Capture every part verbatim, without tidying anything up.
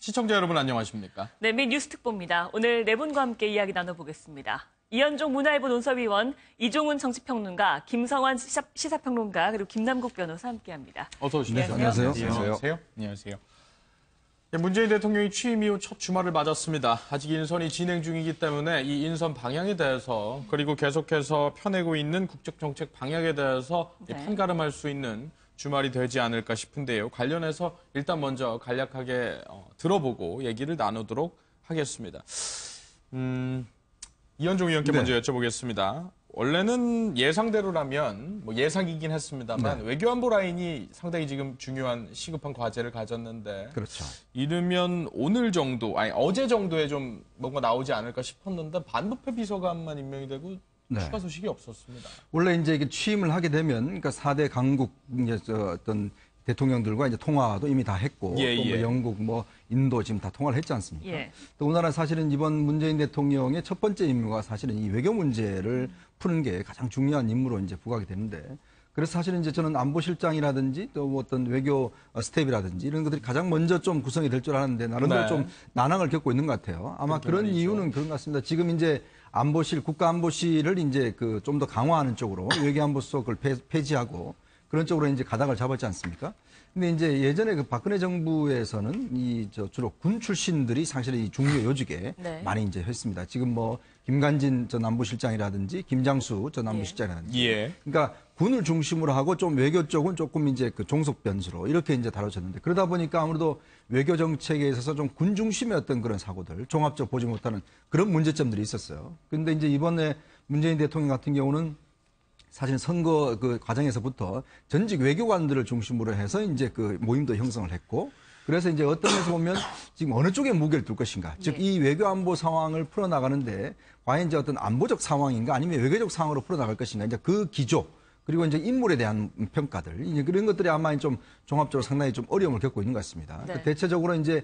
시청자 여러분 안녕하십니까? 네, 미 뉴스 특보입니다. 오늘 네 분과 함께 이야기 나눠보겠습니다. 이현종 문화일보 논설위원, 이종훈 정치평론가, 김성환 시사, 시사평론가, 그리고 김남국 변호사 함께합니다. 어서 오십시오. 네, 안녕하세요. 안녕하세요. 안녕하세요. 문재인 대통령이 취임 이후 첫 주말을 맞았습니다. 아직 인선이 진행 중이기 때문에 이 인선 방향에 대해서 그리고 계속해서 펴내고 있는 국정정책 방향에 대해서 네. 판가름할 수 있는 주말이 되지 않을까 싶은데요. 관련해서 일단 먼저 간략하게 어, 들어보고 얘기를 나누도록 하겠습니다. 음, 이현종 의원께 네. 먼저 여쭤보겠습니다. 원래는 예상대로라면 뭐 예상이긴 했습니다만 네. 외교안보 라인이 상당히 지금 중요한 시급한 과제를 가졌는데 그렇죠. 이르면 오늘 정도, 아니 어제 정도에 좀 뭔가 나오지 않을까 싶었는데 반부패 비서관만 임명이 되고 네. 추가 소식이 없었습니다. 원래 이제 이게 취임을 하게 되면 그러니까 사 대 강국 이제 저 어떤 대통령들과 이제 통화도 이미 다 했고 예, 또 뭐 예. 영국 뭐 인도 지금 다 통화를 했지 않습니까? 예. 또 우리나라 사실은 이번 문재인 대통령의 첫 번째 임무가 사실은 이 외교 문제를 푸는 게 가장 중요한 임무로 이제 부각이 되는데 그래서 사실은 이제 저는 안보실장이라든지 또 뭐 어떤 외교 스텝이라든지 이런 것들이 가장 먼저 좀 구성이 될 줄 알았는데 나름대로 네. 좀 난항을 겪고 있는 것 같아요. 아마 그런 말이죠. 이유는 그런 것 같습니다. 지금 이제 안보실, 국가안보실을 이제 그 좀 더 강화하는 쪽으로 외교안보수석을 폐지하고 그런 쪽으로 이제 가닥을 잡았지 않습니까? 근데 이제 예전에 그 박근혜 정부에서는 이 저 주로 군 출신들이 사실은 이 중요 요직에 네. 많이 이제 했습니다. 지금 뭐 김관진 전 안보실장이라든지 김장수 전 안보실장이라든지. 예. 그러니까 군을 중심으로 하고 좀 외교 쪽은 조금 이제 그 종속 변수로 이렇게 이제 다뤄졌는데 그러다 보니까 아무래도 외교 정책에 있어서 좀 군 중심의 어떤 그런 사고들, 종합적 보지 못하는 그런 문제점들이 있었어요. 그런데 이제 이번에 문재인 대통령 같은 경우는 사실 선거 그 과정에서부터 전직 외교관들을 중심으로 해서 이제 그 모임도 형성을 했고 그래서 이제 어떤 면에서 보면 지금 어느 쪽에 무게를 둘 것인가. 즉 이 외교 안보 상황을 풀어나가는데 과연 이제 어떤 안보적 상황인가 아니면 외교적 상황으로 풀어나갈 것인가. 이제 그 기조 그리고 이제 인물에 대한 평가들 이제 그런 것들이 아마 좀 종합적으로 상당히 좀 어려움을 겪고 있는 것 같습니다. 네. 그 대체적으로 이제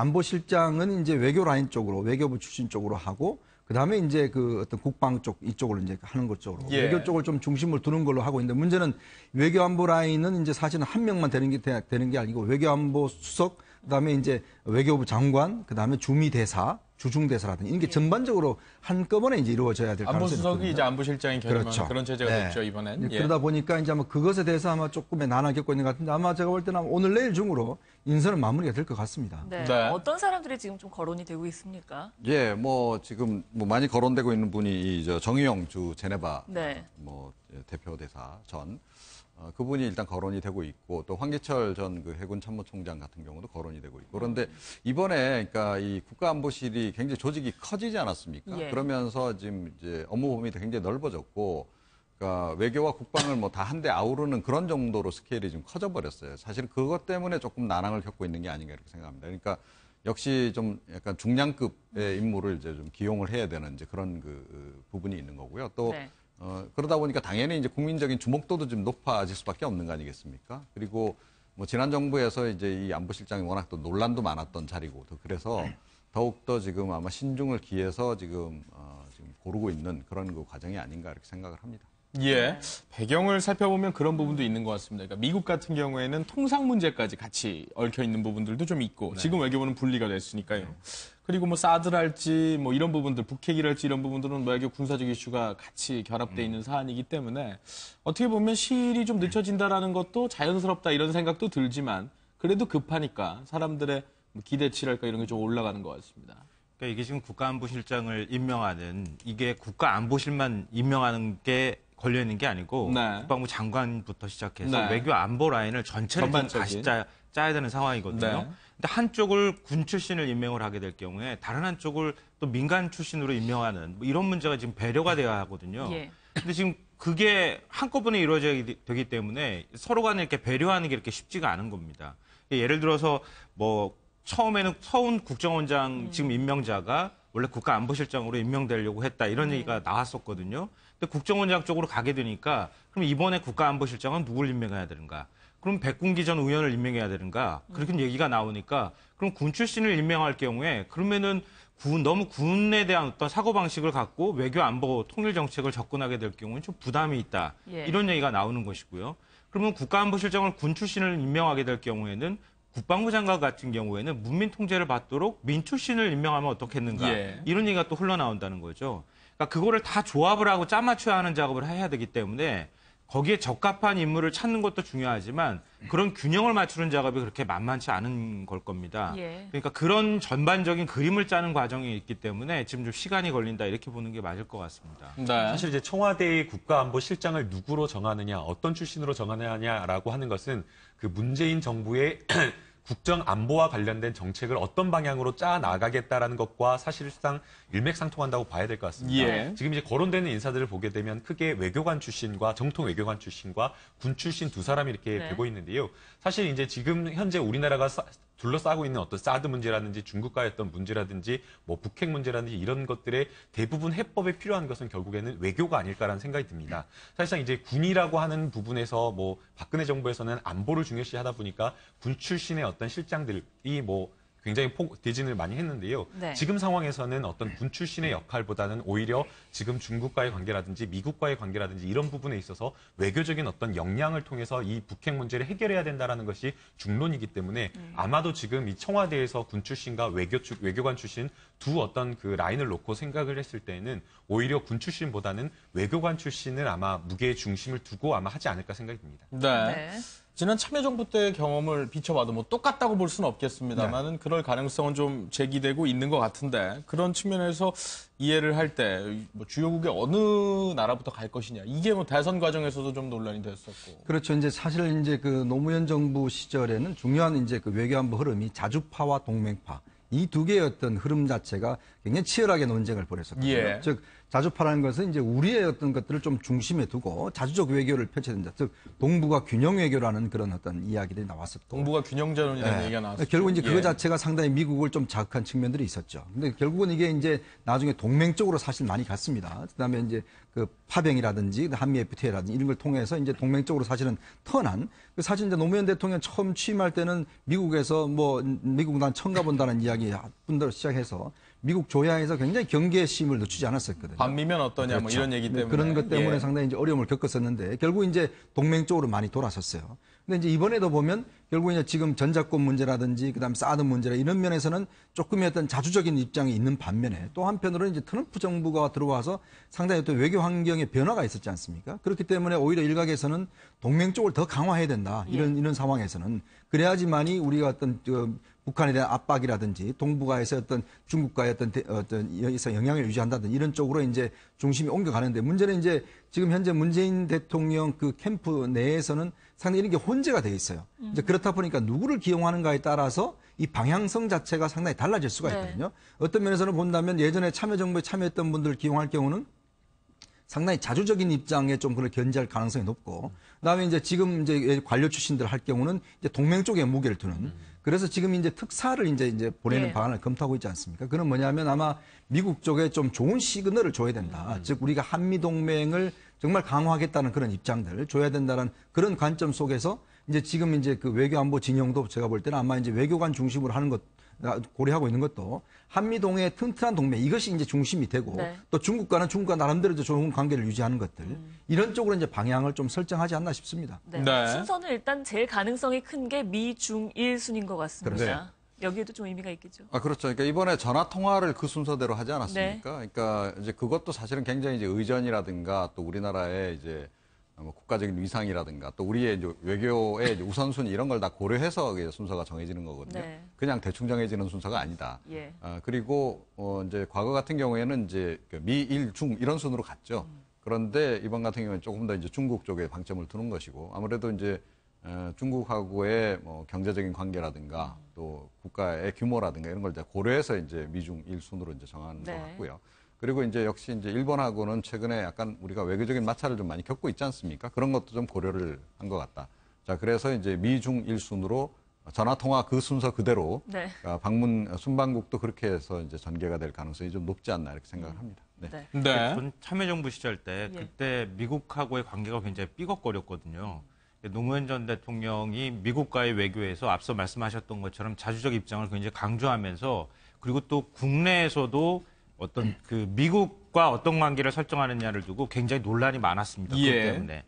안보실장은 이제 외교 라인 쪽으로 외교부 출신 쪽으로 하고 그 다음에 이제 그 어떤 국방 쪽 이쪽으로 이제 하는 것 쪽으로 예. 외교 쪽을 좀 중심을 두는 걸로 하고 있는데 문제는 외교안보 라인은 이제 사실은 한 명만 되는 게 되- 되는 게 아니고 외교안보 수석 그다음에 이제 외교부 장관 그다음에 주미 대사 주중 대사라든지 이게 전반적으로 한꺼번에 이제 이루어져야 될 가능성이 안보수석이 있거든요. 이제 안보실장이 결임하는 그렇죠. 그런 체제가 네. 됐죠 이번엔. 예. 그러다 보니까 이제 아마 그것에 대해서 아마 조금의 난항을 겪고 있는 것 같은데 아마 제가 볼 때는 오늘 내일 중으로 인선은 마무리가 될 것 같습니다. 네. 네. 어떤 사람들이 지금 좀 거론이 되고 있습니까? 예, 뭐 지금 뭐 많이 거론되고 있는 분이 이저 정의용 주 제네바 네. 뭐 대표 대사 전 어, 그분이 일단 거론이 되고 있고 또 황기철 전 그 해군 참모총장 같은 경우도 거론이 되고 있고 그런데 이번에 그러니까 이 국가안보실이 굉장히 조직이 커지지 않았습니까? 예. 그러면서 지금 이제 업무 범위도 굉장히 넓어졌고 그러니까 외교와 국방을 뭐 다 한데 아우르는 그런 정도로 스케일이 좀 커져 버렸어요. 사실 그것 때문에 조금 난항을 겪고 있는 게 아닌가 이렇게 생각합니다. 그러니까 역시 좀 약간 중량급의 인물을 이제 좀 기용을 해야 되는 이제 그런 그 부분이 있는 거고요. 또 네. 어, 그러다 보니까 당연히 이제 국민적인 주목도도 좀 높아질 수밖에 없는 거 아니겠습니까? 그리고 뭐 지난 정부에서 이제 이 안보실장이 워낙 또 논란도 많았던 자리고 또 그래서 더욱더 지금 아마 신중을 기해서 지금, 어, 지금 고르고 있는 그런 그 과정이 아닌가 이렇게 생각을 합니다. 예, 배경을 살펴보면 그런 부분도 있는 것 같습니다. 그러니까 미국 같은 경우에는 통상 문제까지 같이 얽혀 있는 부분들도 좀 있고 지금 외교부는 분리가 됐으니까요. 그리고 뭐 사드랄지 뭐 이런 부분들, 북핵이랄지 이런 부분들은 뭐 외교 군사적 이슈가 같이 결합돼 있는 사안이기 때문에 어떻게 보면 실이 좀 늦춰진다라는 것도 자연스럽다 이런 생각도 들지만 그래도 급하니까 사람들의 뭐 기대치랄까 이런 게 좀 올라가는 것 같습니다. 그러니까 이게 지금 국가안보실장을 임명하는 이게 국가안보실만 임명하는 게 걸려 있는 게 아니고 네. 국방부 장관부터 시작해서 네. 외교 안보 라인을 전체를 지금 전반적인. 다시 짜, 짜야 되는 상황이거든요. 네. 근데 한쪽을 군 출신을 임명을 하게 될 경우에 다른 한쪽을 또 민간 출신으로 임명하는 뭐 이런 문제가 지금 배려가 돼야 하거든요. 예. 근데 지금 그게 한꺼번에 이루어져야 되기 때문에 서로 간에 이렇게 배려하는 게 이렇게 쉽지가 않은 겁니다. 예를 들어서 뭐 처음에는 서훈 국정원장 지금 임명자가 원래 국가안보실장으로 임명되려고 했다 이런 얘기가 나왔었거든요. 근데 국정원장 쪽으로 가게 되니까 그럼 이번에 국가안보실장은 누굴 임명해야 되는가? 그럼 백군기 전 의원을 임명해야 되는가? 그렇게 얘기가 나오니까 그럼 군 출신을 임명할 경우에 그러면은 군, 너무 군에 대한 어떤 사고방식을 갖고 외교 안보 통일 정책을 접근하게 될 경우는 좀 부담이 있다. 예. 이런 얘기가 나오는 것이고요. 그러면 국가안보실장을 군 출신을 임명하게 될 경우에는 국방부 장관 같은 경우에는 문민 통제를 받도록 민 출신을 임명하면 어떻겠는가 예. 이런 얘기가 또 흘러나온다는 거죠. 그러니까 그거를 다 조합을 하고 짜맞춰야 하는 작업을 해야 되기 때문에 거기에 적합한 인물을 찾는 것도 중요하지만 그런 균형을 맞추는 작업이 그렇게 만만치 않은 걸 겁니다. 예. 그러니까 그런 전반적인 그림을 짜는 과정이 있기 때문에 지금 좀 시간이 걸린다 이렇게 보는 게 맞을 것 같습니다. 네. 사실 이제 청와대의 국가안보실장을 누구로 정하느냐, 어떤 출신으로 정하느냐라고 하는 것은 그 문재인 정부의 국정 안보와 관련된 정책을 어떤 방향으로 짜 나가겠다라는 것과 사실상 일맥상통한다고 봐야 될 것 같습니다. 예. 지금 이제 거론되는 인사들을 보게 되면 크게 외교관 출신과 정통 외교관 출신과 군 출신 두 사람이 이렇게 네. 되고 있는데요. 사실 이제 지금 현재 우리나라가 싸, 둘러싸고 있는 어떤 사드 문제라든지 중국과의 어떤 문제라든지 뭐 북핵 문제라든지 이런 것들의 대부분 해법에 필요한 것은 결국에는 외교가 아닐까라는 생각이 듭니다. 사실상 이제 군이라고 하는 부분에서 뭐 박근혜 정부에서는 안보를 중요시하다 보니까 군 출신의 어떤 실장들이 뭐 굉장히 폭, 대진을 많이 했는데요. 네. 지금 상황에서는 어떤 군 출신의 역할보다는 오히려 지금 중국과의 관계라든지 미국과의 관계라든지 이런 부분에 있어서 외교적인 어떤 역량을 통해서 이 북핵 문제를 해결해야 된다는 것이 중론이기 때문에 음. 아마도 지금 이 청와대에서 군 출신과 외교, 외교관 출신 두 어떤 그 라인을 놓고 생각을 했을 때에는 오히려 군 출신보다는 외교관 출신을 아마 무게의 중심을 두고 아마 하지 않을까 생각이 듭니다. 네. 네. 지난 참여정부 때의 경험을 비춰봐도 뭐 똑같다고 볼 수는 없겠습니다만은 네. 그럴 가능성은 좀 제기되고 있는 것 같은데 그런 측면에서 이해를 할 때 뭐 주요국의 어느 나라부터 갈 것이냐 이게 뭐 대선 과정에서도 좀 논란이 됐었고. 그렇죠. 이제 사실 이제 그 노무현 정부 시절에는 중요한 이제 그 외교안보 흐름이 자주파와 동맹파 이 두 개의 어떤 흐름 자체가 굉장히 치열하게 논쟁을 벌였었거든요. 예. 즉 자주파라는 것은 이제 우리의 어떤 것들을 좀 중심에 두고 자주적 외교를 펼쳐야 된다. 즉 동북아 균형 외교라는 그런 어떤 이야기들이 나왔었고. 동북아 균형전이라는 네. 얘기가 나왔었죠. 결국 이제 그거 예. 자체가 상당히 미국을 좀 자극한 측면들이 있었죠. 근데 결국은 이게 이제 나중에 동맹 쪽으로 사실 많이 갔습니다. 그다음에 이제 그 파병이라든지 한미 에프티에이라든지 이런 걸 통해서 이제 동맹 쪽으로 사실은 턴한 그 사실 이제 노무현 대통령 처음 취임할 때는 미국에서 뭐 미국 난 처음 가본다는 이야기 분들 시작해서 미국 조야에서 굉장히 경계심을 늦추지 않았었거든요. 반미면 어떠냐 뭐 그렇죠. 이런 얘기 때문에. 그런 것 때문에 예. 상당히 이제 어려움을 겪었었는데 결국 이제 동맹 쪽으로 많이 돌아섰어요. 근데 이제 이번에도 보면 결국 이제 지금 전작권 문제라든지 그다음 사드 문제라 이런 면에서는 조금의 어떤 자주적인 입장이 있는 반면에 또 한편으로는 이제 트럼프 정부가 들어와서 상당히 어떤 외교 환경의 변화가 있었지 않습니까? 그렇기 때문에 오히려 일각에서는 동맹 쪽을 더 강화해야 된다. 이런 이런 상황에서는 그래야지만이 우리가 어떤 저 북한에 대한 압박이라든지 동북아에서 어떤 중국과의 어떤 대, 어떤 여기서 영향을 유지한다든지 이런 쪽으로 이제 중심이 옮겨가는데 문제는 이제 지금 현재 문재인 대통령 그 캠프 내에서는 상당히 이런 게 혼재가 돼 있어요. 음. 이제 그렇다 보니까 누구를 기용하는가에 따라서 이 방향성 자체가 상당히 달라질 수가 있거든요. 네. 어떤 면에서는 본다면 예전에 참여정부에 참여했던 분들을 기용할 경우는 상당히 자주적인 입장에 좀 그걸 견제할 가능성이 높고, 그다음에 이제 지금 이제 관료 출신들 할 경우는 이제 동맹 쪽에 무게를 두는. 그래서 지금 이제 특사를 이제 이제 보내는 예. 방안을 검토하고 있지 않습니까? 그건 뭐냐면 아마 미국 쪽에 좀 좋은 시그널을 줘야 된다. 음. 즉 우리가 한미 동맹을 정말 강화하겠다는 그런 입장들을 줘야 된다는 그런 관점 속에서 이제 지금 이제 그 외교안보 진영도 제가 볼 때는 아마 이제 외교관 중심으로 하는 것. 고려하고 있는 것도 한미동의 튼튼한 동맹 이것이 이제 중심이 되고 네. 또 중국과는 중국과 나름대로 좋은 관계를 유지하는 것들 음. 이런 쪽으로 이제 방향을 좀 설정하지 않나 싶습니다. 네. 네. 순서는 일단 제일 가능성이 큰 게 미중일 순인 것 같습니다. 그렇죠. 여기에도 좀 의미가 있겠죠. 아, 그렇죠. 그러니까 이번에 전화 통화를 그 순서대로 하지 않았습니까? 네. 그러니까 이제 그것도 사실은 굉장히 이제 의전이라든가 또 우리나라의 이제 뭐 국가적인 위상이라든가 또 우리의 이제 외교의 이제 우선순위 이런 걸 다 고려해서 순서가 정해지는 거거든요. 네. 그냥 대충 정해지는 순서가 아니다. 예. 아, 그리고 어 이제 과거 같은 경우에는 이제 미, 일, 중 이런 순으로 갔죠. 음. 그런데 이번 같은 경우는 조금 더 이제 중국 쪽에 방점을 두는 것이고 아무래도 이제 어, 중국하고의 뭐 경제적인 관계라든가 또 국가의 규모라든가 이런 걸 이제 고려해서 이제 미중 일 순으로 이제 정하는 네. 것 같고요. 그리고 이제 역시 이제 일본하고는 최근에 약간 우리가 외교적인 마찰을 좀 많이 겪고 있지 않습니까? 그런 것도 좀 고려를 한 것 같다. 자, 그래서 이제 미중 일 순으로 전화 통화 그 순서 그대로 네. 방문 순방국도 그렇게 해서 이제 전개가 될 가능성이 좀 높지 않나 이렇게 생각을 합니다. 네. 네. 네. 전 참여정부 시절 때 예. 그때 미국하고의 관계가 굉장히 삐걱거렸거든요. 노무현 전 대통령이 미국과의 외교에서 앞서 말씀하셨던 것처럼 자주적 입장을 굉장히 강조하면서 그리고 또 국내에서도 어떤 그 미국과 어떤 관계를 설정하느냐를 두고 굉장히 논란이 많았습니다. 예. 그렇기 때문에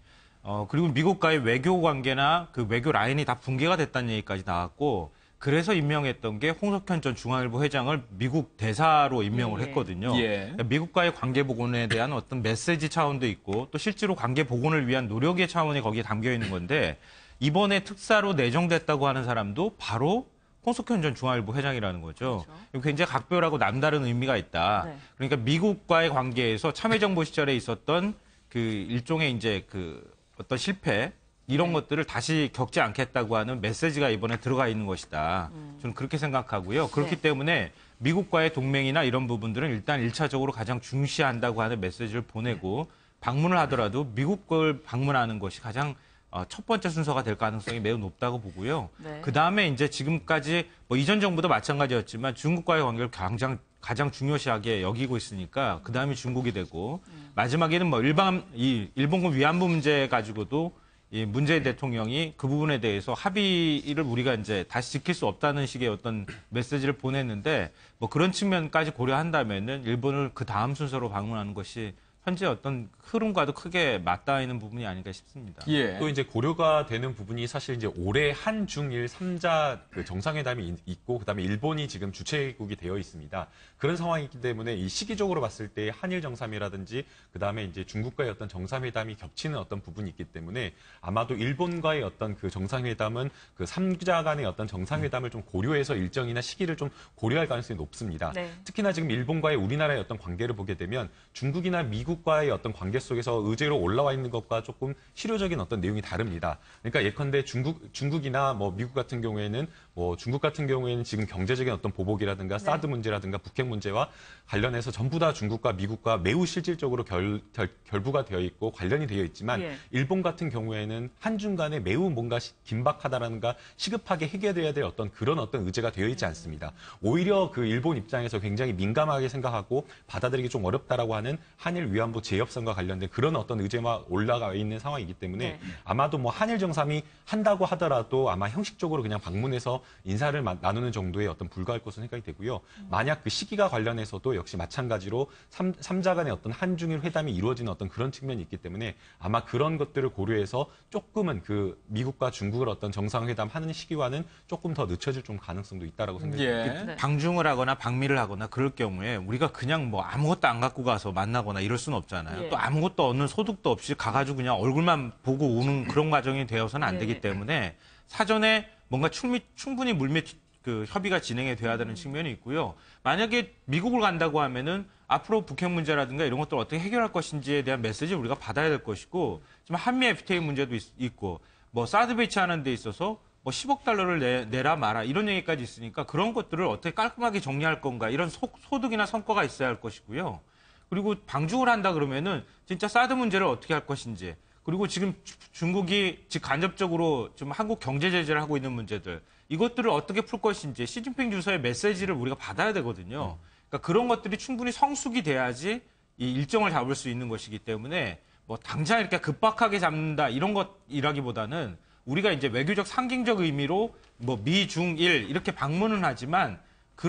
어, 그리고 미국과의 외교 관계나 그 외교 라인이 다 붕괴가 됐다는 얘기까지 나왔고, 그래서 임명했던 게 홍석현 전 중앙일보 회장을 미국 대사로 임명을 예. 했거든요. 예. 그러니까 미국과의 관계 복원에 대한 어떤 메시지 차원도 있고, 또 실제로 관계 복원을 위한 노력의 차원이 거기에 담겨 있는 건데, 이번에 특사로 내정됐다고 하는 사람도 바로 홍석현 전 중앙일보 회장이라는 거죠. 그렇죠. 굉장히 각별하고 남다른 의미가 있다. 네. 그러니까 미국과의 관계에서 참여정부 시절에 있었던 그 일종의 이제 그 어떤 실패 이런 네. 것들을 다시 겪지 않겠다고 하는 메시지가 이번에 들어가 있는 것이다. 저는 그렇게 생각하고요. 그렇기 네. 때문에 미국과의 동맹이나 이런 부분들은 일단 일차적으로 가장 중시한다고 하는 메시지를 보내고 방문을 하더라도 미국을 방문하는 것이 가장 어, 첫 번째 순서가 될 가능성이 매우 높다고 보고요. 네. 그 다음에 이제 지금까지 뭐 이전 정부도 마찬가지였지만 중국과의 관계를 가장 가장 중요시하게 여기고 있으니까 그 다음이 중국이 되고 마지막에는 뭐 일반 이 일본군 위안부 문제 가지고도 이 문재인 대통령이 그 부분에 대해서 합의를 우리가 이제 다시 지킬 수 없다는 식의 어떤 메시지를 보냈는데 뭐 그런 측면까지 고려한다면은 일본을 그 다음 순서로 방문하는 것이 현재 어떤 흐름과도 크게 맞닿아 있는 부분이 아닌가 싶습니다. 예. 또 이제 고려가 되는 부분이 사실 이제 올해 한중일 삼자 그 정상회담이 있고 그다음에 일본이 지금 주최국이 되어 있습니다. 그런 상황이기 때문에 이 시기적으로 봤을 때 한일 정상회담이라든지 그다음에 이제 중국과의 어떤 정상회담이 겹치는 어떤 부분이 있기 때문에 아마도 일본과의 어떤 그 정상회담은 그 삼자 간의 어떤 정상회담을 좀 고려해서 일정이나 시기를 좀 고려할 가능성이 높습니다. 네. 특히나 지금 일본과의 우리나라의 어떤 관계를 보게 되면 중국이나 미국과의 어떤 관계 속에서 의제로 올라와 있는 것과 조금 실효적인 어떤 내용이 다릅니다. 그러니까 예컨대 중국, 중국이나 뭐 미국 같은 경우에는 뭐 중국 같은 경우에는 지금 경제적인 어떤 보복이라든가 사드 문제라든가 북핵 문제와 관련해서 전부 다 중국과 미국과 매우 실질적으로 결, 결, 결부가 되어 있고 관련이 되어 있지만 예. 일본 같은 경우에는 한중 간에 매우 뭔가 시- 긴박하다라는가 시급하게 해결돼야 될 어떤 그런 어떤 의제가 되어 있지 않습니다. 오히려 그 일본 입장에서 굉장히 민감하게 생각하고 받아들이기 좀 어렵다라고 하는 한일 위안부 재협상과 관련된 그런 어떤 의제만 올라가 있는 상황이기 때문에 네. 아마도 뭐 한일 정상이 한다고 하더라도 아마 형식적으로 그냥 방문해서 인사를 마- 나누는 정도의 어떤 불과할 것으로 생각이 되고요. 만약 그 시기가 관련해서도 역시 마찬가지로 삼, 삼자 간의 어떤 한중일 회담이 이루어지는 어떤 그런 측면이 있기 때문에 아마 그런 것들을 고려해서 조금은 그 미국과 중국을 어떤 정상회담 하는 시기와는 조금 더 늦춰질 좀 가능성도 있다라고 생각이 예. 듭니다. 네. 방중을 하거나 방미를 하거나 그럴 경우에 우리가 그냥 뭐 아무것도 안 갖고 가서 만나거나 이럴 수는 없잖아요. 예. 또 아무것도 얻는 소득도 없이 가가지고 그냥 얼굴만 보고 오는 그런 과정이 되어서는 안 네. 되기 때문에 사전에 뭔가 충미, 충분히 물밑 그 협의가 진행이 돼야 되는 측면이 있고요. 만약에 미국을 간다고 하면은 앞으로 북핵 문제라든가 이런 것들을 어떻게 해결할 것인지에 대한 메시지를 우리가 받아야 될 것이고 지금 한미 에프티에이 문제도 있, 있고 뭐 사드 배치하는 데 있어서 뭐 십억 달러를 내, 내라 마라 이런 얘기까지 있으니까 그런 것들을 어떻게 깔끔하게 정리할 건가 이런 소, 소득이나 성과가 있어야 할 것이고요. 그리고 방중을 한다 그러면은 진짜 사드 문제를 어떻게 할 것인지 그리고 지금 주- 중국이 즉 간접적으로 좀 한국 경제 제재를 하고 있는 문제들 이것들을 어떻게 풀 것인지 시진핑 주석의 메시지를 우리가 받아야 되거든요. 그러니까 그런 것들이 충분히 성숙이 돼야지 이 일정을 잡을 수 있는 것이기 때문에 뭐 당장 이렇게 급박하게 잡는다 이런 것이라기보다는 우리가 이제 외교적 상징적 의미로 뭐 미, 중, 일 이렇게 방문은 하지만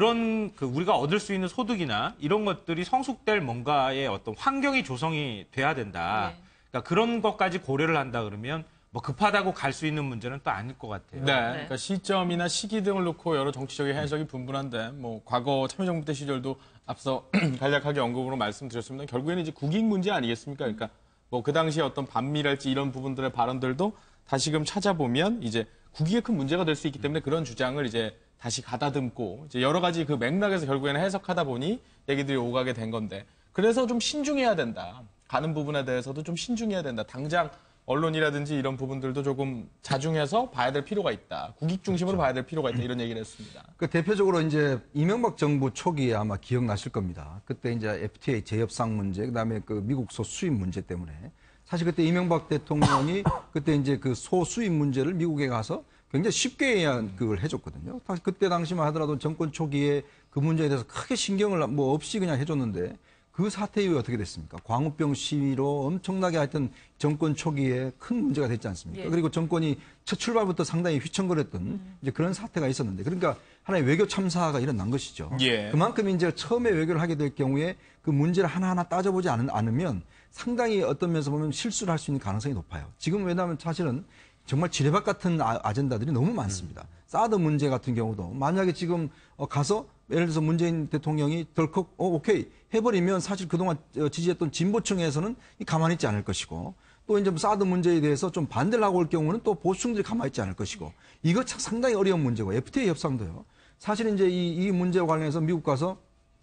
그런 그 우리가 얻을 수 있는 소득이나 이런 것들이 성숙될 뭔가의 어떤 환경이 조성이 돼야 된다. 네. 그러니까 그런 것까지 고려를 한다 그러면 뭐 급하다고 갈 수 있는 문제는 또 아닐 것 같아요. 네, 그러니까 시점이나 시기 등을 놓고 여러 정치적인 해석이 분분한데 뭐 과거 참여정부 때 시절도 앞서 간략하게 언급으로 말씀드렸습니다. 결국에는 이제 국익 문제 아니겠습니까? 그러니까 뭐 그 당시에 어떤 반미랄지 이런 부분들의 발언들도 다시금 찾아보면 이제 국익에 큰 문제가 될 수 있기 때문에 그런 주장을 이제 다시 가다듬고 이제 여러 가지 그 맥락에서 결국에는 해석하다 보니 얘기들이 오가게 된 건데 그래서 좀 신중해야 된다. 가는 부분에 대해서도 좀 신중해야 된다. 당장 언론이라든지 이런 부분들도 조금 자중해서 봐야 될 필요가 있다. 국익 중심으로 봐야 될 필요가 있다. 이런 얘기를 했습니다. 그 대표적으로 이제 이명박 정부 초기에 아마 기억나실 겁니다. 그때 이제 에프티에이 재협상 문제, 그다음에 그 미국 소 수입 문제 때문에 사실 그때 이명박 대통령이 그때 이제 그 소 수입 문제를 미국에 가서 굉장히 쉽게 그걸 해줬거든요. 사실 그때 당시만 하더라도 정권 초기에 그 문제에 대해서 크게 신경을 뭐 없이 그냥 해줬는데 그 사태 이후에 어떻게 됐습니까? 광우병 시위로 엄청나게 하여튼 정권 초기에 큰 문제가 됐지 않습니까? 예. 그리고 정권이 첫 출발부터 상당히 휘청거렸던 음. 이제 그런 사태가 있었는데 그러니까 하나의 외교 참사가 일어난 것이죠. 예. 그만큼 이제 처음에 외교를 하게 될 경우에 그 문제를 하나하나 따져보지 않, 않으면 상당히 어떤 면에서 보면 실수를 할 수 있는 가능성이 높아요. 지금 왜냐하면 사실은 정말 지뢰밭 같은 아, 아젠다들이 너무 많습니다. 음. 사드 문제 같은 경우도 만약에 지금 어, 가서 예를 들어서 문재인 대통령이 덜컥 어, 오케이 해버리면 사실 그동안 지지했던 진보층에서는 가만히 있지 않을 것이고 또 이제 사드 문제에 대해서 좀 반대를 하고 올 경우는 또 보수층들이 가만히 있지 않을 것이고 이거 참 상당히 어려운 문제고 에프티에이 협상도요. 사실 이제 이, 이 문제와 관련해서 미국 가서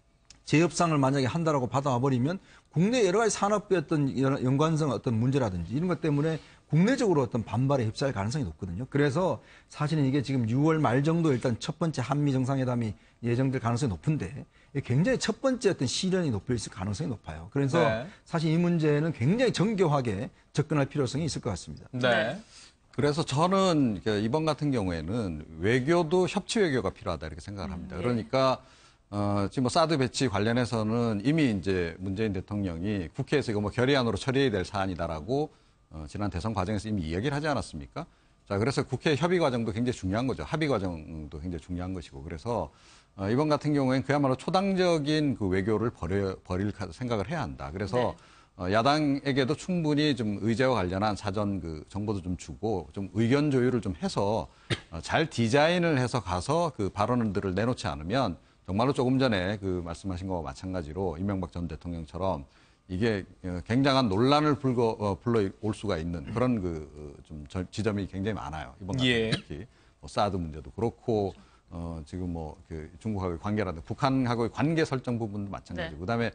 재협상을 만약에 한다라고 받아와 버리면 국내 여러 가지 산업의 어떤 연관성 어떤 문제라든지 이런 것 때문에 국내적으로 어떤 반발에 휩싸일 가능성이 높거든요. 그래서 사실은 이게 지금 유월 말 정도 일단 첫 번째 한미 정상회담이 예정될 가능성이 높은데 굉장히 첫 번째 어떤 시련이 높여 있을 가능성이 높아요. 그래서 네. 사실 이 문제는 굉장히 정교하게 접근할 필요성이 있을 것 같습니다. 네. 그래서 저는 이번 같은 경우에는 외교도 협치 외교가 필요하다 이렇게 생각을 합니다. 음, 네. 그러니까 어, 지금 뭐 사드 배치 관련해서는 이미 이제 문재인 대통령이 국회에서 이거 뭐 결의안으로 처리해야 될 사안이다라고 어, 지난 대선 과정에서 이미 이야기를 하지 않았습니까? 자, 그래서 국회 협의 과정도 굉장히 중요한 거죠. 합의 과정도 굉장히 중요한 것이고. 그래서 어, 이번 같은 경우에는 그야말로 초당적인 그 외교를 벌여, 벌일 생각을 해야 한다. 그래서 네. 어, 야당에게도 충분히 좀 의제와 관련한 사전 그 정보도 좀 주고 좀 의견 조율을 좀 해서 어, 잘 디자인을 해서 가서 그 발언들을 내놓지 않으면 정말로 조금 전에 그 말씀하신 거와 마찬가지로 이명박 전 대통령처럼 이게 굉장한 논란을 불거, 어, 불러올 수가 있는 그런 그 좀 지점이 굉장히 많아요. 이번 같은 예. 특히 뭐 사드 문제도 그렇고 어, 지금 뭐 그 중국하고의 관계라든지 북한하고의 관계 설정 부분도 마찬가지고 네. 그다음에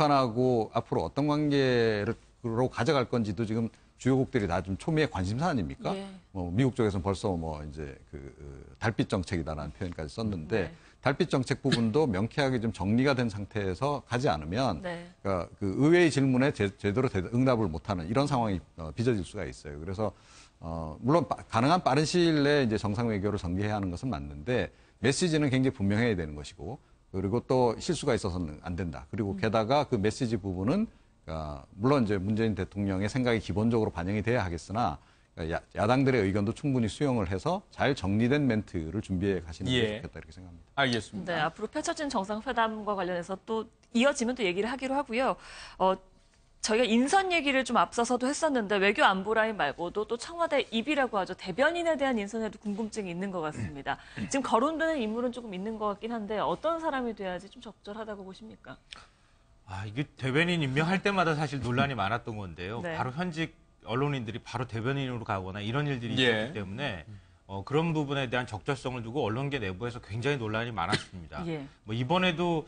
북한하고 앞으로 어떤 관계로 가져갈 건지도 지금 주요국들이 다 좀 초미의 관심사 아닙니까? 예. 뭐 미국 쪽에서는 벌써 뭐 이제 그 달빛 정책이다라는 표현까지 썼는데 네. 달빛 정책 부분도 명쾌하게 좀 정리가 된 상태에서 가지 않으면 네. 그러니까 그 의회의 질문에 제, 제대로 응답을 못하는 이런 상황이 어, 빚어질 수가 있어요. 그래서 어, 물론 빠, 가능한 빠른 시일 내에 이제 정상 외교를 전개해야 하는 것은 맞는데 메시지는 굉장히 분명해야 되는 것이고 그리고 또 실수가 있어서는 안 된다. 그리고 게다가 그 메시지 부분은 그러니까 물론 이제 문재인 대통령의 생각이 기본적으로 반영이 돼야 하겠으나 야, 야당들의 의견도 충분히 수용을 해서 잘 정리된 멘트를 준비해 가시는 게 예. 좋겠다 이렇게 생각합니다. 알겠습니다. 네, 앞으로 펼쳐진 정상회담과 관련해서 또 이어지면 또 얘기를 하기로 하고요. 어, 저희가 인선 얘기를 좀 앞서서도 했었는데 외교 안보라인 말고도 또 청와대 입이라고 하죠. 대변인에 대한 인선에도 궁금증이 있는 것 같습니다. 지금 거론되는 인물은 조금 있는 것 같긴 한데 어떤 사람이 돼야지 좀 적절하다고 보십니까? 아, 이게 대변인 임명할 때마다 사실 논란이 많았던 건데요. 네. 바로 현직 언론인들이 바로 대변인으로 가거나 이런 일들이 있었기 예. 때문에 어, 그런 부분에 대한 적절성을 두고 언론계 내부에서 굉장히 논란이 많았습니다. 예. 뭐 이번에도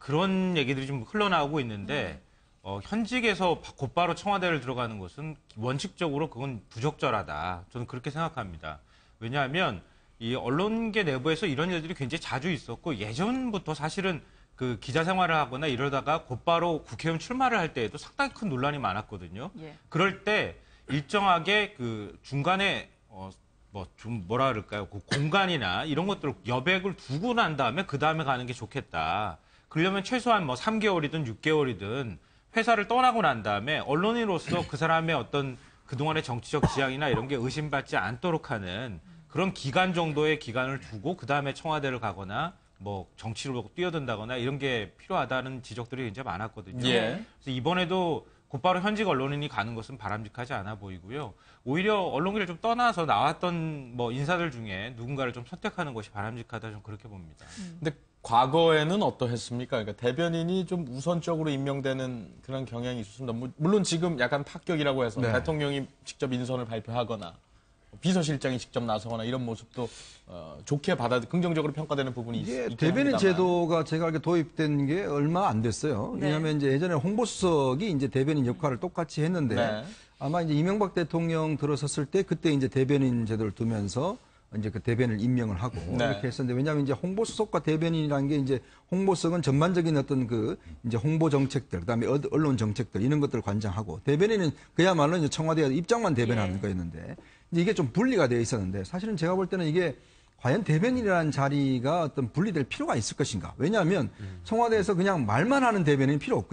그런 얘기들이 좀 흘러나오고 있는데 어, 현직에서 곧바로 청와대를 들어가는 것은 원칙적으로 그건 부적절하다. 저는 그렇게 생각합니다. 왜냐하면 이 언론계 내부에서 이런 일들이 굉장히 자주 있었고 예전부터 사실은 그 기자 생활을 하거나 이러다가 곧바로 국회의원 출마를 할 때에도 상당히 큰 논란이 많았거든요. 예. 그럴 때 일정하게 그 중간에 어 뭐 좀 뭐라 그럴까요? 그 공간이나 이런 것들 여백을 두고 난 다음에 그 다음에 가는 게 좋겠다. 그러려면 최소한 뭐 삼 개월이든 육 개월이든 회사를 떠나고 난 다음에 언론인으로서 그 사람의 어떤 그동안의 정치적 지향이나 이런 게 의심받지 않도록 하는 그런 기간 정도의 기간을 두고 그 다음에 청와대를 가거나 뭐 정치로 뛰어든다거나 이런 게 필요하다는 지적들이 굉장히 많았거든요. 예. 그래서 이번에도 곧바로 현직 언론인이 가는 것은 바람직하지 않아 보이고요. 오히려 언론계를 좀 떠나서 나왔던 뭐 인사들 중에 누군가를 좀 선택하는 것이 바람직하다 좀 그렇게 봅니다. 음. 근데 과거에는 어떠했습니까? 그러니까 대변인이 좀 우선적으로 임명되는 그런 경향이 있었습니다. 물론 지금 약간 파격이라고 해서 네. 대통령이 직접 인선을 발표하거나 비서실장이 직접 나서거나 이런 모습도 어, 좋게 받아 긍정적으로 평가되는 부분이 있, 있긴 대변인 합니다만. 제도가 제가 알기로 도입된 게 얼마 안 됐어요. 네. 왜냐하면 이제 예전에 홍보수석이 이제 대변인 역할을 똑같이 했는데 네. 아마 이제 이명박 대통령 들어섰을 때 그때 이제 대변인 제도를 두면서 이제 그 대변을 임명을 하고 네. 이렇게 했었는데 왜냐하면 이제 홍보수석과 대변인이라는 게 이제 홍보수석은 전반적인 어떤 그 이제 홍보 정책들 그다음에 언론 정책들 이런 것들을 관장하고 대변인은 그야말로 이제 청와대 입장만 대변하는 예. 거였는데 이게 좀 분리가 되어 있었는데 사실은 제가 볼 때는 이게 과연 대변인이라는 자리가 어떤 분리될 필요가 있을 것인가? 왜냐하면 청와대에서 그냥 말만 하는 대변인이 필요 없거든요.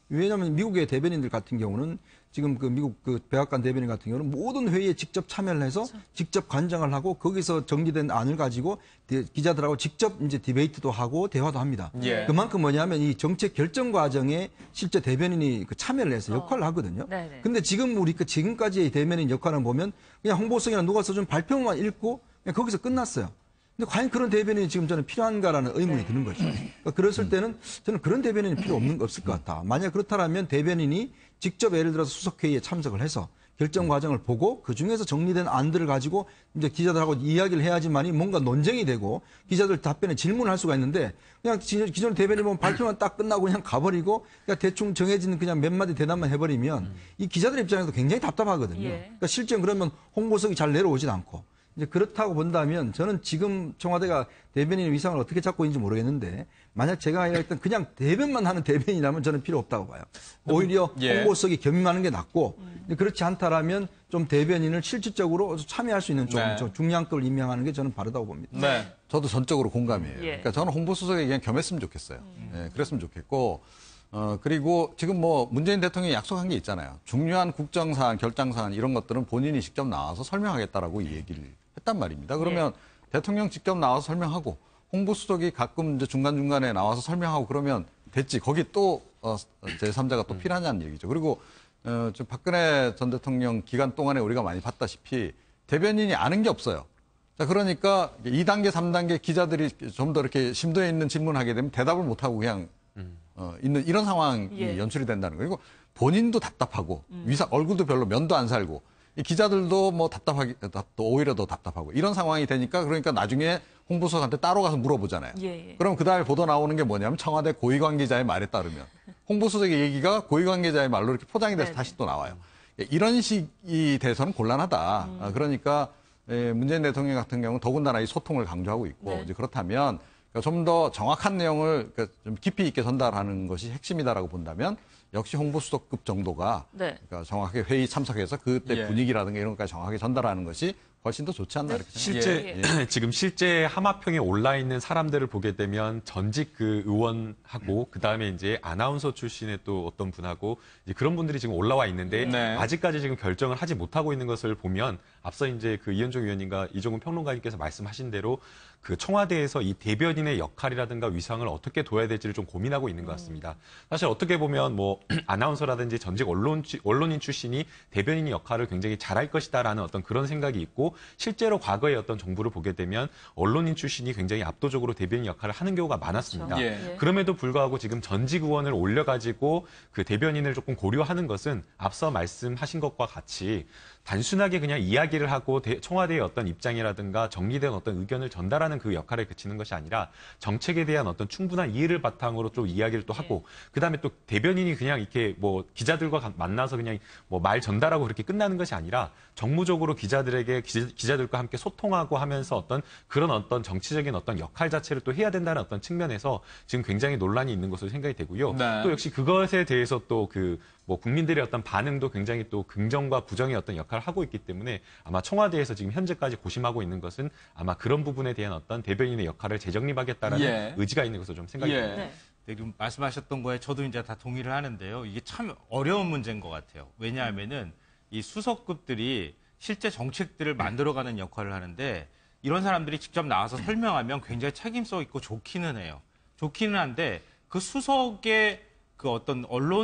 왜냐하면 미국의 대변인들 같은 경우는 지금 그 미국 그 백악관 대변인 같은 경우는 모든 회의에 직접 참여를 해서 그렇죠. 직접 관장을 하고 거기서 정리된 안을 가지고 기자들하고 직접 이제 디베이트도 하고 대화도 합니다. 예. 그만큼 뭐냐면 이 정책 결정 과정에 실제 대변인이 그 참여를 해서 역할을 하거든요. 네네. 근데 지금 우리 그 지금까지의 대변인 역할을 보면 그냥 홍보성이나 누가 써준 발표만 읽고 그냥 거기서 끝났어요. 근데 과연 그런 대변인이 지금 저는 필요한가라는 의문이 네. 드는 거죠. 그러니까 그랬을 때는 저는 그런 대변인이 필요 없는 없을 것 같다. 만약 그렇다면 대변인이 직접 예를 들어서 수석회의에 참석을 해서 결정 과정을 보고 그 중에서 정리된 안들을 가지고 이제 기자들하고 이야기를 해야지만이 뭔가 논쟁이 되고 기자들 답변에 질문을 할 수가 있는데 그냥 기존 대변인 보면 발표만 딱 끝나고 그냥 가버리고 그냥 대충 정해진 그냥 몇 마디 대답만 해버리면 이 기자들 입장에서 굉장히 답답하거든요. 예. 그러니까 실제 그러면 홍보석이 잘 내려오진 않고. 이제 그렇다고 본다면 저는 지금 청와대가 대변인의 위상을 어떻게 잡고 있는지 모르겠는데 만약 제가 일단 그냥 대변만 하는 대변이라면 저는 필요 없다고 봐요. 오히려 예. 홍보석이 겸임하는 게 낫고 그렇지 않다라면 좀 대변인을 실질적으로 참여할 수 있는 좀 네. 중량급을 임명하는 게 저는 바르다고 봅니다. 네. 저도 전적으로 공감이에요. 예. 그러니까 저는 홍보수석에 그냥 겸했으면 좋겠어요. 예, 그랬으면 좋겠고, 어, 그리고 지금 뭐 문재인 대통령이 약속한 게 있잖아요. 중요한 국정사안, 결정사안 이런 것들은 본인이 직접 나와서 설명하겠다라고 이 얘기를 했단 말입니다. 그러면 예. 대통령 직접 나와서 설명하고 홍보수석이 가끔 이제 중간중간에 나와서 설명하고 그러면 됐지. 거기 또 어, 제삼자가 또 필요하냐는 얘기죠. 그리고 어, 좀 박근혜 전 대통령 기간 동안에 우리가 많이 봤다시피 대변인이 아는 게 없어요. 자, 그러니까 이 단계, 삼 단계 기자들이 좀 더 이렇게 심도 있는 질문을 하게 되면 대답을 못하고 그냥 어, 있는 이런 상황이 예. 연출이 된다는 거예요. 그리고 본인도 답답하고 음. 위사, 얼굴도 별로 면도 안 살고 이 기자들도 뭐 답답하기, 또 오히려 더 답답하고 이런 상황이 되니까 그러니까 나중에 홍보수석한테 따로 가서 물어보잖아요. 예, 예. 그럼 그 다음에 보도 나오는 게 뭐냐면 청와대 고위관계자의 말에 따르면 홍보수석의 얘기가 고위관계자의 말로 이렇게 포장이 돼서 네네. 다시 또 나와요. 이런 식이 돼서는 곤란하다. 음. 아, 그러니까 예, 문재인 대통령 같은 경우는 더군다나 이 소통을 강조하고 있고 네. 이제 그렇다면 좀 더 정확한 내용을 그러니까 좀 깊이 있게 전달하는 것이 핵심이다라고 본다면 역시 홍보수석급 정도가 네. 그러니까 정확하게 회의 참석해서 그때 예. 분위기라든가 이런 것까지 정확하게 전달하는 것이 훨씬 더 좋지 않나 이렇게 생각합니다. 실제 예. 지금 실제 하마평에 올라 있는 사람들을 보게 되면 전직 그 의원하고 그 다음에 이제 아나운서 출신의 또 어떤 분하고 이제 그런 분들이 지금 올라와 있는데 네. 아직까지 지금 결정을 하지 못하고 있는 것을 보면 앞서 이제 그 이현종 의원님과 이종훈 평론가님께서 말씀하신 대로 그 청와대에서 이 대변인의 역할이라든가 위상을 어떻게 둬야 될지를 좀 고민하고 있는 것 같습니다. 사실 어떻게 보면 뭐 아나운서라든지 전직 언론, 언론인 출신이 대변인의 역할을 굉장히 잘할 것이다라는 어떤 그런 생각이 있고 실제로 과거의 어떤 정부를 보게 되면 언론인 출신이 굉장히 압도적으로 대변인 역할을 하는 경우가 많았습니다. 그렇죠. 예. 예. 그럼에도 불구하고 지금 전직 의원을 올려가지고 그 대변인을 조금 고려하는 것은 앞서 말씀하신 것과 같이 단순하게 그냥 이야기를 하고 대, 청와대의 어떤 입장이라든가 정리된 어떤 의견을 전달하는 그 역할에 그치는 것이 아니라 정책에 대한 어떤 충분한 이해를 바탕으로 좀 이야기를 또 하고 그다음에 또 대변인이 그냥 이렇게 뭐 기자들과 가- 만나서 그냥 뭐 말 전달하고 그렇게 끝나는 것이 아니라 정무적으로 기자들에게 기자, 기자들과 함께 소통하고 하면서 어떤 그런 어떤 정치적인 어떤 역할 자체를 또 해야 된다는 어떤 측면에서 지금 굉장히 논란이 있는 것으로 생각이 되고요. 네. 또 역시 그것에 대해서 또 그 뭐 국민들의 어떤 반응도 굉장히 또 긍정과 부정의 어떤 역할을 하고 있기 때문에 아마 청와대에서 지금 현재까지 고심하고 있는 것은 아마 그런 부분에 대한 어떤 대변인의 역할을 재정립하겠다라는 예. 의지가 있는 것으로 좀 생각이 예. 듭니다. 네. 네, 지금 말씀하셨던 거에 저도 이제 다 동의를 하는데요. 이게 참 어려운 문제인 것 같아요. 왜냐하면은 이 수석급들이 실제 정책들을 만들어가는 역할을 하는데 이런 사람들이 직접 나와서 설명하면 굉장히 책임성 있고 좋기는 해요. 좋기는 한데 그 수석의 그 어떤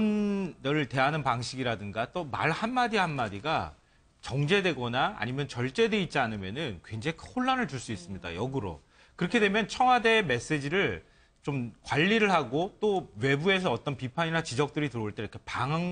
언론을 대하는 방식이라든가 또 말 한마디 한마디가 정제되거나 아니면 절제돼 있지 않으면은 굉장히 혼란을 줄 수 있습니다. 역으로. 그렇게 되면 청와대의 메시지를 좀 관리를 하고 또 외부에서 어떤 비판이나 지적들이 들어올 때 이렇게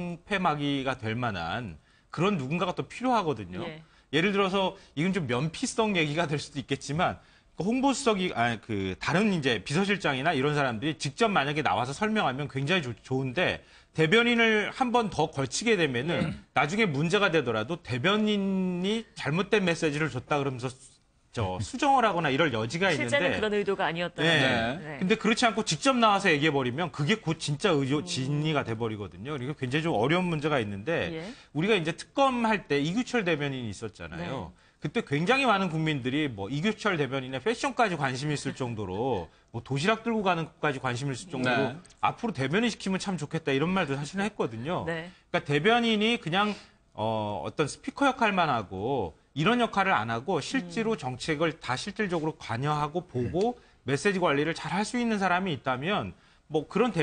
방패막이가 될 만한 그런 누군가가 또 필요하거든요. 예. 예를 들어서 이건 좀 면피성 얘기가 될 수도 있겠지만 홍보수석이 아니 그 다른 이제 비서실장이나 이런 사람들이 직접 만약에 나와서 설명하면 굉장히 조, 좋은데 대변인을 한 번 더 걸치게 되면은 네. 나중에 문제가 되더라도 대변인이 잘못된 메시지를 줬다 그러면서 저 수정을 하거나 이럴 여지가 실제는 있는데 그런 의도가 아니었다는. 네. 네. 근데 그렇지 않고 직접 나와서 얘기해버리면 그게 곧 진짜 의조, 진리가 돼버리거든요. 그러니까 굉장히 좀 어려운 문제가 있는데 예. 우리가 이제 특검할 때 이규철 대변인이 있었잖아요. 네. 그때 굉장히 많은 국민들이 뭐 이규철 대변인의 패션까지 관심이 있을 정도로 뭐 도시락 들고 가는 것까지 관심이 있을 정도로 네. 앞으로 대변인 시키면 참 좋겠다 이런 말도 사실은 했거든요. 네. 그러니까 대변인이 그냥 어, 어떤 스피커 역할만 하고 이런 역할을 안 하고 실제로 정책을 다 실질적으로 관여하고 보고 메시지 관리를 잘 할 수 있는 사람이 있다면 뭐 그런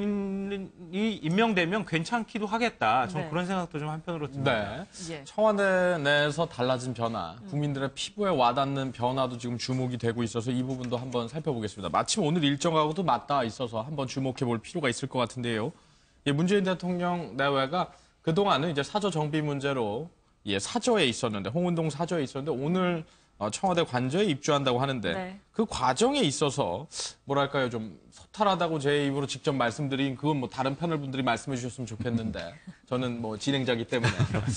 대변인이 임명되면 괜찮기도 하겠다. 저는 네. 그런 생각도 좀 한편으로 듭니다. 네. 예. 청와대 내에서 달라진 변화, 국민들의 피부에 와닿는 변화도 지금 주목이 되고 있어서 이 부분도 한번 살펴보겠습니다. 마침 오늘 일정하고도 맞닿아 있어서 한번 주목해 볼 필요가 있을 것 같은데요. 예, 문재인 대통령 내외가 그동안은 이제 사저 정비 문제로 예, 사저에 있었는데, 홍은동 사저에 있었는데 오늘 어, 청와대 관저에 입주한다고 하는데 네. 그 과정에 있어서 뭐랄까요, 좀 소탈하다고 제 입으로 직접 말씀드린 그건 뭐 다른 패널 분들이 말씀해 주셨으면 좋겠는데 저는 뭐 진행자기 때문에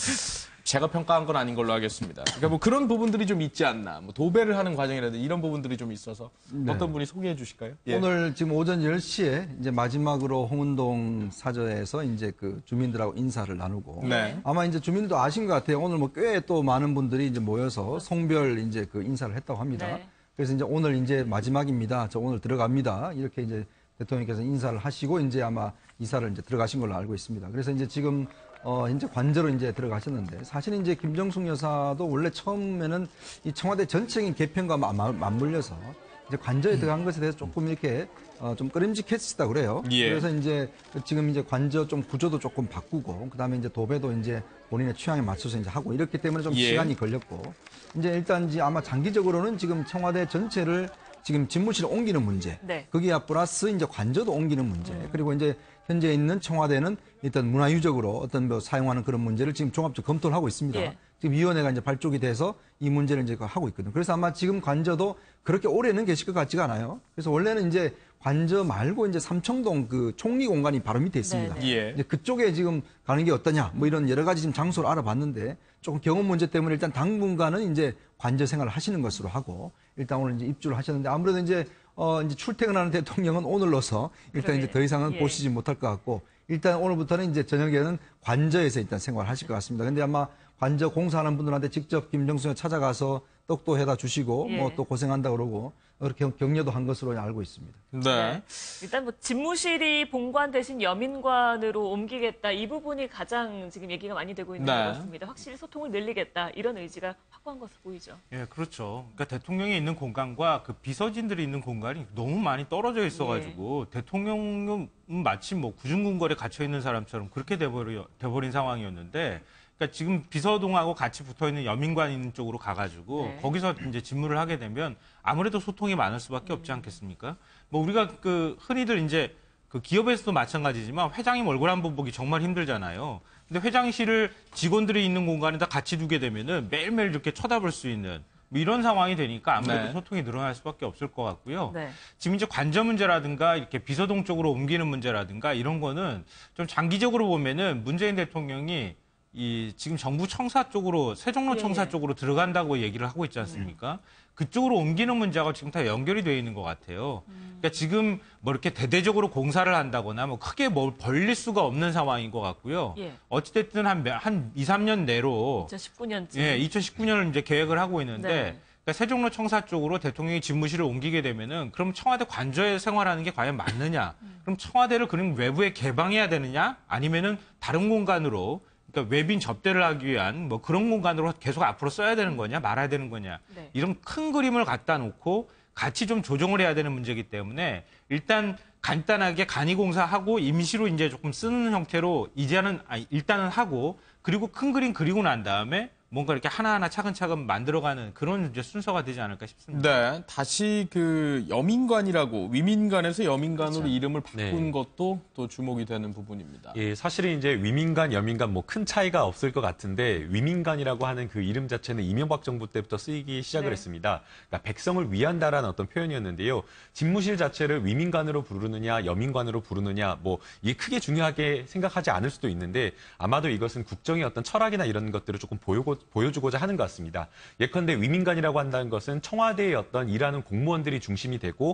제가 평가한 건 아닌 걸로 하겠습니다. 그러니까 뭐 그런 부분들이 좀 있지 않나, 뭐 도배를 하는 과정이라든지 이런 부분들이 좀 있어서 네. 어떤 분이 소개해 주실까요? 예. 오늘 지금 오전 열 시에 이제 마지막으로 홍은동 사저에서 이제 그 주민들하고 인사를 나누고 네. 아마 이제 주민들도 아신 것 같아요. 오늘 뭐 꽤 또 많은 분들이 이제 모여서 송별 이제 그 인사를 했다고 합니다. 네. 그래서 이제 오늘 이제 마지막입니다. 저 오늘 들어갑니다. 이렇게 이제 대통령께서 인사를 하시고 이제 아마 이사를 이제 들어가신 걸로 알고 있습니다. 그래서 이제 지금 어 이제 관저로 이제 들어가셨는데 사실은 이제 김정숙 여사도 원래 처음에는 이 청와대 전체적인 개편과 마- 마- 맞물려서 이제 관저에 들어간 것에 대해서 조금 이렇게 어 좀 꺼림직했다 그래요. 예. 그래서 이제 지금 이제 관저 좀 구조도 조금 바꾸고 그다음에 이제 도배도 이제 본인의 취향에 맞춰서 이제 하고 이렇기 때문에 좀 예. 시간이 걸렸고 이제 일단 이제 아마 장기적으로는 지금 청와대 전체를 지금 집무실을 옮기는 문제, 네. 거기에 플러스 이제 관저도 옮기는 문제, 그리고 이제 현재 있는 청와대는 일단 문화유적으로 어떤 뭐 사용하는 그런 문제를 지금 종합적 검토를 하고 있습니다. 예. 지금 위원회가 이제 발족이 돼서 이 문제를 이제 하고 있거든요. 그래서 아마 지금 관저도 그렇게 오래는 계실 것 같지가 않아요. 그래서 원래는 이제 관저 말고 이제 삼청동 그 총리 공간이 바로 밑에 있습니다. 네네. 예. 이제 그쪽에 지금 가는 게 어떠냐, 뭐 이런 여러 가지 지금 장소를 알아봤는데 조금 경험 문제 때문에 일단 당분간은 이제 관저 생활을 하시는 것으로 하고 일단 오늘 이제 입주를 하셨는데 아무래도 이제 어 이제 출퇴근하는 대통령은 오늘로서 일단 그러게. 이제 더 이상은 예. 보시지 못할 것 같고 일단 오늘부터는 이제 저녁에는 관저에서 일단 생활하실 것 같습니다. 근데 아마 관저 공사하는 분들한테 직접 김정수가 찾아가서 떡도 해다 주시고 예. 뭐 또 고생한다 그러고 그렇게 격려도 한 것으로 알고 있습니다. 네. 일단 뭐 집무실이 본관 대신 여민관으로 옮기겠다 이 부분이 가장 지금 얘기가 많이 되고 있는 네. 것 같습니다. 확실히 소통을 늘리겠다 이런 의지가 확고한 것으로 보이죠. 예, 그렇죠. 그러니까 대통령이 있는 공간과 그 비서진들이 있는 공간이 너무 많이 떨어져 있어가지고 예. 대통령은 마치 뭐 구중궁궐에 갇혀 있는 사람처럼 그렇게 돼버려, 돼버린 상황이었는데, 그러니까 지금 비서동하고 같이 붙어 있는 여민관 있는 쪽으로 가가지고 네. 거기서 이제 집무를 하게 되면 아무래도 소통이 많을 수밖에 없지 않겠습니까? 뭐 우리가 그 흔히들 이제 그 기업에서도 마찬가지지만 회장님 얼굴 한번 보기 정말 힘들잖아요. 근데 회장실을 직원들이 있는 공간에다 같이 두게 되면은 매일매일 이렇게 쳐다볼 수 있는 뭐 이런 상황이 되니까 아무래도 네. 소통이 늘어날 수밖에 없을 것 같고요. 네. 지금 이제 관저 문제라든가 이렇게 비서동 쪽으로 옮기는 문제라든가 이런 거는 좀 장기적으로 보면은 문재인 대통령이 이 지금 정부 청사 쪽으로 세종로 예, 청사 예. 쪽으로 들어간다고 얘기를 하고 있지 않습니까? 그쪽으로 옮기는 문제가 지금 다 연결이 되어 있는 것 같아요. 그러니까 지금 뭐 이렇게 대대적으로 공사를 한다거나 뭐 크게 뭘 벌릴 수가 없는 상황인 것 같고요. 예. 어찌됐든 한, 몇- 한 이, 삼 년 내로 이천십구 년쯤. 예, 이천십구 년을 이제 계획을 하고 있는데 네. 그러니까 세종로 청사 쪽으로 대통령이 집무실을 옮기게 되면은 그럼 청와대 관저에 생활하는 게 과연 맞느냐? 그럼 청와대를 그럼 외부에 개방해야 되느냐? 아니면은 다른 공간으로 그러니까 외빈 접대를 하기 위한 뭐 그런 공간으로 계속 앞으로 써야 되는 거냐, 말아야 되는 거냐? 네. 이런 큰 그림을 갖다 놓고 같이 좀 조정을 해야 되는 문제이기 때문에 일단 간단하게 간이공사하고 임시로 이제 조금 쓰는 형태로 이제는 아니, 일단은 하고 그리고 큰 그림 그리고 난 다음에 뭔가 이렇게 하나하나 차근차근 만들어가는 그런 이제 순서가 되지 않을까 싶습니다. 네, 다시 그 여민관이라고 위민관에서 여민관으로 그렇죠. 이름을 바꾼 네. 것도 또 주목이 되는 부분입니다. 예, 사실은 이제 위민관, 여민관 뭐 큰 차이가 없을 것 같은데 위민관이라고 하는 그 이름 자체는 이명박 정부 때부터 쓰이기 시작을 네. 했습니다. 그러니까 백성을 위한다라는 어떤 표현이었는데요. 집무실 자체를 위민관으로 부르느냐, 여민관으로 부르느냐, 뭐 이게 크게 중요하게 생각하지 않을 수도 있는데 아마도 이것은 국정의 어떤 철학이나 이런 것들을 조금 보여고, 보여주고자 하는 것 같습니다. 예컨대 위민관이라고 한다는 것은 청와대의 어떤 일하는 공무원들이 중심이 되고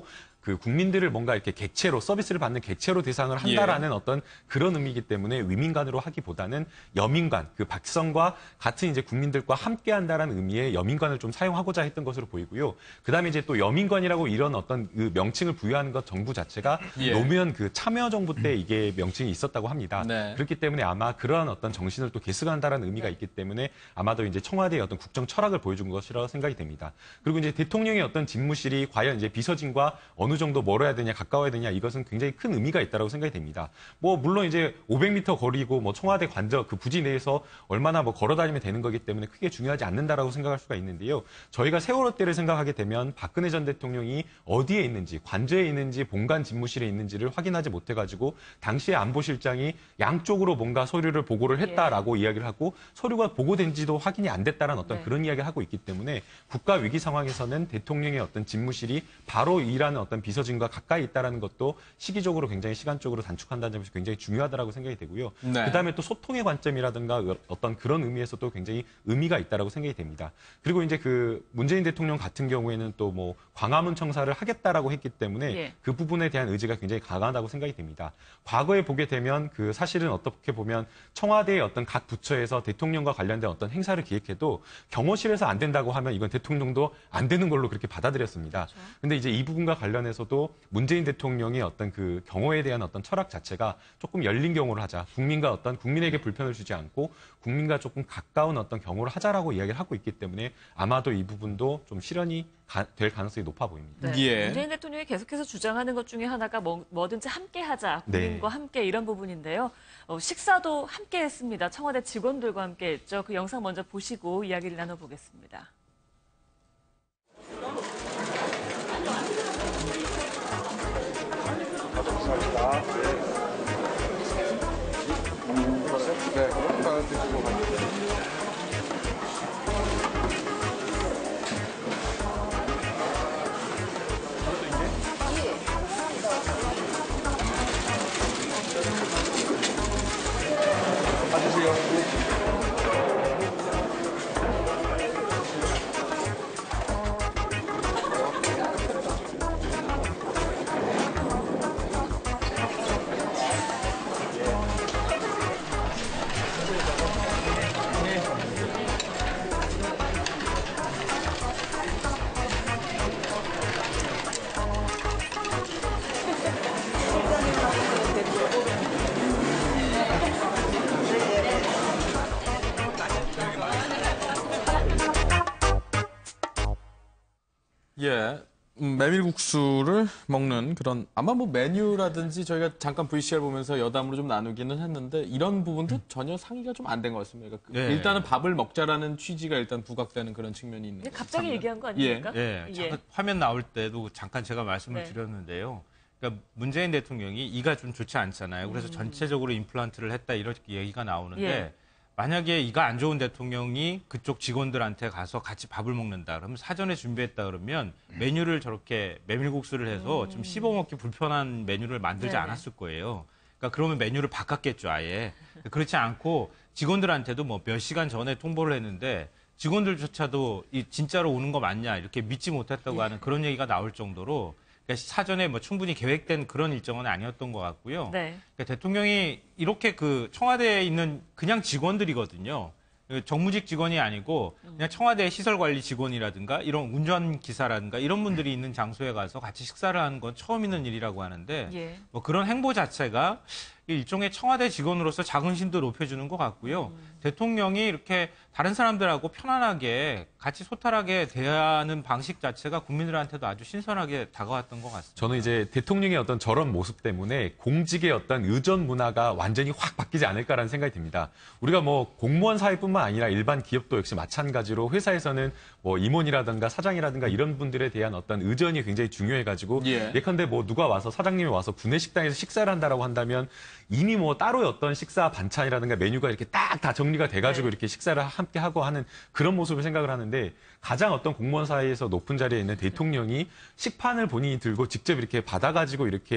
그 국민들을 뭔가 이렇게 객체로 서비스를 받는 객체로 대상을 한다라는 예. 어떤 그런 의미이기 때문에 위민관으로 하기보다는 여민관, 그 백성과 같은 이제 국민들과 함께한다라는 의미의 여민관을 좀 사용하고자 했던 것으로 보이고요. 그다음에 이제 또 여민관이라고 이런 어떤 그 명칭을 부여하는 것 정부 자체가 예. 노무현 그 참여정부 때 이게 명칭이 있었다고 합니다. 네. 그렇기 때문에 아마 그러한 어떤 정신을 또 계승한다라는 의미가 있기 때문에 아마도 이제 청와대의 어떤 국정 철학을 보여준 것이라고 생각이 됩니다. 그리고 이제 대통령의 어떤 집무실이 과연 이제 비서진과 어느 정도 멀어야 되냐, 가까워야 되냐, 이것은 굉장히 큰 의미가 있다고 생각이 됩니다. 뭐 물론 이제 오백 미터 거리고 뭐 청와대 관저 그 부지 내에서 얼마나 뭐 걸어 다니면 되는 거기 때문에 크게 중요하지 않는다라고 생각할 수가 있는데요. 저희가 세월호 때를 생각하게 되면 박근혜 전 대통령이 어디에 있는지, 관저에 있는지, 본관 집무실에 있는지를 확인하지 못해가지고 당시에 안보실장이 양쪽으로 뭔가 서류를 보고를 했다라고 예. 이야기를 하고 서류가 보고된지도 확인이 안 됐다라는 어떤 네. 그런 이야기를 하고 있기 때문에 국가 위기 상황에서는 대통령의 어떤 집무실이 바로 일하는 어떤 비서진과 가까이 있다는 것도 시기적으로 굉장히 시간적으로 단축한다는 점에서 굉장히 중요하다고 생각이 되고요. 네. 그다음에 또 소통의 관점이라든가 어떤 그런 의미에서도 굉장히 의미가 있다고 생각이 됩니다. 그리고 이제 그 문재인 대통령 같은 경우에는 또 뭐 광화문 청사를 하겠다라고 했기 때문에 예. 그 부분에 대한 의지가 굉장히 강하다고 생각이 됩니다. 과거에 보게 되면 그 사실은 어떻게 보면 청와대의 어떤 각 부처에서 대통령과 관련된 어떤 행사를 기획해도 경호실에서 안 된다고 하면 이건 대통령도 안 되는 걸로 그렇게 받아들였습니다. 그렇죠. 근데 이제 이 부분과 관련해서도 문재인 대통령의 어떤 그 경호에 대한 어떤 철학 자체가 조금 열린 경호를 하자. 국민과 어떤 국민에게 불편을 주지 않고 국민과 조금 가까운 어떤 경호를 하자라고 이야기를 하고 있기 때문에 아마도 이 부분도 좀 실현이 가, 될 가능성이 높아 보입니다. 네. 예. 문재인 대통령이 계속해서 주장하는 것 중에 하나가 뭐, 뭐든지 함께하자, 국민과 네. 함께 이런 부분인데요. 어, 식사도 함께했습니다. 청와대 직원들과 함께했죠. 그 영상 먼저 보시고 이야기를 나눠보겠습니다. 네, 국빵을 드시고 가시죠. 예, 음, 메밀국수를 먹는 그런 아마 뭐 메뉴라든지 저희가 잠깐 브이씨알 보면서 여담으로 좀 나누기는 했는데 이런 부분도 전혀 상의가 좀 안 된 것 같습니다. 그러니까 네. 일단은 밥을 먹자라는 취지가 일단 부각되는 그런 측면이 있는 것 갑자기 같습니다. 얘기한 거 아닙니까? 예, 잠깐 화면 나올 때도 잠깐 제가 말씀을 네. 드렸는데요. 그러니까 문재인 대통령이 이가 좀 좋지 않잖아요. 그래서 전체적으로 임플란트를 했다 이렇게 얘기가 나오는데 예. 만약에 이가 안 좋은 대통령이 그쪽 직원들한테 가서 같이 밥을 먹는다 그러면 사전에 준비했다 그러면 메뉴를 저렇게 메밀국수를 해서 좀 씹어먹기 불편한 메뉴를 만들지 네네. 않았을 거예요. 그러니까 그러면 메뉴를 바꿨겠죠, 아예. 그렇지 않고 직원들한테도 뭐 몇 시간 전에 통보를 했는데 직원들조차도 이 진짜로 오는 거 맞냐 이렇게 믿지 못했다고 하는 그런 얘기가 나올 정도로 그러니까 사전에 뭐 충분히 계획된 그런 일정은 아니었던 것 같고요. 네. 그러니까 대통령이 이렇게 그 청와대에 있는 그냥 직원들이거든요. 정무직 직원이 아니고 그냥 청와대 시설관리 직원이라든가 이런 운전기사라든가 이런 분들이 있는 장소에 가서 같이 식사를 하는 건 처음 있는 일이라고 하는데 예. 뭐 그런 행보 자체가 일종의 청와대 직원으로서 자긍심도 높여주는 것 같고요. 음. 대통령이 이렇게 다른 사람들하고 편안하게 같이 소탈하게 대하는 방식 자체가 국민들한테도 아주 신선하게 다가왔던 것 같습니다. 저는 이제 대통령의 어떤 저런 모습 때문에 공직의 어떤 의전 문화가 완전히 확 바뀌지 않을까라는 생각이 듭니다. 우리가 뭐 공무원 사회뿐만 아니라 일반 기업도 역시 마찬가지로 회사에서는 뭐 임원이라든가 사장이라든가 이런 분들에 대한 어떤 의전이 굉장히 중요해가지고 예. 예컨대 뭐 누가 와서 사장님이 와서 구내식당에서 식사를 한다라고 한다면 이미 뭐 따로 어떤 식사 반찬이라든가 메뉴가 이렇게 딱 다 정리가 돼가지고 네. 이렇게 식사를 함께 하고 하는 그런 모습을 생각을 하는데 가장 어떤 공무원 사이에서 높은 자리에 있는 대통령이 식판을 본인이 들고 직접 이렇게 받아가지고 이렇게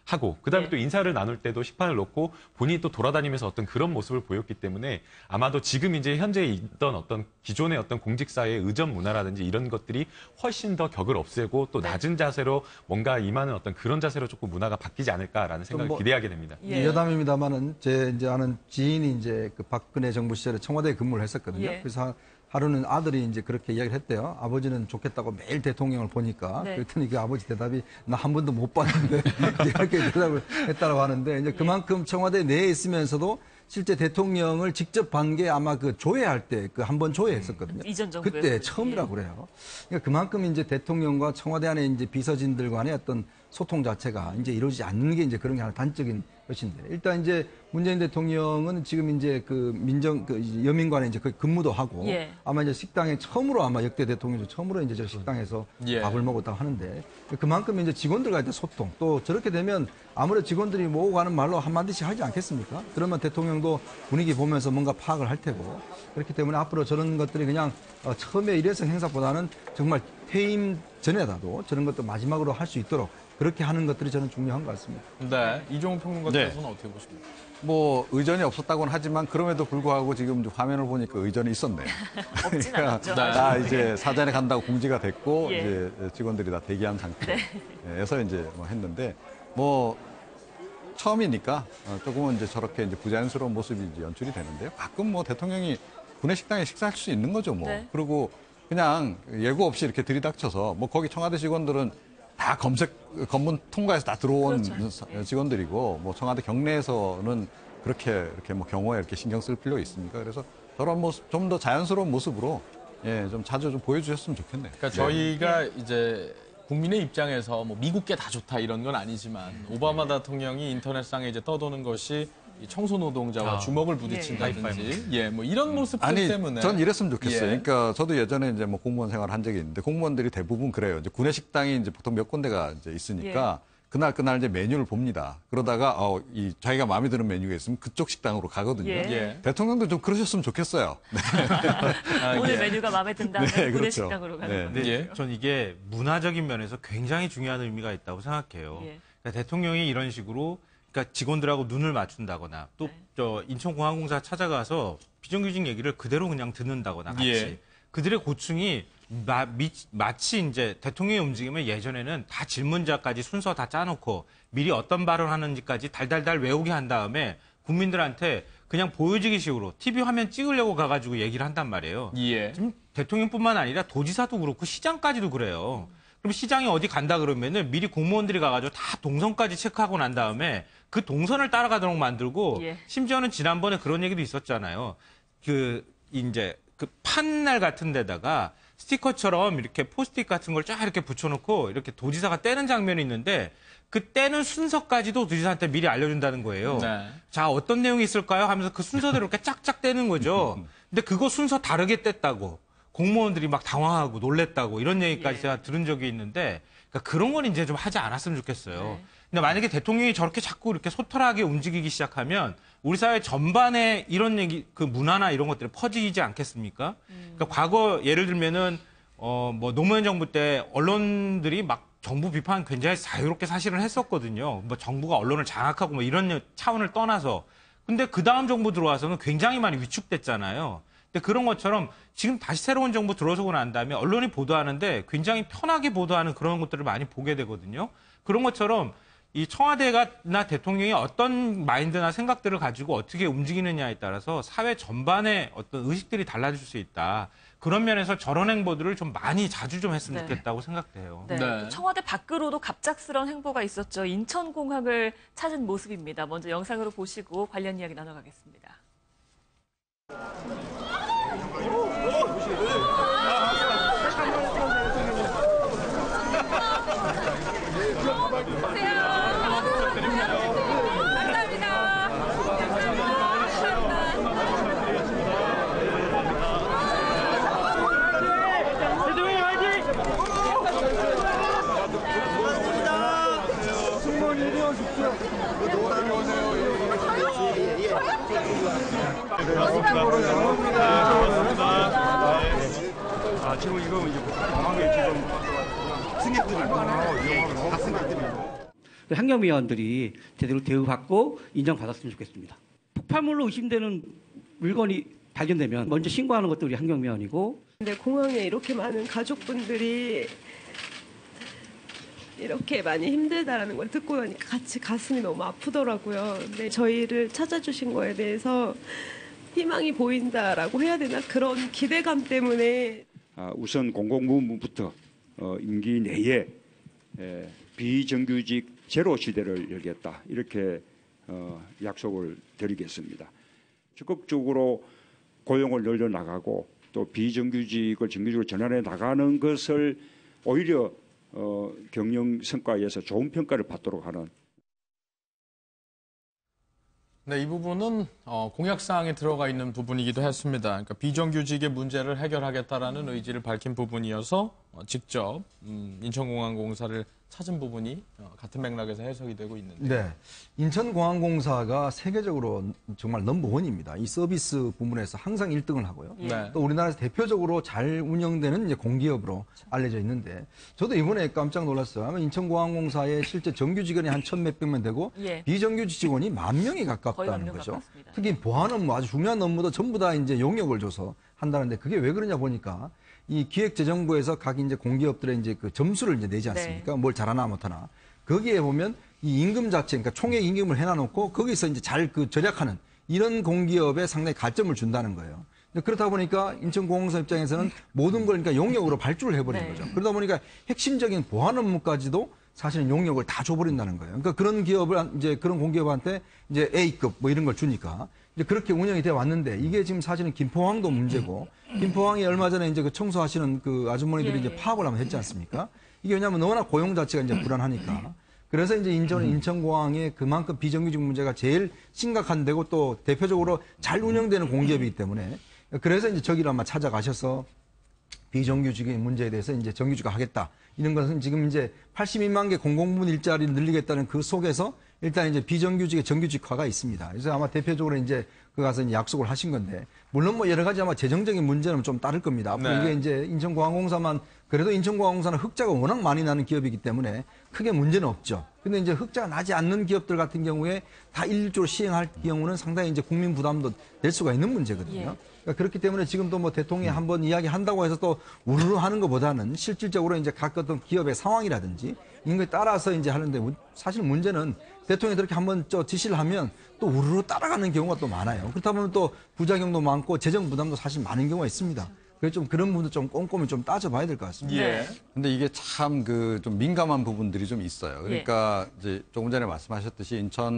하고 그다음에 예. 또 인사를 나눌 때도 식판을 놓고 본인이 또 돌아다니면서 어떤 그런 모습을 보였기 때문에 아마도 지금 이제 현재 있던 어떤 기존의 어떤 공직사의 의전 문화라든지 이런 것들이 훨씬 더 격을 없애고 또 네. 낮은 자세로 뭔가 임하는 어떤 그런 자세로 조금 문화가 바뀌지 않을까라는 생각을 뭐 기대하게 됩니다. 예. 여담입니다만은 제 이제 아는 지인이 이제 그 박근혜 정부 시절에 청와대에 근무를 했었거든요. 예. 그래서 하루는 아들이 이제 그렇게 이야기를 했대요. 아버지는 좋겠다고 매일 대통령을 보니까. 네. 그랬더니 그 아버지 대답이 나 한 번도 못 봤는데 이렇게 대답을 했다고 하는데 이제 그만큼 청와대 내에 있으면서도 실제 대통령을 직접 반 게 아마 그 조회할 때 그 한 번 조회했었거든요. 이전 정부에서. 그때 처음이라고 그래요. 그러니까 그만큼 이제 대통령과 청와대 안에 이제 비서진들 간의 어떤 소통 자체가 이제 이루어지지 않는 게 이제 그런 게 하나 단적인 것인데 일단 이제 문재인 대통령은 지금 이제 그 민정 그 여민관에 이제 그 근무도 하고 예. 아마 이제 식당에 처음으로 아마 역대 대통령 중 처음으로 이제 저 식당에서 예. 밥을 먹었다고 하는데 그만큼 이제 직원들과의 소통 또 저렇게 되면 아무래도 직원들이 모으고 가는 말로 한마디씩 하지 않겠습니까? 그러면 대통령도 분위기 보면서 뭔가 파악을 할 테고 그렇기 때문에 앞으로 저런 것들이 그냥 어, 처음에 일회성 행사보다는 정말 퇴임 전에라도 저런 것도 마지막으로 할 수 있도록 그렇게 하는 것들이 저는 중요한 것 같습니다. 네, 이종훈 평론가께서는 네. 어떻게 보십니까? 뭐 의전이 없었다고는 하지만 그럼에도 불구하고 지금 화면을 보니까 의전이 있었네요. 없진 않았죠. 다 이제 사전에 간다고 공지가 됐고 예. 이제 직원들이 다 대기한 상태에서 이제 뭐 했는데 뭐 처음이니까 어, 조금은 이제 저렇게 이제 부자연스러운 모습이 이제 연출이 되는데요. 가끔 뭐 대통령이 구내 식당에 식사할 수 있는 거죠, 뭐. 네. 그리고 그냥 예고 없이 이렇게 들이닥쳐서 뭐 거기 청와대 직원들은 다 검색 검문 통과해서 다 들어온 그렇죠. 직원들이고 뭐 청와대 경내에서는 그렇게 이렇게 뭐 경호에 이렇게 신경 쓸 필요 있습니까? 그래서 저런 모습 좀 더 자연스러운 모습으로 예, 좀 자주 좀 보여주셨으면 좋겠네요. 그러니까 저희가 이제 국민의 입장에서 뭐 미국계 다 좋다 이런 건 아니지만 오바마 대통령이 인터넷상에 이제 떠도는 것이 이 청소 노동자와 아. 주먹을 부딪힌다든지 예, 뭐 이런 모습들 아니, 때문에 전 이랬으면 좋겠어요. 예. 그러니까 저도 예전에 이제 뭐 공무원 생활 한 적이 있는데 공무원들이 대부분 그래요. 이제 구내 식당이 이제 보통 몇 군데가 이제 있으니까 그날 그날 이제 메뉴를 봅니다. 그러다가 어, 이 자기가 마음에 드는 메뉴가 있으면 그쪽 식당으로 가거든요. 예. 예. 대통령도 좀 그러셨으면 좋겠어요. 네. 아, 오늘 예. 메뉴가 마음에 든다면 네, 구내 그렇죠. 식당으로 가는 네. 거예요. 근데 예. 전 이게 문화적인 면에서 굉장히 중요한 의미가 있다고 생각해요. 예. 그러니까 대통령이 이런 식으로 그러니까 직원들하고 눈을 맞춘다거나 또 네. 저 인천공항공사 찾아가서 비정규직 얘기를 그대로 그냥 듣는다거나 같이 예. 그들의 고충이 마, 미, 마치 이제 대통령의 움직임을 예전에는 다 질문자까지 순서 다 짜놓고 미리 어떤 발언 하는지까지 달달달 외우게 한 다음에 국민들한테 그냥 보여지기 식으로 티비 화면 찍으려고 가가지고 얘기를 한단 말이에요. 예. 지금 대통령뿐만 아니라 도지사도 그렇고 시장까지도 그래요. 그럼 시장이 어디 간다 그러면은 미리 공무원들이 가가지고 다 동선까지 체크하고 난 다음에 그 동선을 따라가도록 만들고 예. 심지어는 지난번에 그런 얘기도 있었잖아요. 그 이제 그 판날 같은 데다가 스티커처럼 이렇게 포스트잇 같은 걸 쫙 이렇게 붙여놓고 이렇게 도지사가 떼는 장면이 있는데 그 떼는 순서까지도 도지사한테 미리 알려준다는 거예요. 네. 자, 어떤 내용이 있을까요? 하면서 그 순서대로 이렇게 짝짝 떼는 거죠. 근데 그거 순서 다르게 뗐다고. 공무원들이 막 당황하고 놀랬다고 이런 얘기까지 예. 제가 들은 적이 있는데 그러니까 그런 건 이제 좀 하지 않았으면 좋겠어요. 네. 근데 만약에 대통령이 저렇게 자꾸 이렇게 소탈하게 움직이기 시작하면 우리 사회 전반에 이런 얘기, 그 문화나 이런 것들이 퍼지지 않겠습니까? 음. 그러니까 과거 예를 들면은 어, 뭐 노무현 정부 때 언론들이 막 정부 비판 굉장히 자유롭게 사실을 했었거든요. 뭐 정부가 언론을 장악하고 뭐 이런 차원을 떠나서. 근데 그 다음 정부 들어와서는 굉장히 많이 위축됐잖아요. 근데 그런 것처럼 지금 다시 새로운 정부 들어서고 난 다음에 언론이 보도하는데 굉장히 편하게 보도하는 그런 것들을 많이 보게 되거든요. 그런 것처럼 이 청와대나 대통령이 어떤 마인드나 생각들을 가지고 어떻게 움직이느냐에 따라서 사회 전반의 어떤 의식들이 달라질 수 있다. 그런 면에서 저런 행보들을 좀 많이 자주 좀 했으면 네. 좋겠다고 생각돼요. 네. 네. 또 청와대 밖으로도 갑작스러운 행보가 있었죠. 인천공항을 찾은 모습입니다. 먼저 영상으로 보시고 관련 이야기 나눠가겠습니다. 아, 지금 이거 이제 공항에 지금 승객들이 있구나. 다 승객들이. 그 환경미화원들이 제대로 대우받고 인정받았으면 좋겠습니다. 폭발물로 의심되는 물건이 발견되면 먼저 신고하는 것도 우리 환경미화원이고. 근데 공항에 이렇게 많은 가족분들이 이렇게 많이 힘들다라는 걸 듣고 나니까 같이 가슴이 너무 아프더라고요. 근데 저희를 찾아주신 거에 대해서 희망이 보인다라고 해야 되나, 그런 기대감 때문에 아, 우선 공공부문부터 어, 임기 내에 에, 비정규직 제로 시대를 열겠다, 이렇게 어, 약속을 드리겠습니다. 적극적으로 고용을 늘려나가고 또 비정규직을 정규직으로 전환해 나가는 것을 오히려 어, 경영 성과에서 좋은 평가를 받도록 하는. 네, 이 부분은 어, 공약사항에 들어가 있는 부분이기도 했습니다. 그러니까 비정규직의 문제를 해결하겠다라는 의지를 밝힌 부분이어서 어, 직접 음, 인천공항공사를 찾은 부분이 어, 같은 맥락에서 해석이 되고 있는데. 네, 인천공항공사가 세계적으로 정말 넘버원입니다. 이 서비스 부문에서 항상 일 등을 하고요. 네. 또 우리나라에서 대표적으로 잘 운영되는 이제 공기업으로 알려져 있는데, 저도 이번에 깜짝 놀랐어요. 아마 인천공항공사에 실제 정규 직원이 한 천 몇백 명 되고 예. 비정규직 직원이 만 명이 거의 만 가깝다는 명 거죠. 가깝습니다. 특히 보안 업무, 아주 중요한 업무도 전부 다 이제 용역을 줘서 한다는데, 그게 왜 그러냐 보니까 이 기획재정부에서 각 이제 공기업들의 이제 그 점수를 이제 내지 않습니까? 뭘 잘하나 못하나. 거기에 보면 이 임금 자체, 그러니까 총액 임금을 해놔놓고 거기서 이제 잘 그 절약하는 이런 공기업에 상당히 가점을 준다는 거예요. 그렇다 보니까 인천공항공사 입장에서는 모든 걸 그러니까 용역으로 발주를 해버린 네. 거죠. 그러다 보니까 핵심적인 보안 업무까지도 사실은 용역을 다 줘버린다는 거예요. 그러니까 그런 기업을 이제 그런 공기업한테 이제 A급 뭐 이런 걸 주니까 이제 그렇게 운영이 돼 왔는데, 이게 지금 사실은 김포항도 문제고, 김포항이 얼마 전에 이제 그 청소하시는 그 아주머니들이 예, 이제 예. 파업을 한번 했지 않습니까? 이게 왜냐하면 워낙 고용 자체가 이제 불안하니까. 그래서 이제 인천, 인천공항에 그만큼 비정규직 문제가 제일 심각한 데고 또 대표적으로 잘 운영되는 공기업이기 때문에, 그래서 이제 저기를 아마 찾아가셔서 비정규직의 문제에 대해서 이제 정규직화 하겠다. 이런 것은 지금 이제 팔십이만 개 공공부문 일자리를 늘리겠다는 그 속에서 일단 이제 비정규직의 정규직화가 있습니다. 그래서 아마 대표적으로 이제 그 가서 이제 약속을 하신 건데, 물론 뭐 여러 가지 아마 재정적인 문제는 좀 따를 겁니다. 앞으로 네. 이게 이제 인천공항공사만, 그래도 인천공항공사는 흑자가 워낙 많이 나는 기업이기 때문에 크게 문제는 없죠. 근데 이제 흑자가 나지 않는 기업들 같은 경우에 다 일조로 시행할 경우는 상당히 이제 국민 부담도 될 수가 있는 문제거든요. 예. 그러니까 그렇기 때문에 지금도 뭐 대통령이 한번 이야기한다고 해서 또 우르르 하는 것보다는 실질적으로 이제 각 어떤 기업의 상황이라든지 이런 거에 따라서 이제 하는데, 사실 문제는 대통령이 그렇게 한번 저 지시를 하면 또 우르르 따라가는 경우가 또 많아요. 그렇다 보면 또 부작용도 많고 재정 부담도 사실 많은 경우가 있습니다. 그래서 좀 그런 부분도 좀 꼼꼼히 좀 따져봐야 될 것 같습니다. 예. 근데 이게 참 그 좀 민감한 부분들이 좀 있어요. 그러니까 이제 조금 전에 말씀하셨듯이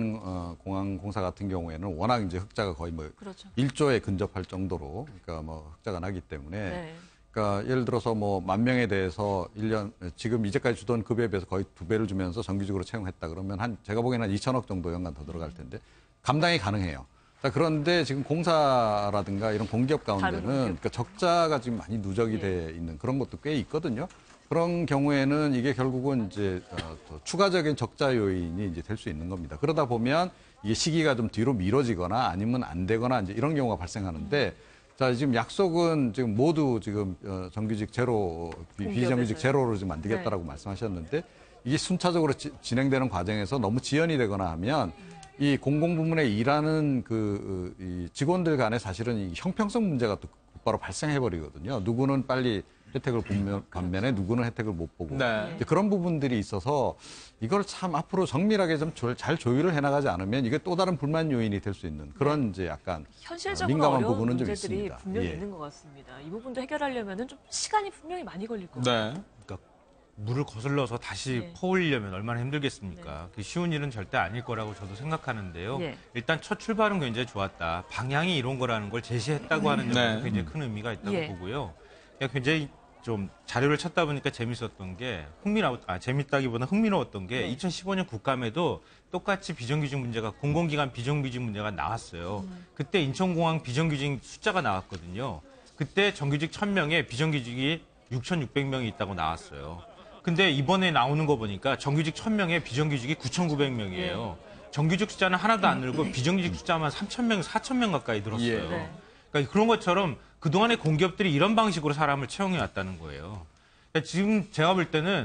인천공항공사 같은 경우에는 워낙 이제 흑자가 거의 뭐 그렇죠. 일조에 근접할 정도로, 그러니까 뭐 흑자가 나기 때문에, 네. 그러니까 예를 들어서 뭐 만 명에 대해서 일 년 지금 이제까지 주던 급여에 비해서 거의 두 배를 주면서 정규직으로 채용했다 그러면 한 제가 보기에는 한 이천억 정도 연간 더 들어갈 텐데 감당이 가능해요. 자, 그런데 지금 공사라든가 이런 공기업 가운데는 그러니까 적자가 지금 많이 누적이 예. 돼 있는 그런 것도 꽤 있거든요. 그런 경우에는 이게 결국은 이제 어, 더 추가적인 적자 요인이 이제 될 수 있는 겁니다. 그러다 보면 이게 시기가 좀 뒤로 미뤄지거나 아니면 안 되거나 이제 이런 경우가 발생하는데, 자, 지금 약속은 지금 모두 지금 어, 정규직 제로, 비- 비정규직 제로로 지금 만들겠다라고 네. 말씀하셨는데, 이게 순차적으로 지, 진행되는 과정에서 너무 지연이 되거나 하면 이 공공부문에 일하는 그 이 직원들 간에 사실은 이 형평성 문제가 또 곧바로 발생해버리거든요. 누구는 빨리 혜택을 보면 반면에 누구는 혜택을 못 보고, 네. 이제 그런 부분들이 있어서 이걸 참 앞으로 정밀하게 좀 잘 조율을 해나가지 않으면 이게 또 다른 불만 요인이 될 수 있는 그런 이제 약간 현실적으로 민감한 어려운 부분은 좀 문제들이 있습니다. 분명히 예. 있는 것 같습니다. 이 부분도 해결하려면 좀 시간이 분명히 많이 걸릴 것 같아요. 네. 그러니까 물을 거슬러서 다시 네. 퍼올리려면 얼마나 힘들겠습니까? 그 쉬운 일은 절대 아닐 거라고 저도 생각하는데요. 예. 일단 첫 출발은 굉장히 좋았다. 방향이 이런 거라는 걸 제시했다고 하는 점에서 네. 굉장히 큰 의미가 있다고 예. 보고요. 그러니까 굉장히 좀 자료를 찾다 보니까 재밌었던 게 흥미나 아 재밌다기보다 흥미로웠던 게 네. 이천십오 년 국감에도 똑같이 비정규직 문제가 공공기관 비정규직 문제가 나왔어요. 음. 그때 인천공항 비정규직 숫자가 나왔거든요. 그때 정규직 천 명에 비정규직이 육천육백 명이 있다고 나왔어요. 근데 이번에 나오는 거 보니까 정규직 천 명에 비정규직이 구천구백 명이에요. 정규직 숫자는 하나도 안 늘고 비정규직 숫자만 삼천 명, 사천 명 가까이 늘었어요. 예. 네. 그러니까 그런 것처럼 그동안의 공기업들이 이런 방식으로 사람을 채용해 왔다는 거예요. 그러니까 지금 제가 볼 때는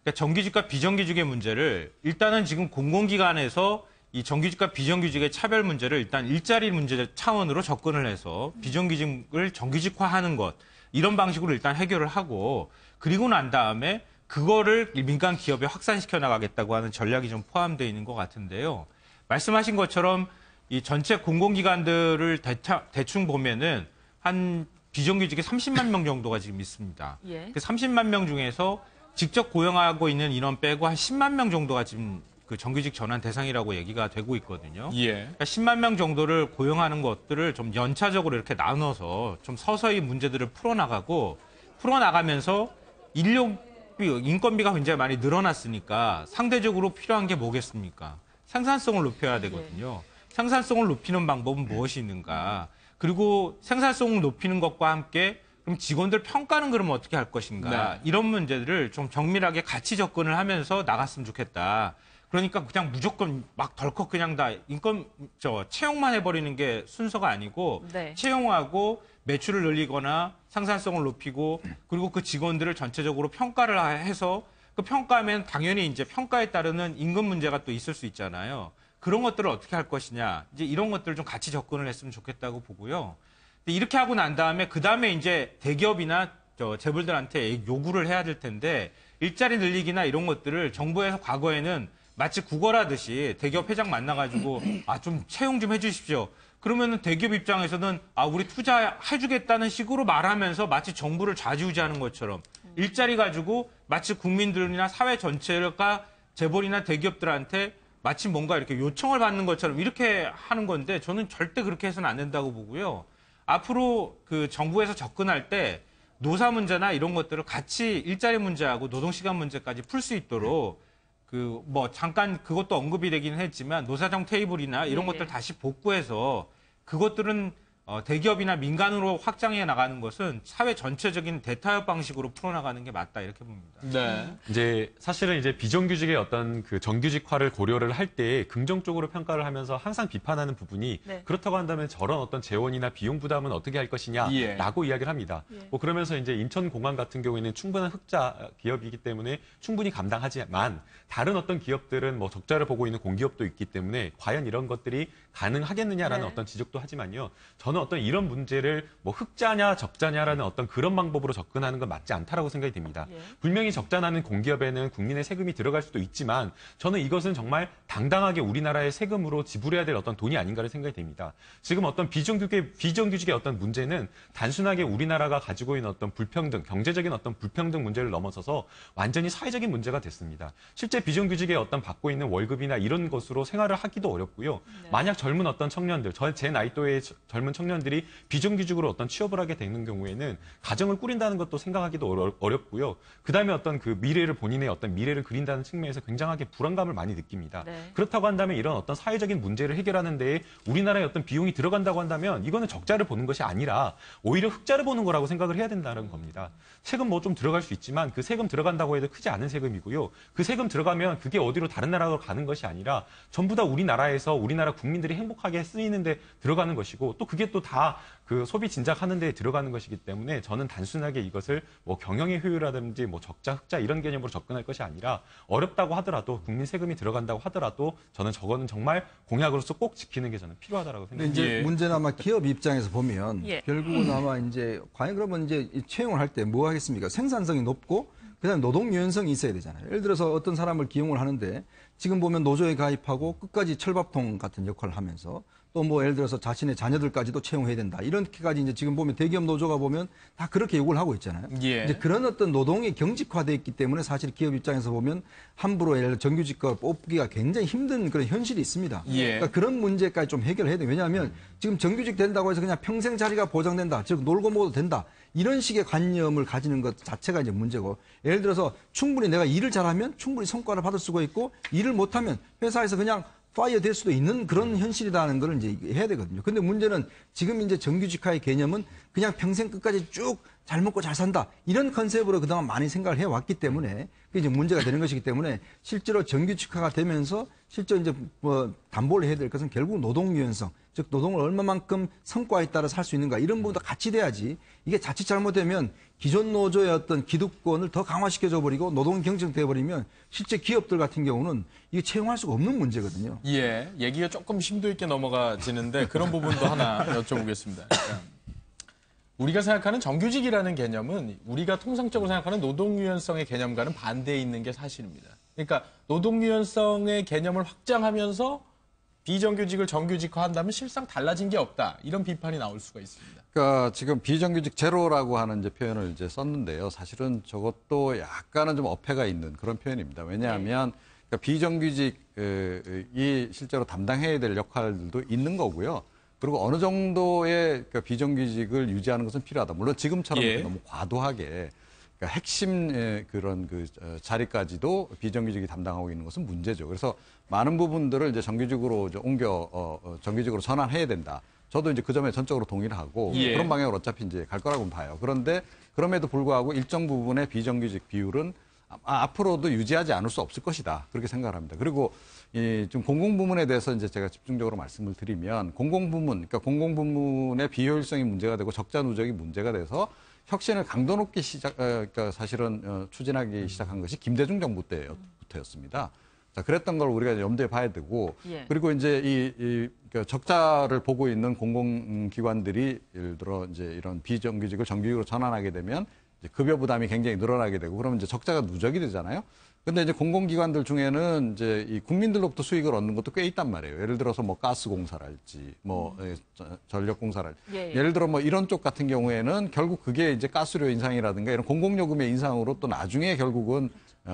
그러니까 정규직과 비정규직의 문제를 일단은 지금 공공기관에서 이 정규직과 비정규직의 차별 문제를 일단 일자리 문제 차원으로 접근을 해서 비정규직을 정규직화하는 것 이런 방식으로 일단 해결을 하고 그리고 난 다음에 그거를 민간 기업에 확산시켜 나가겠다고 하는 전략이 좀 포함되어 있는 것 같은데요. 말씀하신 것처럼 이 전체 공공기관들을 대차, 대충 보면은 한 비정규직이 삼십만 명 정도가 지금 있습니다. 예. 그 삼십만 명 중에서 직접 고용하고 있는 인원 빼고 한 십만 명 정도가 지금 그 정규직 전환 대상이라고 얘기가 되고 있거든요. 예. 그러니까 십만 명 정도를 고용하는 것들을 좀 연차적으로 이렇게 나눠서 좀 서서히 문제들을 풀어나가고 풀어나가면서 인력비, 인건비가 굉장히 많이 늘어났으니까 상대적으로 필요한 게 뭐겠습니까? 생산성을 높여야 되거든요. 생산성을 높이는 방법은 무엇이 있는가? 그리고 생산성을 높이는 것과 함께 그럼 직원들 평가는 그러면 어떻게 할 것인가? 네. 이런 문제들을 좀 정밀하게 같이 접근을 하면서 나갔으면 좋겠다. 그러니까 그냥 무조건 막 덜컥 그냥 다 인건 저 채용만 해버리는 게 순서가 아니고 네. 채용하고 매출을 늘리거나 생산성을 높이고 그리고 그 직원들을 전체적으로 평가를 해서 그 평가하면 당연히 이제 평가에 따르는 임금 문제가 또 있을 수 있잖아요. 그런 것들을 어떻게 할 것이냐 이제 이런 것들을 좀 같이 접근을 했으면 좋겠다고 보고요. 근데 이렇게 하고 난 다음에 그 다음에 이제 대기업이나 저 재벌들한테 요구를 해야 될 텐데 일자리 늘리기나 이런 것들을 정부에서 과거에는 마치 구걸하듯이 대기업 회장 만나가지고 아 좀 채용 좀 해주십시오. 그러면은 대기업 입장에서는 아 우리 투자해주겠다는 식으로 말하면서 마치 정부를 좌지우지하는 것처럼 일자리 가지고 마치 국민들이나 사회 전체가 재벌이나 대기업들한테 마치 뭔가 이렇게 요청을 받는 것처럼 이렇게 하는 건데 저는 절대 그렇게 해서는 안 된다고 보고요. 앞으로 그 정부에서 접근할 때 노사 문제나 이런 것들을 같이 일자리 문제하고 노동시간 문제까지 풀 수 있도록 그 뭐 잠깐 그것도 언급이 되기는 했지만 노사정 테이블이나 이런 네. 것들 다시 복구해서 그것들은 어, 대기업이나 민간으로 확장해 나가는 것은 사회 전체적인 대타협 방식으로 풀어나가는 게 맞다 이렇게 봅니다. 네. 이제 사실은 이제 비정규직의 어떤 그 정규직화를 고려를 할 때 긍정적으로 평가를 하면서 항상 비판하는 부분이 네. 그렇다고 한다면 저런 어떤 재원이나 비용 부담은 어떻게 할 것이냐라고 예. 이야기를 합니다. 예. 뭐 그러면서 이제 인천공항 같은 경우에는 충분한 흑자 기업이기 때문에 충분히 감당하지만 다른 어떤 기업들은 뭐 적자를 보고 있는 공기업도 있기 때문에 과연 이런 것들이 가능하겠느냐라는 네. 어떤 지적도 하지만요. 저는 어떤 이런 문제를 뭐 흑자냐 적자냐라는 어떤 그런 방법으로 접근하는 건 맞지 않다라고 생각이 됩니다. 예. 분명히 적자 나는 공기업에는 국민의 세금이 들어갈 수도 있지만 저는 이것은 정말 당당하게 우리나라의 세금으로 지불해야 될 어떤 돈이 아닌가를 생각이 됩니다. 지금 어떤 비정규직의, 비정규직의 어떤 문제는 단순하게 우리나라가 가지고 있는 어떤 불평등, 경제적인 어떤 불평등 문제를 넘어서서 완전히 사회적인 문제가 됐습니다. 실제 비정규직의 어떤 받고 있는 월급이나 이런 것으로 생활을 하기도 어렵고요. 네. 만약 젊은 어떤 청년들, 저, 제 나이 또의 젊은 청년들이 비정규직으로 어떤 취업을 하게 되는 경우에는 가정을 꾸린다는 것도 생각하기도 어려, 어렵고요. 그다음에 어떤 그 미래를 본인의 어떤 미래를 그린다는 측면에서 굉장하게 불안감을 많이 느낍니다. 네. 그렇다고 한다면 이런 어떤 사회적인 문제를 해결하는 데에 우리나라의 어떤 비용이 들어간다고 한다면 이거는 적자를 보는 것이 아니라 오히려 흑자를 보는 거라고 생각을 해야 된다는 겁니다. 세금 뭐 좀 들어갈 수 있지만 그 세금 들어간다고 해도 크지 않은 세금이고요. 그 세금 들어가면 그게 어디로 다른 나라로 가는 것이 아니라 전부 다 우리나라에서 우리나라 국민들이 행복하게 쓰이는데 들어가는 것이고 또 그게 또 다 그 소비 진작하는 데 들어가는 것이기 때문에 저는 단순하게 이것을 뭐 경영의 효율이라든지 뭐 적자 흑자 이런 개념으로 접근할 것이 아니라 어렵다고 하더라도 국민 세금이 들어간다고 하더라도 저는 저거는 정말 공약으로서 꼭 지키는 게 저는 필요하다라고 근데 생각합니다. 이제 예. 문제는 아마 기업 입장에서 보면 예. 결국은 아마 이제 과연 그러면 이제 이 채용을 할 때 뭐 하겠습니까? 생산성이 높고 그다음에 노동 유연성이 있어야 되잖아요. 예를 들어서 어떤 사람을 기용을 하는데 지금 보면 노조에 가입하고 끝까지 철밥통 같은 역할을 하면서 또 뭐 예를 들어서 자신의 자녀들까지도 채용해야 된다. 이렇게까지 이제 지금 보면 대기업 노조가 보면 다 그렇게 요구를 하고 있잖아요. 예. 이제 그런 어떤 노동이 경직화돼 있기 때문에 사실 기업 입장에서 보면 함부로 예를 들어 정규직과 뽑기가 굉장히 힘든 그런 현실이 있습니다. 예. 그러니까 그런 문제까지 좀 해결해야 돼요. 왜냐하면 지금 정규직 된다고 해서 그냥 평생 자리가 보장된다. 즉 놀고 먹어도 된다. 이런 식의 관념을 가지는 것 자체가 이제 문제고 예를 들어서 충분히 내가 일을 잘하면 충분히 성과를 받을 수가 있고 일을 못하면 회사에서 그냥 파이어 될 수도 있는 그런 현실이라는 걸 이제 해야 되거든요. 근데 문제는 지금 이제 정규직화의 개념은 그냥 평생 끝까지 쭉 잘 먹고 잘 산다. 이런 컨셉으로 그동안 많이 생각을 해왔기 때문에 그게 이제 문제가 되는 것이기 때문에 실제로 정규직화가 되면서 실제로 이제 뭐 담보를 해야 될 것은 결국 노동 유연성, 즉 노동을 얼마만큼 성과에 따라서 할 수 있는가 이런 부분도 같이 돼야지 이게 자칫 잘못되면 기존 노조의 어떤 기득권을 더 강화시켜줘 버리고 노동 경쟁돼 버리면 실제 기업들 같은 경우는 이게 채용할 수가 없는 문제거든요. 예, 얘기가 조금 심도 있게 넘어가지는데 그런 부분도 하나 여쭤보겠습니다. 그러니까 우리가 생각하는 정규직이라는 개념은 우리가 통상적으로 생각하는 노동유연성의 개념과는 반대에 있는 게 사실입니다. 그러니까 노동유연성의 개념을 확장하면서 비정규직을 정규직화한다면 실상 달라진 게 없다. 이런 비판이 나올 수가 있습니다. 그러니까 지금 비정규직 제로라고 하는 이제 표현을 이제 썼는데요. 사실은 저것도 약간은 좀 어폐가 있는 그런 표현입니다. 왜냐하면 그러니까 비정규직이 실제로 담당해야 될 역할들도 있는 거고요. 그리고 어느 정도의 그 비정규직을 유지하는 것은 필요하다. 물론 지금처럼 예. 너무 과도하게 그러니까 핵심 그런 그 자리까지도 비정규직이 담당하고 있는 것은 문제죠. 그래서 많은 부분들을 이제 정규직으로 이제 옮겨 어, 정규직으로 전환해야 된다. 저도 이제 그 점에 전적으로 동의를 하고 예. 그런 방향으로 어차피 이제 갈 거라고 봐요. 그런데 그럼에도 불구하고 일정 부분의 비정규직 비율은 아, 앞으로도 유지하지 않을 수 없을 것이다. 그렇게 생각을 합니다. 그리고 이 좀 공공부문에 대해서 이제 제가 집중적으로 말씀을 드리면 공공부문, 그러니까 공공부문의 비효율성이 문제가 되고 적자 누적이 문제가 돼서 혁신을 강도 높게 시작, 어, 그러니까 사실은 어, 추진하기 시작한 것이 김대중 정부 때부터였습니다. 자, 그랬던 걸 우리가 염두에 봐야 되고, 예. 그리고 이제 이, 이 그러니까 적자를 보고 있는 공공기관들이 예를 들어 이제 이런 비정규직을 정규직으로 전환하게 되면 이제 급여 부담이 굉장히 늘어나게 되고, 그러면 이제 적자가 누적이 되잖아요. 근데 이제 공공기관들 중에는 이제 이 국민들로부터 수익을 얻는 것도 꽤 있단 말이에요. 예를 들어서 뭐 가스공사랄지, 뭐 음. 전력공사랄지. 예, 예. 예를 들어 뭐 이런 쪽 같은 경우에는 결국 그게 이제 가스료 인상이라든가 이런 공공요금의 인상으로 또 나중에 결국은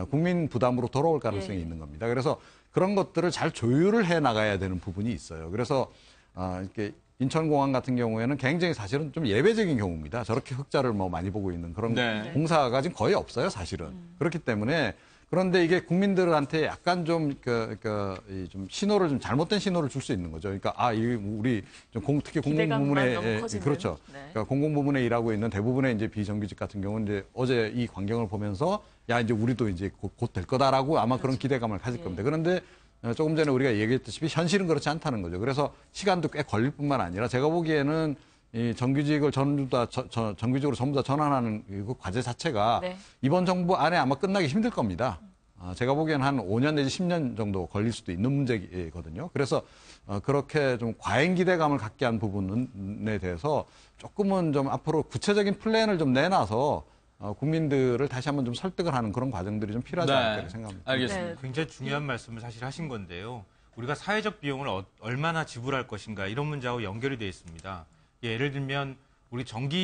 국민 부담으로 돌아올 가능성이 예. 있는 겁니다. 그래서 그런 것들을 잘 조율을 해 나가야 되는 부분이 있어요. 그래서 아, 이렇게 인천공항 같은 경우에는 굉장히 사실은 좀 예외적인 경우입니다. 저렇게 흑자를 뭐 많이 보고 있는 그런 네. 공사가 지금 거의 없어요, 사실은. 음. 그렇기 때문에 그런데 이게 국민들한테 약간 좀, 그, 그, 이 좀 신호를 좀 잘못된 신호를 줄 수 있는 거죠. 그러니까, 아, 이 우리 좀 공, 특히 공공부문에, 예, 그렇죠. 네. 그러니까 공공부문에 일하고 있는 대부분의 이제 비정규직 같은 경우는 이제 어제 이 광경을 보면서 야, 이제 우리도 이제 곧 될 거다라고 아마 그렇죠. 그런 기대감을 가질 예. 겁니다. 그런데 조금 전에 우리가 얘기했듯이 현실은 그렇지 않다는 거죠. 그래서 시간도 꽤 걸릴 뿐만 아니라 제가 보기에는 이 정규직을 전부 다 저, 저, 정규직으로 전부 다 전환하는 그 과제 자체가 네. 이번 이번 정부 안에 아마 끝나기 힘들 겁니다. 어, 제가 보기에는 한 오 년 내지 십 년 정도 걸릴 수도 있는 문제거든요. 그래서 어, 그렇게 좀 과잉 기대감을 갖게 한 부분에 대해서 조금은 좀 앞으로 구체적인 플랜을 좀 내놔서 어, 국민들을 다시 한번 좀 설득을 하는 그런 과정들이 좀 필요하지 네. 않을까 생각합니다. 알겠습니다. 네. 굉장히 중요한 말씀을 사실 하신 건데요. 우리가 사회적 비용을 어, 얼마나 지불할 것인가 이런 문제하고 연결이 되어 있습니다. 예를 들면 우리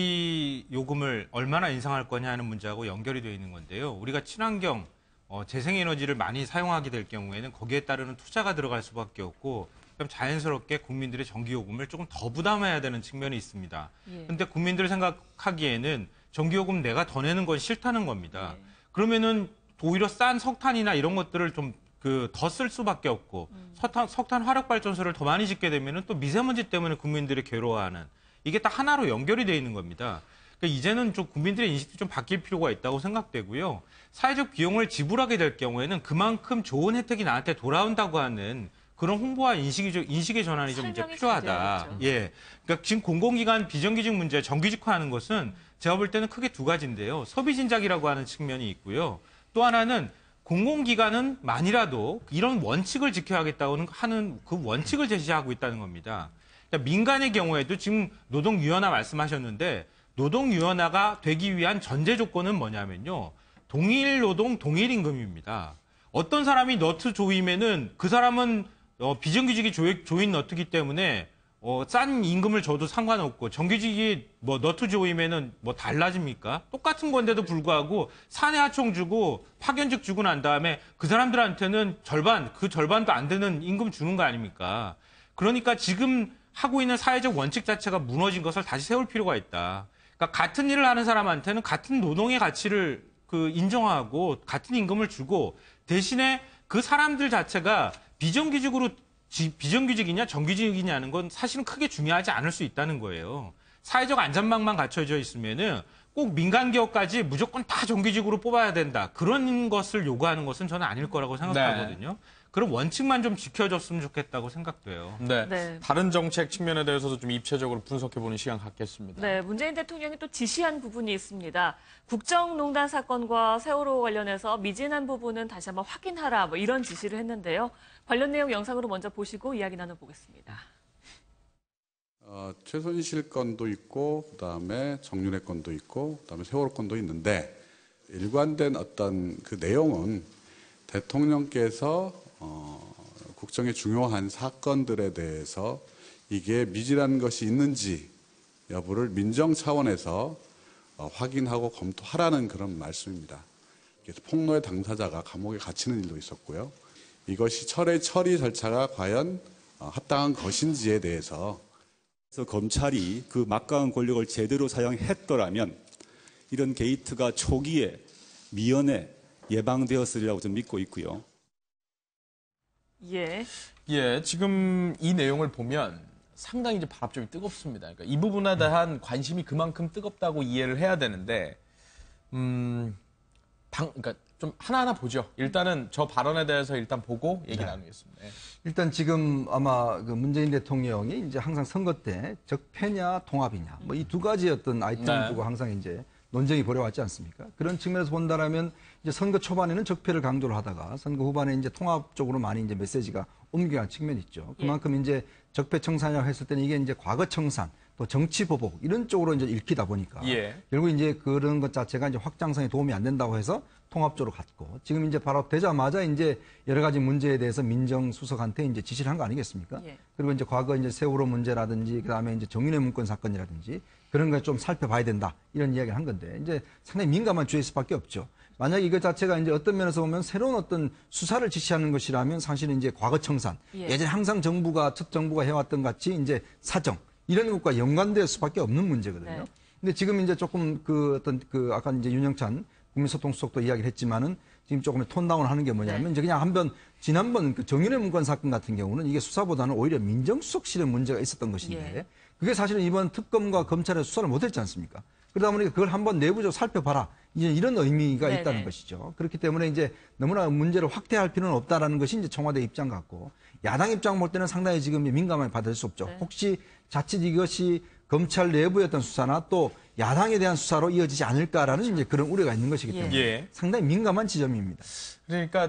전기 요금을 얼마나 인상할 거냐 하는 문제하고 연결이 되어 있는 건데요. 우리가 친환경, 어, 재생에너지를 많이 사용하게 될 경우에는 거기에 따르는 투자가 들어갈 수밖에 없고 그럼 자연스럽게 국민들의 전기요금을 조금 더 부담해야 되는 측면이 있습니다. 그런데 예. 국민들이 생각하기에는 전기요금 내가 더 내는 건 싫다는 겁니다. 예. 그러면은 오히려 싼 석탄이나 이런 것들을 좀 그 더 쓸 수밖에 없고 음. 석탄, 석탄 화력 발전소를 더 많이 짓게 되면은 또 미세먼지 때문에 국민들이 괴로워하는 이게 딱 하나로 연결이 되어 있는 겁니다. 그러니까 이제는 좀 국민들의 인식도 좀 바뀔 필요가 있다고 생각되고요. 사회적 비용을 지불하게 될 경우에는 그만큼 좋은 혜택이 나한테 돌아온다고 하는 그런 홍보와 인식이, 인식의 전환이 좀 이제 설명이 필요하다. 잘 돼야겠죠. 예. 그러니까 지금 공공기관 비정규직 문제 정규직화하는 것은 제가 볼 때는 크게 두 가지인데요. 소비 진작이라고 하는 측면이 있고요. 또 하나는 공공기관은 만이라도 이런 원칙을 지켜야겠다고 하는 그 원칙을 제시하고 있다는 겁니다. 그러니까 민간의 경우에도 지금 노동유연화 말씀하셨는데 노동유연화가 되기 위한 전제 조건은 뭐냐면요. 동일 노동, 동일 임금입니다. 어떤 사람이 너트 조이면은 그 사람은 어, 비정규직이 조, 조인 너트기 때문에 어, 싼 임금을 줘도 상관없고 정규직이 뭐 너트 조이면은 뭐 달라집니까? 똑같은 건데도 불구하고 사내 하청 주고 파견직 주고 난 다음에 그 사람들한테는 절반, 그 절반도 안 되는 임금 주는 거 아닙니까? 그러니까 지금 하고 있는 사회적 원칙 자체가 무너진 것을 다시 세울 필요가 있다. 그러니까 같은 일을 하는 사람한테는 같은 노동의 가치를 그 인정하고 같은 임금을 주고 대신에 그 사람들 자체가 비정규직으로 지, 비정규직이냐 정규직이냐는 건 사실은 크게 중요하지 않을 수 있다는 거예요. 사회적 안전망만 갖춰져 있으면은 꼭 민간 기업까지 무조건 다 정규직으로 뽑아야 된다. 그런 것을 요구하는 것은 저는 아닐 거라고 생각하거든요. 네. 그런 원칙만 좀 지켜줬으면 좋겠다고 생각돼요. 네. 네. 다른 정책 측면에 대해서도 좀 입체적으로 분석해보는 시간 갖겠습니다. 네, 문재인 대통령이 또 지시한 부분이 있습니다. 국정농단 사건과 세월호 관련해서 미진한 부분은 다시 한번 확인하라, 뭐 이런 지시를 했는데요. 관련 내용 영상으로 먼저 보시고 이야기 나눠보겠습니다. 어, 최순실 건도 있고, 그 다음에 정윤회 건도 있고, 그 다음에 세월호 건도 있는데, 일관된 어떤 그 내용은 대통령께서 어, 국정의 중요한 사건들에 대해서 이게 미진한 것이 있는지 여부를 민정 차원에서 어, 확인하고 검토하라는 그런 말씀입니다. 그래서 폭로의 당사자가 감옥에 갇히는 일도 있었고요. 이것이 철의 처리 절차가 과연 어, 합당한 것인지에 대해서 그래서 검찰이 그 막강한 권력을 제대로 사용했더라면 이런 게이트가 초기에 미연에 예방되었으리라고 저는 믿고 있고요. 예. 예, 지금 이 내용을 보면 상당히 이제 발압점이 뜨겁습니다. 그러니까 이 부분에 대한 관심이 그만큼 뜨겁다고 이해를 해야 되는데, 음, 방, 그러니까 좀 하나하나 보죠. 일단은 저 발언에 대해서 일단 보고 얘기 네. 나누겠습니다. 네. 일단 지금 아마 그 문재인 대통령이 이제 항상 선거 때 적폐냐 통합이냐 뭐 이 두 가지 어떤 아이템을 네. 두고 항상 이제 논쟁이 벌여왔지 않습니까? 그런 측면에서 본다라면 이제 선거 초반에는 적폐를 강조를 하다가 선거 후반에 이제 통합 쪽으로 많이 이제 메시지가 옮겨간 측면이 있죠. 그만큼 예. 이제 적폐 청산이라고 했을 때는 이게 이제 과거 청산 또 정치 보복 이런 쪽으로 이제 읽히다 보니까 예. 결국 이제 그런 것 자체가 이제 확장성에 도움이 안 된다고 해서 통합 쪽으로 갔고 지금 이제 바로 되자마자 이제 여러 가지 문제에 대해서 민정수석한테 이제 지시를 한 거 아니겠습니까? 예. 그리고 이제 과거 이제 세월호 문제라든지 그다음에 이제 정윤회 문건 사건이라든지 그런 걸 좀 살펴봐야 된다 이런 이야기를 한 건데 이제 상당히 민감한 주제일 수밖에 없죠. 만약 이거 자체가 이제 어떤 면에서 보면 새로운 어떤 수사를 지시하는 것이라면 사실은 이제 과거 청산 예. 예전에 항상 정부가 첫 정부가 해왔던 같이 이제 사정 이런 것과 연관될 수밖에 없는 문제거든요. 네. 근데 지금 이제 조금 그 어떤 그 아까 이제 윤영찬 국민소통수석도 이야기를 했지만은 지금 조금 톤다운 하는 게 뭐냐면 네. 이제 그냥 한번 지난번 그 정윤회 문건 사건 같은 경우는 이게 수사보다는 오히려 민정수석실에 문제가 있었던 것인데 예. 그게 사실은 이번 특검과 검찰의 수사를 못했지 않습니까? 그러다 보니까 그걸 한번 내부적으로 살펴봐라. 이제 이런 의미가 네네. 있다는 것이죠. 그렇기 때문에 이제 너무나 문제를 확대할 필요는 없다라는 것이 이제 청와대 입장 같고 야당 입장 볼 때는 상당히 지금 민감하게 받을 수 없죠. 네. 혹시 자칫 이것이 검찰 내부의 어떤 수사나 또 야당에 대한 수사로 이어지지 않을까라는 이제 그런 우려가 있는 것이기 때문에 예. 상당히 민감한 지점입니다. 그러니까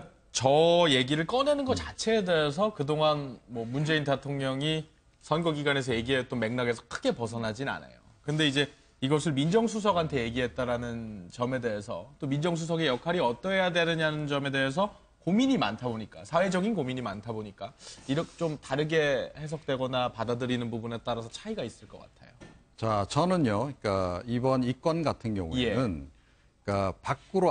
저 얘기를 꺼내는 것 자체에 대해서 그동안 뭐 문재인 대통령이 선거 기간에서 얘기했던 맥락에서 크게 벗어나진 않아요. 근데 이제 이것을 민정수석한테 얘기했다라는 점에 대해서 또 민정수석의 역할이 어떠해야 되느냐는 점에 대해서 고민이 많다 보니까 사회적인 고민이 많다 보니까 이렇게 좀 다르게 해석되거나 받아들이는 부분에 따라서 차이가 있을 것 같아요. 자, 저는요, 그러니까 이번 이 건 같은 경우에는 예. 그러니까 밖으로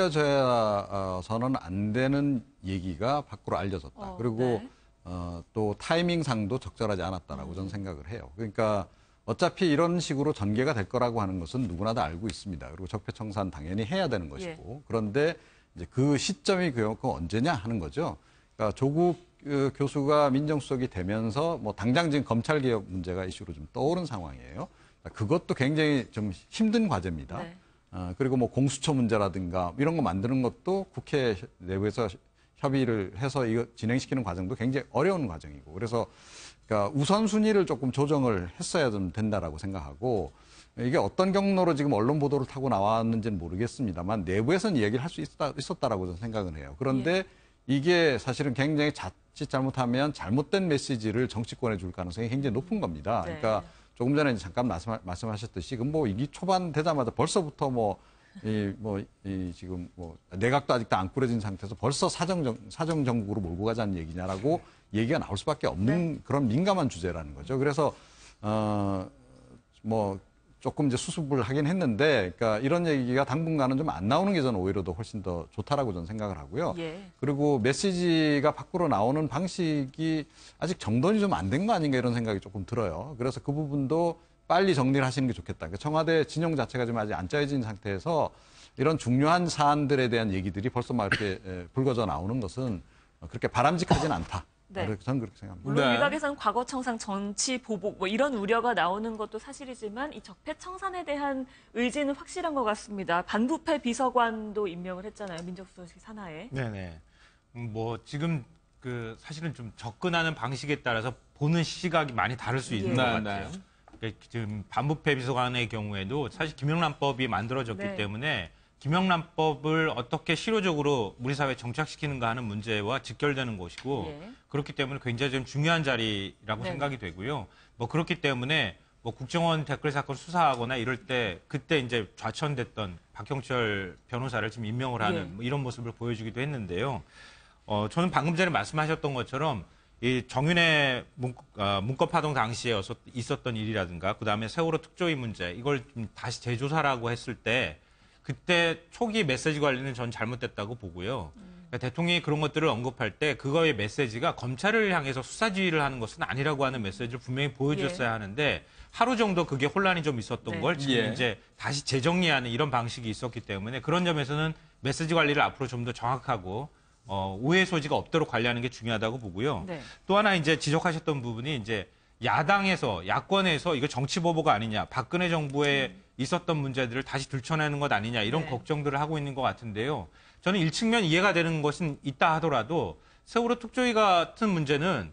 알려져서는 안 되는 얘기가 밖으로 알려졌다. 어, 그리고 네. 어, 또 타이밍상도 적절하지 않았다라고 저는 생각을 해요. 그러니까 어차피 이런 식으로 전개가 될 거라고 하는 것은 누구나 다 알고 있습니다. 그리고 적폐청산 당연히 해야 되는 것이고 예. 그런데 이제 그 시점이 그 언제냐 하는 거죠. 그러니까 조국 교수가 민정수석이 되면서 뭐 당장 지금 검찰개혁 문제가 이슈로 좀 떠오른 상황이에요. 그러니까 그것도 굉장히 좀 힘든 과제입니다. 네. 어, 그리고 뭐 공수처 문제라든가 이런 거 만드는 것도 국회 내부에서 협의를 해서 이거 진행시키는 과정도 굉장히 어려운 과정이고 그래서 그러니까 우선순위를 조금 조정을 했어야 좀 된다라고 생각하고 이게 어떤 경로로 지금 언론 보도를 타고 나왔는지는 모르겠습니다만 내부에서는 얘기를 할 수 있었다, 있었다라고 저는 생각을 해요. 그런데 예. 이게 사실은 굉장히 자칫 잘못하면 잘못된 메시지를 정치권에 줄 가능성이 굉장히 높은 겁니다. 네. 그러니까 조금 전에 잠깐 말씀, 말씀하셨듯이 뭐 이기 초반 되자마자 벌써부터 뭐 이, 뭐, 이, 지금, 뭐, 내각도 아직도 안 꾸려진 상태에서 벌써 사정, 사정정국으로 몰고 가자는 얘기냐라고 얘기가 나올 수밖에 없는 네. 그런 민감한 주제라는 거죠. 그래서, 어, 뭐, 조금 이제 수습을 하긴 했는데, 그러니까 이런 얘기가 당분간은 좀 안 나오는 게 저는 오히려 더 훨씬 더 좋다라고 저는 생각을 하고요. 예. 그리고 메시지가 밖으로 나오는 방식이 아직 정돈이 좀 안 된 거 아닌가 이런 생각이 조금 들어요. 그래서 그 부분도 빨리 정리를 하시는 게 좋겠다. 그러니까 청와대 진영 자체가 지금 아직 안 짜여진 상태에서 이런 중요한 사안들에 대한 얘기들이 벌써 막 이렇게 불거져 나오는 것은 그렇게 바람직하진 않다. 네. 저는 그렇게 생각합니다. 물론 네. 일각에서는 과거 청산 정치 보복 뭐 이런 우려가 나오는 것도 사실이지만 이 적폐 청산에 대한 의지는 확실한 것 같습니다. 반부패 비서관도 임명을 했잖아요. 민정수석실 산하에. 네네. 음, 뭐 지금 그 사실은 좀 접근하는 방식에 따라서 보는 시각이 많이 다를 수 있는 예. 것 네, 같아요. 그러니까 지금 반부패 비서관의 경우에도 사실 김영란법이 만들어졌기 네. 때문에 김영란법을 어떻게 실효적으로 우리 사회에 정착시키는가 하는 문제와 직결되는 것이고 예. 그렇기 때문에 굉장히 좀 중요한 자리라고 네. 생각이 되고요. 뭐 그렇기 때문에 뭐 국정원 댓글 사건 수사하거나 이럴 때 그때 이제 좌천됐던 박형철 변호사를 지금 임명을 하는 예. 뭐 이런 모습을 보여주기도 했는데요. 어, 저는 방금 전에 말씀하셨던 것처럼 이 정윤의 문, 어, 문건 파동 당시에 있었던 일이라든가 그다음에 세월호 특조위 문제 이걸 좀 다시 재조사라고 했을 때 그때 초기 메시지 관리는 전 잘못됐다고 보고요. 그러니까 대통령이 그런 것들을 언급할 때 그거의 메시지가 검찰을 향해서 수사지휘를 하는 것은 아니라고 하는 메시지를 분명히 보여줬어야 예. 하는데 하루 정도 그게 혼란이 좀 있었던 네. 걸 지금 예. 이제 다시 재정리하는 이런 방식이 있었기 때문에 그런 점에서는 메시지 관리를 앞으로 좀 더 정확하고 어, 오해 소지가 없도록 관리하는 게 중요하다고 보고요. 네. 또 하나 이제 지적하셨던 부분이 이제 야당에서 야권에서 이거 정치 보복 아니냐, 박근혜 정부에 음. 있었던 문제들을 다시 들춰내는 것 아니냐 이런 네. 걱정들을 하고 있는 것 같은데요. 저는 일측면 이해가 되는 것은 있다 하더라도 세월호 특조위 같은 문제는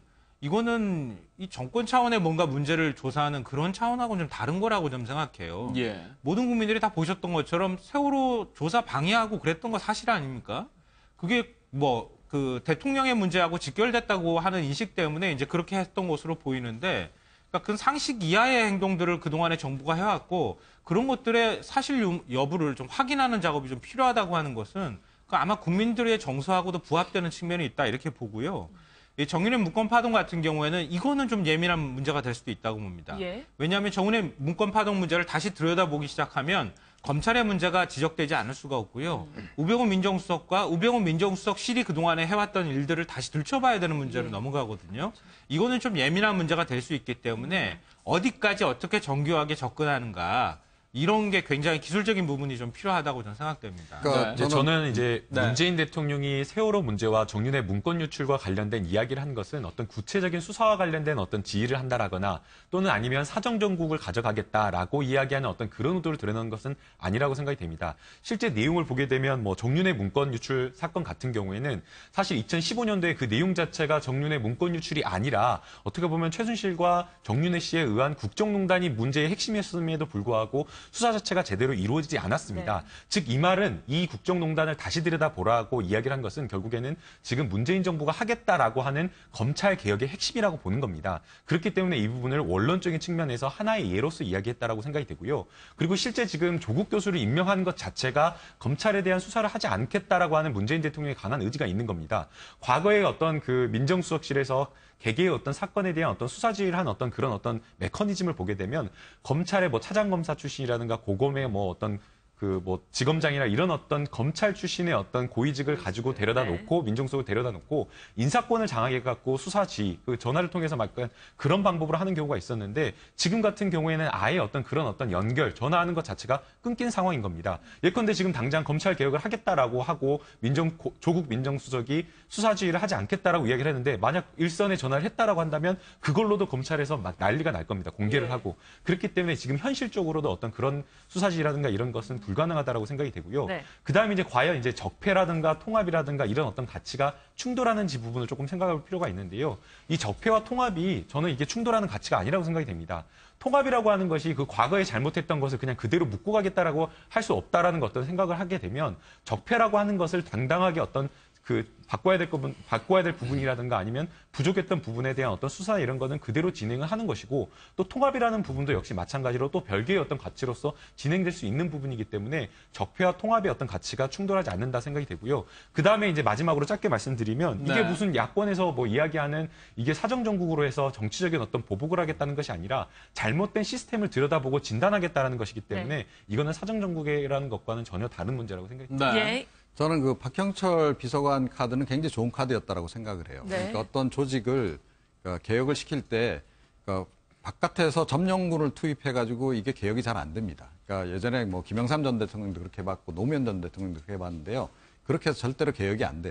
이거는 이 정권 차원의 뭔가 문제를 조사하는 그런 차원하고는 좀 다른 거라고 좀 생각해요. 예. 모든 국민들이 다 보셨던 것처럼 세월호 조사 방해하고 그랬던 거 사실 아닙니까? 그게 뭐 그 대통령의 문제하고 직결됐다고 하는 인식 때문에 이제 그렇게 했던 것으로 보이는데 그러니까 그 상식 이하의 행동들을 그동안에 정부가 해왔고 그런 것들의 사실 여부를 좀 확인하는 작업이 좀 필요하다고 하는 것은 그 아마 국민들의 정서하고도 부합되는 측면이 있다 이렇게 보고요. 이 정윤의 문건 파동 같은 경우에는 이거는 좀 예민한 문제가 될 수도 있다고 봅니다. 예. 왜냐하면 정윤의 문건 파동 문제를 다시 들여다보기 시작하면 검찰의 문제가 지적되지 않을 수가 없고요. 음. 우병우 민정수석과 우병우 민정수석실이 그동안에 해왔던 일들을 다시 들춰봐야 되는 문제로 예. 넘어가거든요. 이거는 좀 예민한 문제가 될 수 있기 때문에 어디까지 어떻게 정교하게 접근하는가 이런 게 굉장히 기술적인 부분이 좀 필요하다고 저는 생각됩니다. 그러니까 네. 이제 저는 이제 네. 문재인 대통령이 세월호 문제와 정윤의 문건 유출과 관련된 이야기를 한 것은 어떤 구체적인 수사와 관련된 어떤 지휘를 한다라거나 또는 아니면 사정 정국을 가져가겠다라고 이야기하는 어떤 그런 의도를 드러내는 것은 아니라고 생각이 됩니다. 실제 내용을 보게 되면 뭐 정윤의 문건 유출 사건 같은 경우에는 사실 이천십오 년도에 그 내용 자체가 정윤의 문건 유출이 아니라 어떻게 보면 최순실과 정윤회 씨에 의한 국정농단이 문제의 핵심이었음에도 불구하고 수사 자체가 제대로 이루어지지 않았습니다. 네. 즉 이 말은 이 국정농단을 다시 들여다보라고 이야기를 한 것은 결국에는 지금 문재인 정부가 하겠다라고 하는 검찰 개혁의 핵심이라고 보는 겁니다. 그렇기 때문에 이 부분을 원론적인 측면에서 하나의 예로서 이야기했다라고 생각이 되고요. 그리고 실제 지금 조국 교수를 임명한 것 자체가 검찰에 대한 수사를 하지 않겠다라고 하는 문재인 대통령의 강한 의지가 있는 겁니다. 과거에 어떤 그 민정수석실에서 개개의 어떤 사건에 대한 어떤 수사지휘를 한 어떤 그런 어떤 메커니즘을 보게 되면 검찰의 뭐 차장검사 출신이라든가 고검의 뭐 어떤 그 뭐 지검장이나 이런 어떤 검찰 출신의 어떤 고위직을 가지고 데려다 놓고 민정수석을 데려다 놓고 인사권을 장악해 갖고 수사지 그 전화를 통해서 막간 그런 방법으로 하는 경우가 있었는데 지금 같은 경우에는 아예 어떤 그런 어떤 연결 전화하는 것 자체가 끊긴 상황인 겁니다. 예컨대 지금 당장 검찰 개혁을 하겠다라고 하고 민정 조국 민정수석이 수사지휘를 하지 않겠다라고 이야기를 했는데 만약 일선에 전화를 했다라고 한다면 그걸로도 검찰에서 막 난리가 날 겁니다. 공개를 예. 하고 그렇기 때문에 지금 현실적으로도 어떤 그런 수사지휘라든가 이런 것은 불가능하다라고 생각이 되고요. 네. 그다음에 이제 과연 이제 적폐라든가 통합이라든가 이런 어떤 가치가 충돌하는지 부분을 조금 생각할 필요가 있는데요. 이 적폐와 통합이 저는 이게 충돌하는 가치가 아니라고 생각이 됩니다. 통합이라고 하는 것이 그 과거에 잘못했던 것을 그냥 그대로 묻고 가겠다라고 할 수 없다라는 것 어떤 생각을 하게 되면 적폐라고 하는 것을 당당하게 어떤 그 바꿔야 될 부분, 바꿔야 될 부분이라든가 아니면 부족했던 부분에 대한 어떤 수사 이런 거는 그대로 진행을 하는 것이고 또 통합이라는 부분도 역시 마찬가지로 또 별개의 어떤 가치로서 진행될 수 있는 부분이기 때문에 적폐와 통합의 어떤 가치가 충돌하지 않는다 생각이 되고요. 그 다음에 이제 마지막으로 짧게 말씀드리면 이게 네. 무슨 야권에서 뭐 이야기하는 이게 사정정국으로 해서 정치적인 어떤 보복을 하겠다는 것이 아니라 잘못된 시스템을 들여다보고 진단하겠다는 것이기 때문에 네. 이거는 사정정국이라는 것과는 전혀 다른 문제라고 생각이 듭니다. 네. 예. 저는 그 박형철 비서관 카드는 굉장히 좋은 카드였다라고 생각을 해요. 네. 그러니까 어떤 조직을 그러니까 개혁을 시킬 때 그러니까 바깥에서 점령군을 투입해가지고 이게 개혁이 잘 안 됩니다. 그러니까 예전에 뭐 김영삼 전 대통령도 그렇게 해봤고 노무현 전 대통령도 그렇게 해봤는데요. 그렇게 해서 절대로 개혁이 안 돼요.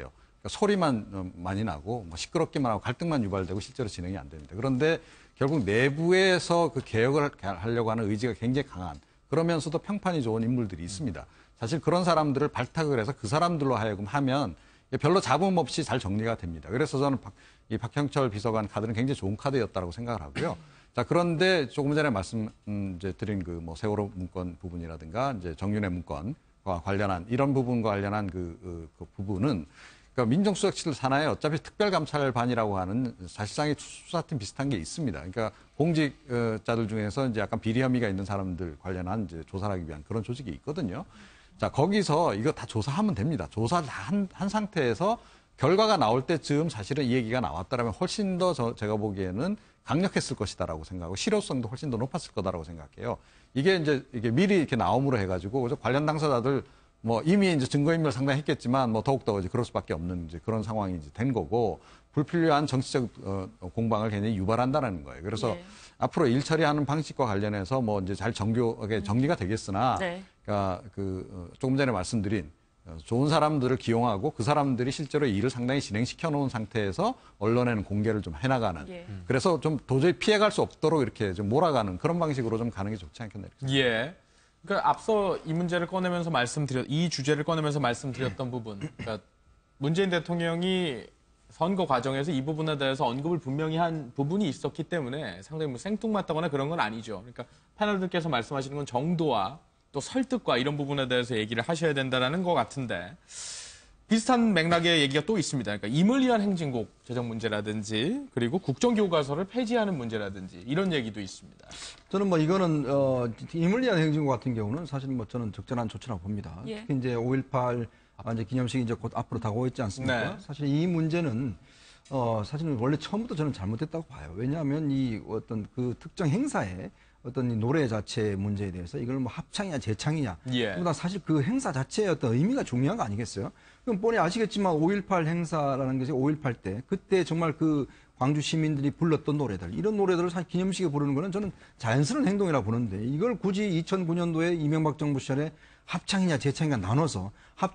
그러니까 소리만 많이 나고 뭐 시끄럽기만 하고 갈등만 유발되고 실제로 진행이 안 됩니다. 그런데 결국 내부에서 그 개혁을 하려고 하는 의지가 굉장히 강한 그러면서도 평판이 좋은 인물들이 있습니다. 사실 그런 사람들을 발탁을 해서 그 사람들로 하여금 하면 별로 잡음 없이 잘 정리가 됩니다. 그래서 저는 박, 이 박형철 비서관 카드는 굉장히 좋은 카드였다고 생각을 하고요. 자, 그런데 조금 전에 말씀, 음, 이제 드린 그 뭐 세월호 문건 부분이라든가 이제 정윤회 문건과 관련한 이런 부분과 관련한 그, 그, 그 부분은 그러니까 민정수석실 산하에 어차피 특별감찰반이라고 하는 사실상의 수사팀 비슷한 게 있습니다. 그러니까 공직자들 중에서 이제 약간 비리 혐의가 있는 사람들 관련한 이제 조사를 하기 위한 그런 조직이 있거든요. 자, 거기서 이거 다 조사하면 됩니다. 조사 다 한, 한 상태에서 결과가 나올 때쯤 사실은 이 얘기가 나왔다라면 훨씬 더 저, 제가 보기에는 강력했을 것이다라고 생각하고 실효성도 훨씬 더 높았을 거다라고 생각해요. 이게 이제 이게 미리 이렇게 나옴으로 해가지고 관련 당사자들 뭐 이미 이제 증거인멸 상당히 했겠지만 뭐 더욱더 이제 그럴 수밖에 없는 이제 그런 상황이 이제 된 거고 불필요한 정치적 어, 공방을 굉장히 유발한다는 거예요. 그래서 네. 앞으로 일 처리하는 방식과 관련해서 뭐 이제 잘 정교하게 정리가 되겠으나 네. 그러니까 그 어, 조금 전에 말씀드린 좋은 사람들을 기용하고 그 사람들이 실제로 일을 상당히 진행시켜 놓은 상태에서 언론에는 공개를 좀 해나가는 예. 그래서 좀 도저히 피해갈 수 없도록 이렇게 좀 몰아가는 그런 방식으로 좀 가는 게 좋지 않겠나 이렇게 생각합니다. 예. 그러니까 앞서 이 문제를 꺼내면서 말씀드렸, 이 주제를 꺼내면서 말씀드렸던 부분. 그러니까 문재인 대통령이 선거 과정에서 이 부분에 대해서 언급을 분명히 한 부분이 있었기 때문에 상당히 뭐 생뚱맞다거나 그런 건 아니죠. 그러니까 패널들께서 말씀하시는 건 정도와 또 설득과 이런 부분에 대해서 얘기를 하셔야 된다는 것 같은데 비슷한 맥락의 얘기가 또 있습니다. 그러니까 임을 위한 행진곡 제정 문제라든지 그리고 국정교과서를 폐지하는 문제라든지 이런 얘기도 있습니다. 저는 뭐 이거는 어, 임을 위한 행진곡 같은 경우는 사실 뭐 저는 적절한 조치라고 봅니다. 예. 특히 이제 오일팔 이제 기념식이 이제 곧 앞으로 다가오고 있지 않습니까? 네. 사실 이 문제는 어, 사실은 원래 처음부터 저는 잘못됐다고 봐요. 왜냐하면 이 어떤 그 특정 행사에 어떤 이 노래 자체의 문제에 대해서 이걸 뭐 합창이냐 재창이냐. 예. 그보다 사실 그 행사 자체의 어떤 의미가 중요한 거 아니겠어요? 그럼 뻔히 아시겠지만 오일팔 행사라는 것이 오일팔 때 그때 정말 그 광주 시민들이 불렀던 노래들 이런 노래들을 사실 기념식에 부르는 거는 저는 자연스러운 행동이라고 보는데 이걸 굳이 이천구 년도에 이명박 정부 시절에 합창이냐 재창이냐 나눠서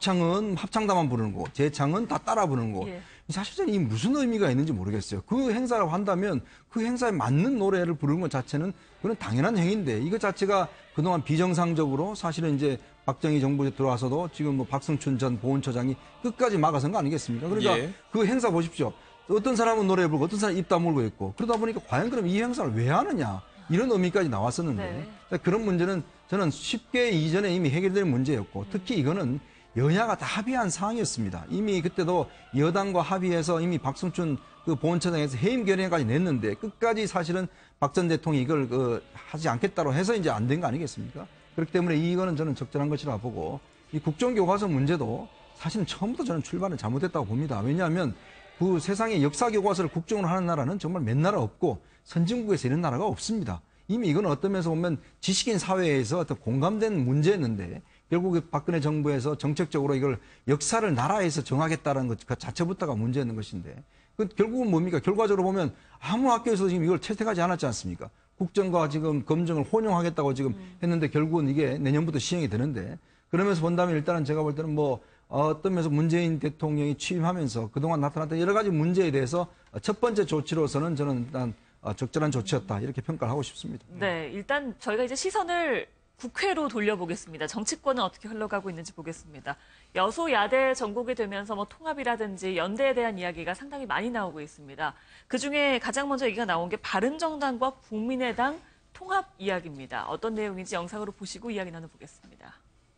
합창은 합창단만 부르는 거고 재창은 다 따라 부르는 거고 예. 사실은 이 무슨 의미가 있는지 모르겠어요. 그 행사라고 한다면 그 행사에 맞는 노래를 부르는 것 자체는 그건 당연한 행위인데 이것 자체가 그동안 비정상적으로 사실은 이제 박정희 정부에 들어와서도 지금 뭐 박성춘 전 보훈처장이 끝까지 막아선 거 아니겠습니까? 그러니까 예. 그 행사 보십시오. 어떤 사람은 노래 부르고 어떤 사람은 입 다물고 있고 그러다 보니까 과연 그럼 이 행사를 왜 하느냐 이런 의미까지 나왔었는데 네. 그런 문제는 저는 쉽게 이전에 이미 해결될 문제였고 특히 이거는 여야가 다 합의한 사항이었습니다. 이미 그때도 여당과 합의해서 이미 박성춘 그 보훈처장에서 해임 결의까지 냈는데 끝까지 사실은 박 전 대통령이 이걸 그 하지 않겠다고 해서 이제 안 된 거 아니겠습니까? 그렇기 때문에 이거는 저는 적절한 것이라 보고 이 국정교과서 문제도 사실은 처음부터 저는 출발을 잘못했다고 봅니다. 왜냐하면 그 세상에 역사교과서를 국정으로 하는 나라는 정말 몇 나라 없고 선진국에서 이런 나라가 없습니다. 이미 이건 어떤 면에서 보면 지식인 사회에서 어떤 공감된 문제였는데 결국 박근혜 정부에서 정책적으로 이걸 역사를 나라에서 정하겠다는 것 그 자체부터가 문제였는 것인데 그 결국은 뭡니까? 결과적으로 보면 아무 학교에서 지금 이걸 채택하지 않았지 않습니까? 국정과 지금 검증을 혼용하겠다고 지금 했는데 결국은 이게 내년부터 시행이 되는데 그러면서 본다면 일단은 제가 볼 때는 뭐 어떤 면에서 문재인 대통령이 취임하면서 그동안 나타났던 여러 가지 문제에 대해서 첫 번째 조치로서는 저는 일단 적절한 조치였다 이렇게 평가를 하고 싶습니다. 네, 일단 저희가 이제 시선을 국회로 돌려보겠습니다. 정치권은 어떻게 흘러가고 있는지 보겠습니다. 여소야대 전국이 되면서 뭐 통합이라든지 연대에 대한 이야기가 상당히 많이 나오고 있습니다. 그중에 가장 먼저 얘기가 나온 게 바른정당과 국민의당 통합 이야기입니다. 어떤 내용인지 영상으로 보시고 이야기 나눠보겠습니다.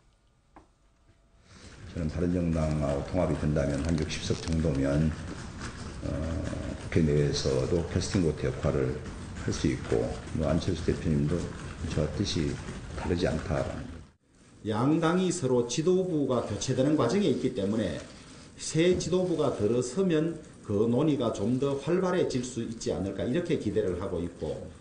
저는 바른정당하고 통합이 된다면 한 육십 석 정도면 어, 국회 내에서도 캐스팅 보트 역할을 할 수 있고 뭐 안철수 대표님도 저와 뜻이 다르지 않다라는 양당이 서로 지도부가 교체되는 과정에 있기 때문에 새 지도부가 들어서면 그 논의가 좀 더 활발해질 수 있지 않을까 이렇게 기대를 하고 있고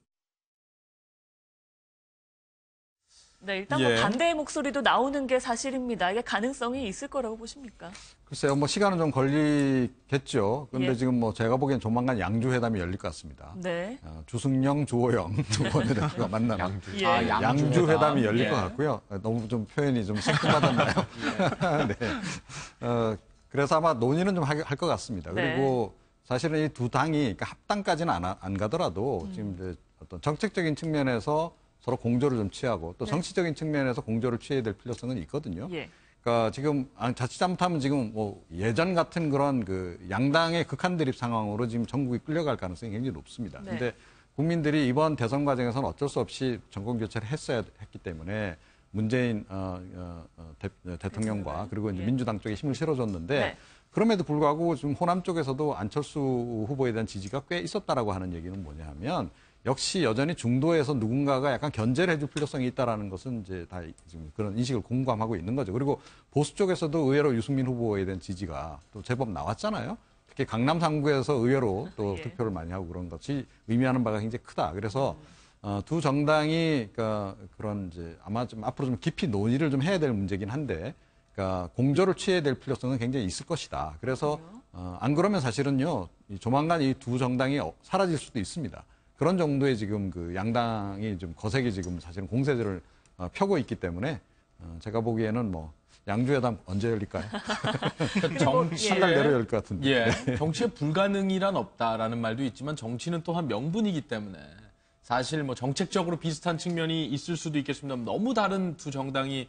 네, 일단 예. 뭐 반대의 목소리도 나오는 게 사실입니다. 이게 가능성이 있을 거라고 보십니까? 글쎄요, 뭐 시간은 좀 걸리겠죠. 그런데 예. 지금 뭐 제가 보기엔 조만간 양주 회담이 열릴 것 같습니다. 네. 어, 주승영, 주호영 두 번의 대표가 만나는 양주, 예. 아, 양주, 양주 회담. 회담이 열릴 예. 것 같고요. 너무 좀 표현이 좀 생뚱맞았나요? 네. 어, 그래서 아마 논의는 좀 할 것 같습니다. 네. 그리고 사실은 이 두 당이 그러니까 합당까지는 안, 안 가더라도 음. 지금 이제 어떤 정책적인 측면에서 서로 공조를 좀 취하고 또 네. 정치적인 측면에서 공조를 취해야 될 필요성은 있거든요. 예. 그러니까 지금 아, 자칫 잘못하면 지금 뭐 예전 같은 그런 그 양당의 극한 대립 상황으로 지금 전국이 끌려갈 가능성이 굉장히 높습니다. 네. 근데 국민들이 이번 대선 과정에서는 어쩔 수 없이 정권 교체를 했어야 했기 때문에 문재인 어, 어, 어, 대, 대통령과 그리고 이제 예. 민주당 쪽에 힘을 실어줬는데 네. 그럼에도 불구하고 지금 호남 쪽에서도 안철수 후보에 대한 지지가 꽤 있었다라고 하는 얘기는 뭐냐 하면 역시 여전히 중도에서 누군가가 약간 견제를 해줄 필요성이 있다라는 것은 이제 다 지금 그런 인식을 공감하고 있는 거죠. 그리고 보수 쪽에서도 의외로 유승민 후보에 대한 지지가 또 제법 나왔잖아요. 특히 강남 삼 구에서 의외로 또 예. 투표를 많이 하고 그런 것이 의미하는 바가 굉장히 크다. 그래서 어, 두 정당이 그러니까 그런 이제 아마 좀 앞으로 좀 깊이 논의를 좀 해야 될 문제긴 한데, 그러니까 공조를 취해야 될 필요성은 굉장히 있을 것이다. 그래서 어, 안 그러면 사실은요, 이 조만간 이 두 정당이 사라질 수도 있습니다. 그런 정도의 지금 그 양당이 좀 거세게 지금 사실은 공세를 어, 펴고 있기 때문에 어, 제가 보기에는 뭐 양주회담 언제 열릴까요? 정치에 한 달 내로 열릴 것 같은데. 예, 정치에 불가능이란 없다라는 말도 있지만 정치는 또한 명분이기 때문에 사실 뭐 정책적으로 비슷한 측면이 있을 수도 있겠습니다만 너무 다른 두 정당이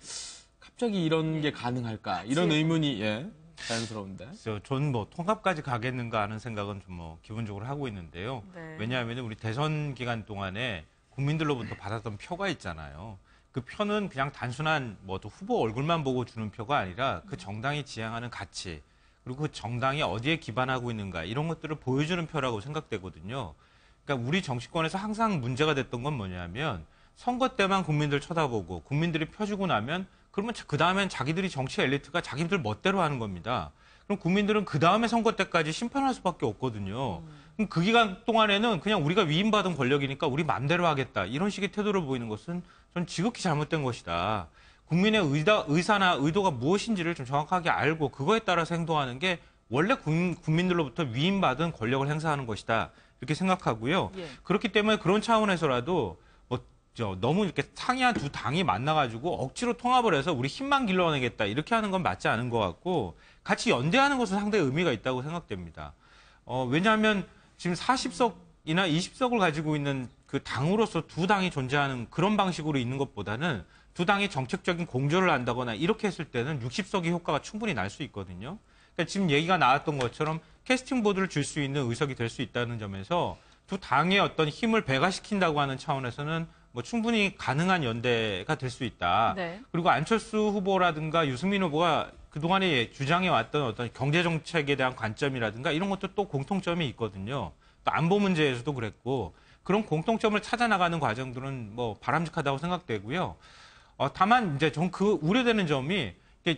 갑자기 이런 게 가능할까 이런 의문이 예, 자연스러운데. 저는 뭐 통합까지 가겠는가 하는 생각은 좀 뭐 기본적으로 하고 있는데요. 네. 왜냐하면 우리 대선 기간 동안에 국민들로부터 받았던 표가 있잖아요. 그 표는 그냥 단순한 뭐 또 후보 얼굴만 보고 주는 표가 아니라 그 정당이 지향하는 가치 그리고 그 정당이 어디에 기반하고 있는가 이런 것들을 보여주는 표라고 생각되거든요. 그러니까 우리 정치권에서 항상 문제가 됐던 건 뭐냐면 선거 때만 국민들 쳐다보고 국민들이 펴주고 나면 그러면 그 다음엔 자기들이 정치 엘리트가 자기들 멋대로 하는 겁니다. 그럼 국민들은 그 다음에 선거 때까지 심판할 수밖에 없거든요. 그럼 그 기간 동안에는 그냥 우리가 위임받은 권력이니까 우리 맘대로 하겠다. 이런 식의 태도를 보이는 것은 전 지극히 잘못된 것이다. 국민의 의다, 의사나 의도가 무엇인지를 좀 정확하게 알고 그거에 따라서 행동하는 게 원래 국민, 국민들로부터 위임받은 권력을 행사하는 것이다. 이렇게 생각하고요. 예. 그렇기 때문에 그런 차원에서라도 뭐 저 너무 이렇게 상이한 두 당이 만나가지고 억지로 통합을 해서 우리 힘만 길러내겠다 이렇게 하는 건 맞지 않은 것 같고 같이 연대하는 것은 상당히 의미가 있다고 생각됩니다. 어, 왜냐하면 지금 사십 석이나 이십 석을 가지고 있는 그 당으로서 두 당이 존재하는 그런 방식으로 있는 것보다는 두 당이 정책적인 공조를 한다거나 이렇게 했을 때는 육십 석의 효과가 충분히 날 수 있거든요. 그러니까 지금 얘기가 나왔던 것처럼 캐스팅 보드를 줄 수 있는 의석이 될 수 있다는 점에서 두 당의 어떤 힘을 배가시킨다고 하는 차원에서는 뭐 충분히 가능한 연대가 될 수 있다. 네. 그리고 안철수 후보라든가 유승민 후보가 그동안에 주장해왔던 어떤 경제정책에 대한 관점이라든가 이런 것도 또 공통점이 있거든요. 또 안보 문제에서도 그랬고 그런 공통점을 찾아나가는 과정들은 뭐 바람직하다고 생각되고요. 어, 다만 이제 전 그 우려되는 점이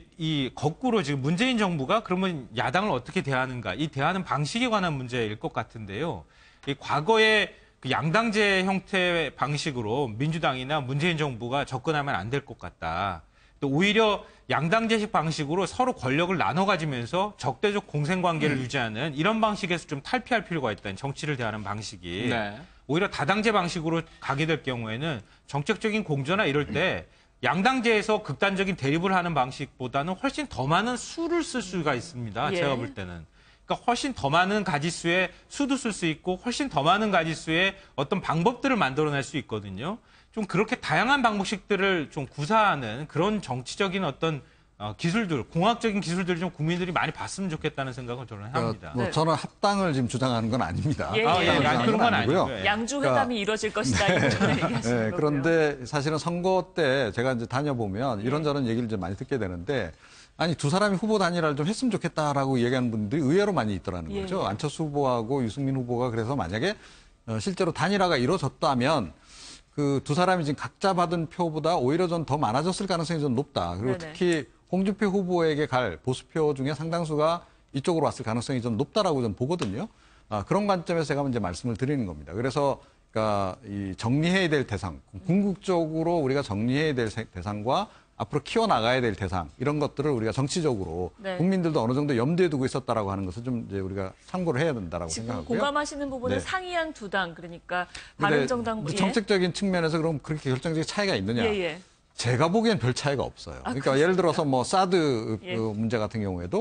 이 거꾸로 지금 문재인 정부가 그러면 야당을 어떻게 대하는가 이 대하는 방식에 관한 문제일 것 같은데요. 이 과거에 그 양당제 형태의 방식으로 민주당이나 문재인 정부가 접근하면 안 될 것 같다. 또 오히려 양당제식 방식으로 서로 권력을 나눠 가지면서 적대적 공생관계를 음. 유지하는 이런 방식에서 좀 탈피할 필요가 있다는 정치를 대하는 방식이. 네. 오히려 다당제 방식으로 가게 될 경우에는 정책적인 공조나 이럴 때 양당제에서 극단적인 대립을 하는 방식보다는 훨씬 더 많은 수를 쓸 수가 있습니다. 예. 제가 볼 때는. 그러니까 훨씬 더 많은 가지수의 수도 쓸 수 있고 훨씬 더 많은 가지수의 어떤 방법들을 만들어낼 수 있거든요. 좀 그렇게 다양한 방법식들을 좀 구사하는 그런 정치적인 어떤 어, 기술들, 공학적인 기술들을 좀 국민들이 많이 봤으면 좋겠다는 생각을 저는 합니다. 뭐 네. 저는 합당을 지금 주장하는 건 아닙니다. 예, 예. 아, 예, 주장하는 그런 건 아니고요. 아니고요. 양주 회담이 그러니까, 이루어질 것이다. 이렇게 얘기하시는 네, 거고요. 그런데 사실은 선거 때 제가 이제 다녀보면 이런저런 얘기를 좀 많이 듣게 되는데 아니 두 사람이 후보 단일화를 좀 했으면 좋겠다라고 얘기하는 분들이 의외로 많이 있더라는 예. 거죠. 안철수 후보하고 유승민 후보가 그래서 만약에 어, 실제로 단일화가 이루어졌다면 그 두 사람이 지금 각자 받은 표보다 오히려 좀 더 많아졌을 가능성이 좀 높다. 그리고 네네. 특히 홍준표 후보에게 갈 보수표 중에 상당수가 이쪽으로 왔을 가능성이 좀 높다라고 저는 보거든요. 아, 그런 관점에서 제가 이제 말씀을 드리는 겁니다. 그래서 그러니까 이 정리해야 될 대상, 궁극적으로 우리가 정리해야 될 대상과 앞으로 키워나가야 될 대상 이런 것들을 우리가 정치적으로 네. 국민들도 어느 정도 염두에 두고 있었다라고 하는 것을 좀 이제 우리가 참고를 해야 된다라고 지금 생각하고요. 공감하시는 부분은 네. 상이한 두 당, 그러니까 근데 바른정당 예. 정책적인 측면에서 그럼 그렇게 결정적인 차이가 있느냐? 예, 예. 제가 보기엔 별 차이가 없어요. 아, 그러니까 예를 들어서 뭐 사드 예. 그 문제 같은 경우에도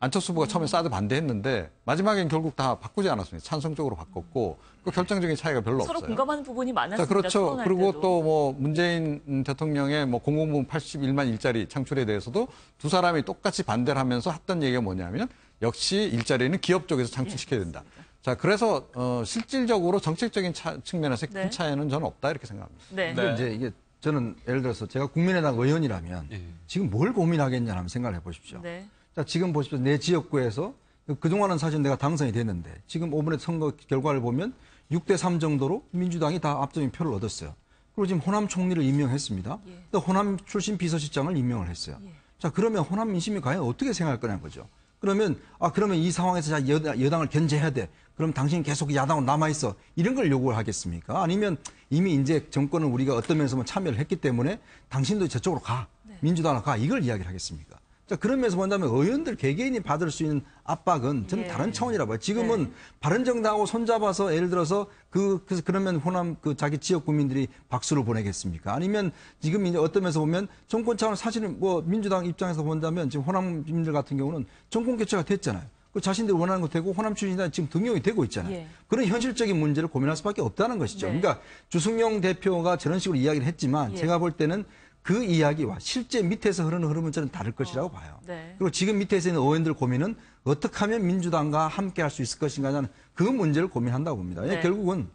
안철수 후보가 처음에 사드 반대했는데 마지막엔 결국 다 바꾸지 않았습니다. 찬성적으로 바꿨고 그 결정적인 차이가 별로 서로 없어요. 공감하는 부분이 많았습니다. 자, 그렇죠. 토론할 그리고 때도. 또 뭐 문재인 대통령의 뭐 공공부문 팔십일만 일자리 창출에 대해서도 두 사람이 똑같이 반대를 하면서 했던 얘기가 뭐냐면 역시 일자리는 기업 쪽에서 창출시켜야 된다. 자, 그래서 어, 실질적으로 정책적인 차, 측면에서 큰 네. 차이는 저는 없다 이렇게 생각합니다. 네. 근데 이제 이게 저는 예를 들어서 제가 국민의당 의원이라면 지금 뭘 고민하겠냐 하면 생각을 해보십시오. 네. 자, 지금 보십시오. 내 지역구에서 그동안은 사실 내가 당선이 됐는데 지금 이번에 선거 결과를 보면 육 대 삼 정도로 민주당이 다 압도적인 표를 얻었어요. 그리고 지금 호남 총리를 임명했습니다. 예. 또 호남 출신 비서실장을 임명을 했어요. 예. 자, 그러면 호남 민심이 과연 어떻게 생각할 거냐는 거죠. 그러면 아 그러면 이 상황에서 자 여당, 여당을 견제해야 돼. 그럼 당신이 계속 야당으로 남아 있어. 이런 걸 요구를 하겠습니까? 아니면 이미 이제 정권은 우리가 어떤 면에서 참여를 했기 때문에 당신도 저쪽으로 가. 네. 민주당으로 가. 이걸 이야기를 하겠습니까? 자, 그런 면에서 본다면 의원들 개개인이 받을 수 있는 압박은 저는 예. 다른 차원이라 봐요. 지금은 네. 바른정당하고 손잡아서 예를 들어서 그, 그 그러면 호남 그 자기 지역 국민들이 박수를 보내겠습니까? 아니면 지금 이제 어떤 면에서 보면 정권 차원 사실은 뭐 민주당 입장에서 본다면 지금 호남 주민들 같은 경우는 정권 교체가 됐잖아요. 그 자신들이 원하는 거 되고 호남 출신이 지금 등용이 되고 있잖아요. 예. 그런 현실적인 문제를 고민할 수밖에 없다는 것이죠. 네. 그러니까 주승용 대표가 저런 식으로 이야기를 했지만 예. 제가 볼 때는 그 이야기와 실제 밑에서 흐르는 흐름은 저는 다를 것이라고 봐요. 네. 그리고 지금 밑에서 있는 의원들 고민은 어떻게 하면 민주당과 함께 할 수 있을 것인가 하는 그 문제를 고민한다고 봅니다. 네. 결국은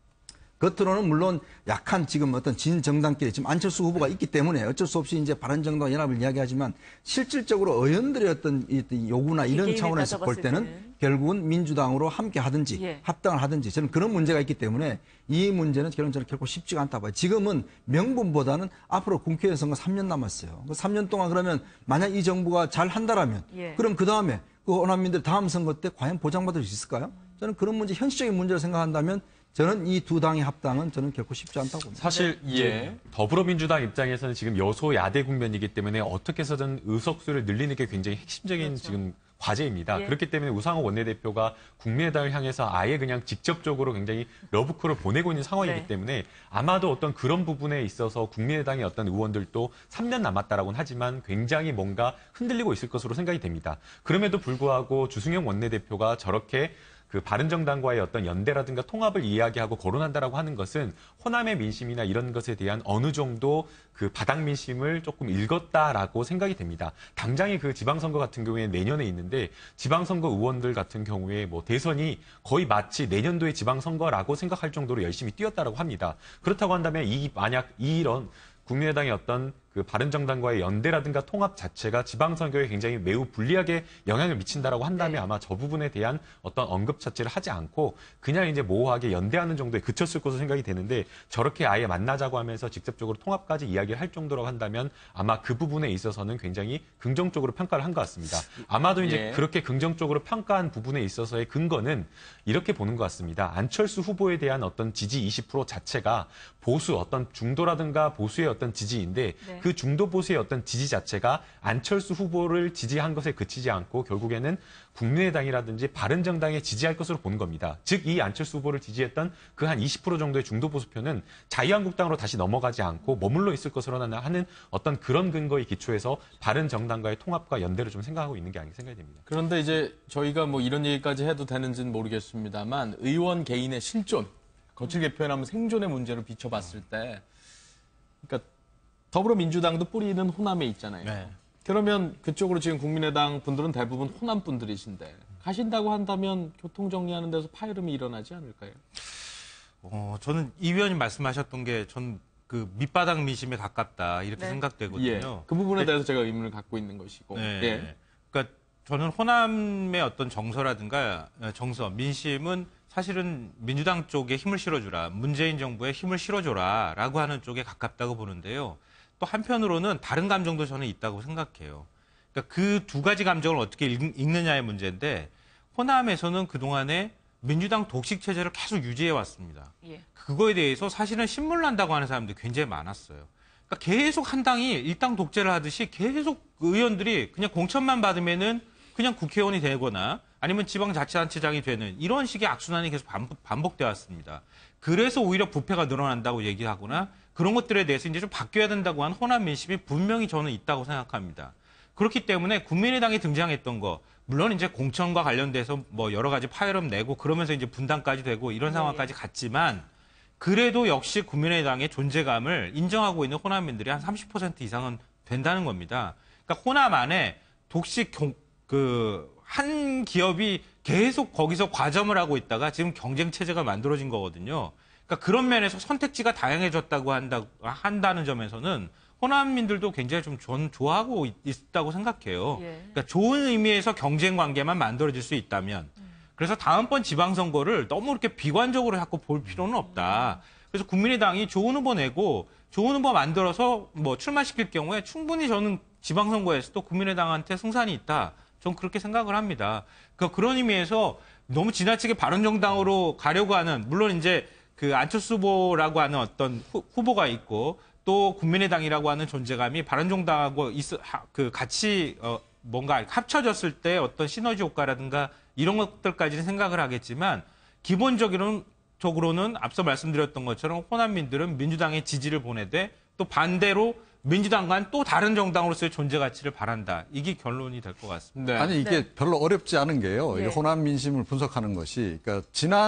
겉으로는 물론 약한 지금 어떤 진정당끼리 지금 안철수 후보가 있기 때문에 어쩔 수 없이 이제 바른정당 연합을 이야기하지만 실질적으로 의원들의 어떤 이 요구나 이런 개개인이 차원에서 볼 따져봤을 때는 때는. 결국은 민주당으로 함께 하든지 예. 합당을 하든지 저는 그런 문제가 있기 때문에 이 문제는 결론 저는 결코 쉽지가 않다 봐요. 지금은 명분보다는 앞으로 국회의원 선거 삼 년 남았어요. 그 삼 년 동안 그러면 만약 이 정부가 잘 한다라면 예. 그럼 그 다음에 그 호남민들 다음 선거 때 과연 보장받을 수 있을까요? 저는 그런 문제 현실적인 문제를 생각한다면 저는 이 두 당의 합당은 저는 결코 쉽지 않다고 봅니다. 사실 이제 더불어민주당 입장에서는 지금 여소야대 국면이기 때문에 어떻게 해서든 의석수를 늘리는 게 굉장히 핵심적인 그렇죠. 지금 과제입니다. 예. 그렇기 때문에 우상호 원내대표가 국민의당을 향해서 아예 그냥 직접적으로 굉장히 러브콜을 보내고 있는 상황이기 네. 때문에 아마도 어떤 그런 부분에 있어서 국민의당의 어떤 의원들도 삼 년 남았다라고는 하지만 굉장히 뭔가 흔들리고 있을 것으로 생각이 됩니다. 그럼에도 불구하고 주승용 원내대표가 저렇게 그 바른정당과의 어떤 연대라든가 통합을 이야기하고 거론한다라고 하는 것은 호남의 민심이나 이런 것에 대한 어느 정도 그 바닥 민심을 조금 읽었다라고 생각이 됩니다. 당장의 그 지방선거 같은 경우에 내년에 있는데 지방선거 의원들 같은 경우에 뭐 대선이 거의 마치 내년도의 지방선거라고 생각할 정도로 열심히 뛰었다라고 합니다. 그렇다고 한다면 이 만약 이런 국민의당의 어떤 그 바른정당과의 연대라든가 통합 자체가 지방선거에 굉장히 매우 불리하게 영향을 미친다라고 한다면 네. 아마 저 부분에 대한 어떤 언급 자체를 하지 않고 그냥 이제 모호하게 연대하는 정도에 그쳤을 것으로 생각이 되는데 저렇게 아예 만나자고 하면서 직접적으로 통합까지 이야기를 할 정도라고 한다면 아마 그 부분에 있어서는 굉장히 긍정적으로 평가를 한 것 같습니다. 아마도 이제 예. 그렇게 긍정적으로 평가한 부분에 있어서의 근거는 이렇게 보는 것 같습니다. 안철수 후보에 대한 어떤 지지 이십 퍼센트 자체가 보수 어떤 중도라든가 보수의 어떤 지지인데 네. 그 중도 보수의 어떤 지지 자체가 안철수 후보를 지지한 것에 그치지 않고 결국에는 국민의당이라든지 바른정당에 지지할 것으로 보는 겁니다. 즉 이 안철수 후보를 지지했던 그 한 이십 퍼센트 정도의 중도 보수표는 자유한국당으로 다시 넘어가지 않고 머물러 있을 것으로 하는 어떤 그런 근거에 기초해서 바른정당과의 통합과 연대를 좀 생각하고 있는 게 아닌가 생각이 됩니다. 그런데 이제 저희가 뭐 이런 얘기까지 해도 되는지는 모르겠습니다만 의원 개인의 실존, 거칠게 표현하면 생존의 문제를 비춰봤을 때 그러니까 더불어민주당도 뿌리는 호남에 있잖아요. 네. 그러면 그쪽으로 지금 국민의당 분들은 대부분 호남 분들이신데 가신다고 한다면 교통 정리하는 데서 파열음이 일어나지 않을까요? 어, 저는 이 위원님 말씀하셨던 게 전 그 밑바닥 민심에 가깝다 이렇게 네. 생각되거든요. 예. 그 부분에 네. 대해서 제가 의문을 갖고 있는 것이고. 네. 예. 그러니까 저는 호남의 어떤 정서라든가 정서, 민심은 사실은 민주당 쪽에 힘을 실어주라, 문재인 정부에 힘을 실어줘라라고 하는 쪽에 가깝다고 보는데요. 또 한편으로는 다른 감정도 저는 있다고 생각해요. 그러니까 그 두 가지 감정을 어떻게 읽, 읽느냐의 문제인데 호남에서는 그동안에 민주당 독식 체제를 계속 유지해 왔습니다. 예. 그거에 대해서 사실은 신물 난다고 하는 사람들이 굉장히 많았어요. 그러니까 계속 한 당이 일당 독재를 하듯이 계속 의원들이 그냥 공천만 받으면은 그냥 국회의원이 되거나 아니면 지방자치단체장이 되는 이런 식의 악순환이 계속 반복, 반복되어 왔습니다. 그래서 오히려 부패가 늘어난다고 얘기하거나 그런 것들에 대해서 이제 좀 바뀌어야 된다고 하는 호남 민심이 분명히 저는 있다고 생각합니다. 그렇기 때문에 국민의당이 등장했던 거, 물론 이제 공천과 관련돼서 뭐 여러 가지 파열음 내고 그러면서 이제 분당까지 되고 이런 상황까지 갔지만 그래도 역시 국민의당의 존재감을 인정하고 있는 호남민들이 한 삼십 퍼센트 이상은 된다는 겁니다. 그러니까 호남 안에 독식 그 한 기업이 계속 거기서 과점을 하고 있다가 지금 경쟁 체제가 만들어진 거거든요. 그러니까 그런 면에서 선택지가 다양해졌다고 한다, 한다는 점에서는 호남민들도 굉장히 좀 전 좋아하고 있다고 생각해요. 예. 그러니까 좋은 의미에서 경쟁 관계만 만들어질 수 있다면, 그래서 다음번 지방선거를 너무 이렇게 비관적으로 자꾸 볼 필요는 없다. 그래서 국민의당이 좋은 후보 내고 좋은 후보 만들어서 뭐 출마시킬 경우에 충분히 저는 지방선거에서도 국민의당한테 승산이 있다. 전 그렇게 생각을 합니다. 그러니까 그런 의미에서 너무 지나치게 바른정당으로 가려고 하는, 물론 이제 그 안철수 후보라고 하는 어떤 후, 후보가 있고 또 국민의당이라고 하는 존재감이 바른정당하고 있, 그 같이 어, 뭔가 합쳐졌을 때 어떤 시너지 효과라든가 이런 것들까지는 생각을 하겠지만 기본적으로는 적으로는 앞서 말씀드렸던 것처럼 호남민들은 민주당의 지지를 보내되 또 반대로 민주당과는 또 다른 정당으로서의 존재 가치를 바란다. 이게 결론이 될 것 같습니다. 네. 아니 이게 네. 별로 어렵지 않은 게요. 네. 호남 민심을 분석하는 것이, 그러니까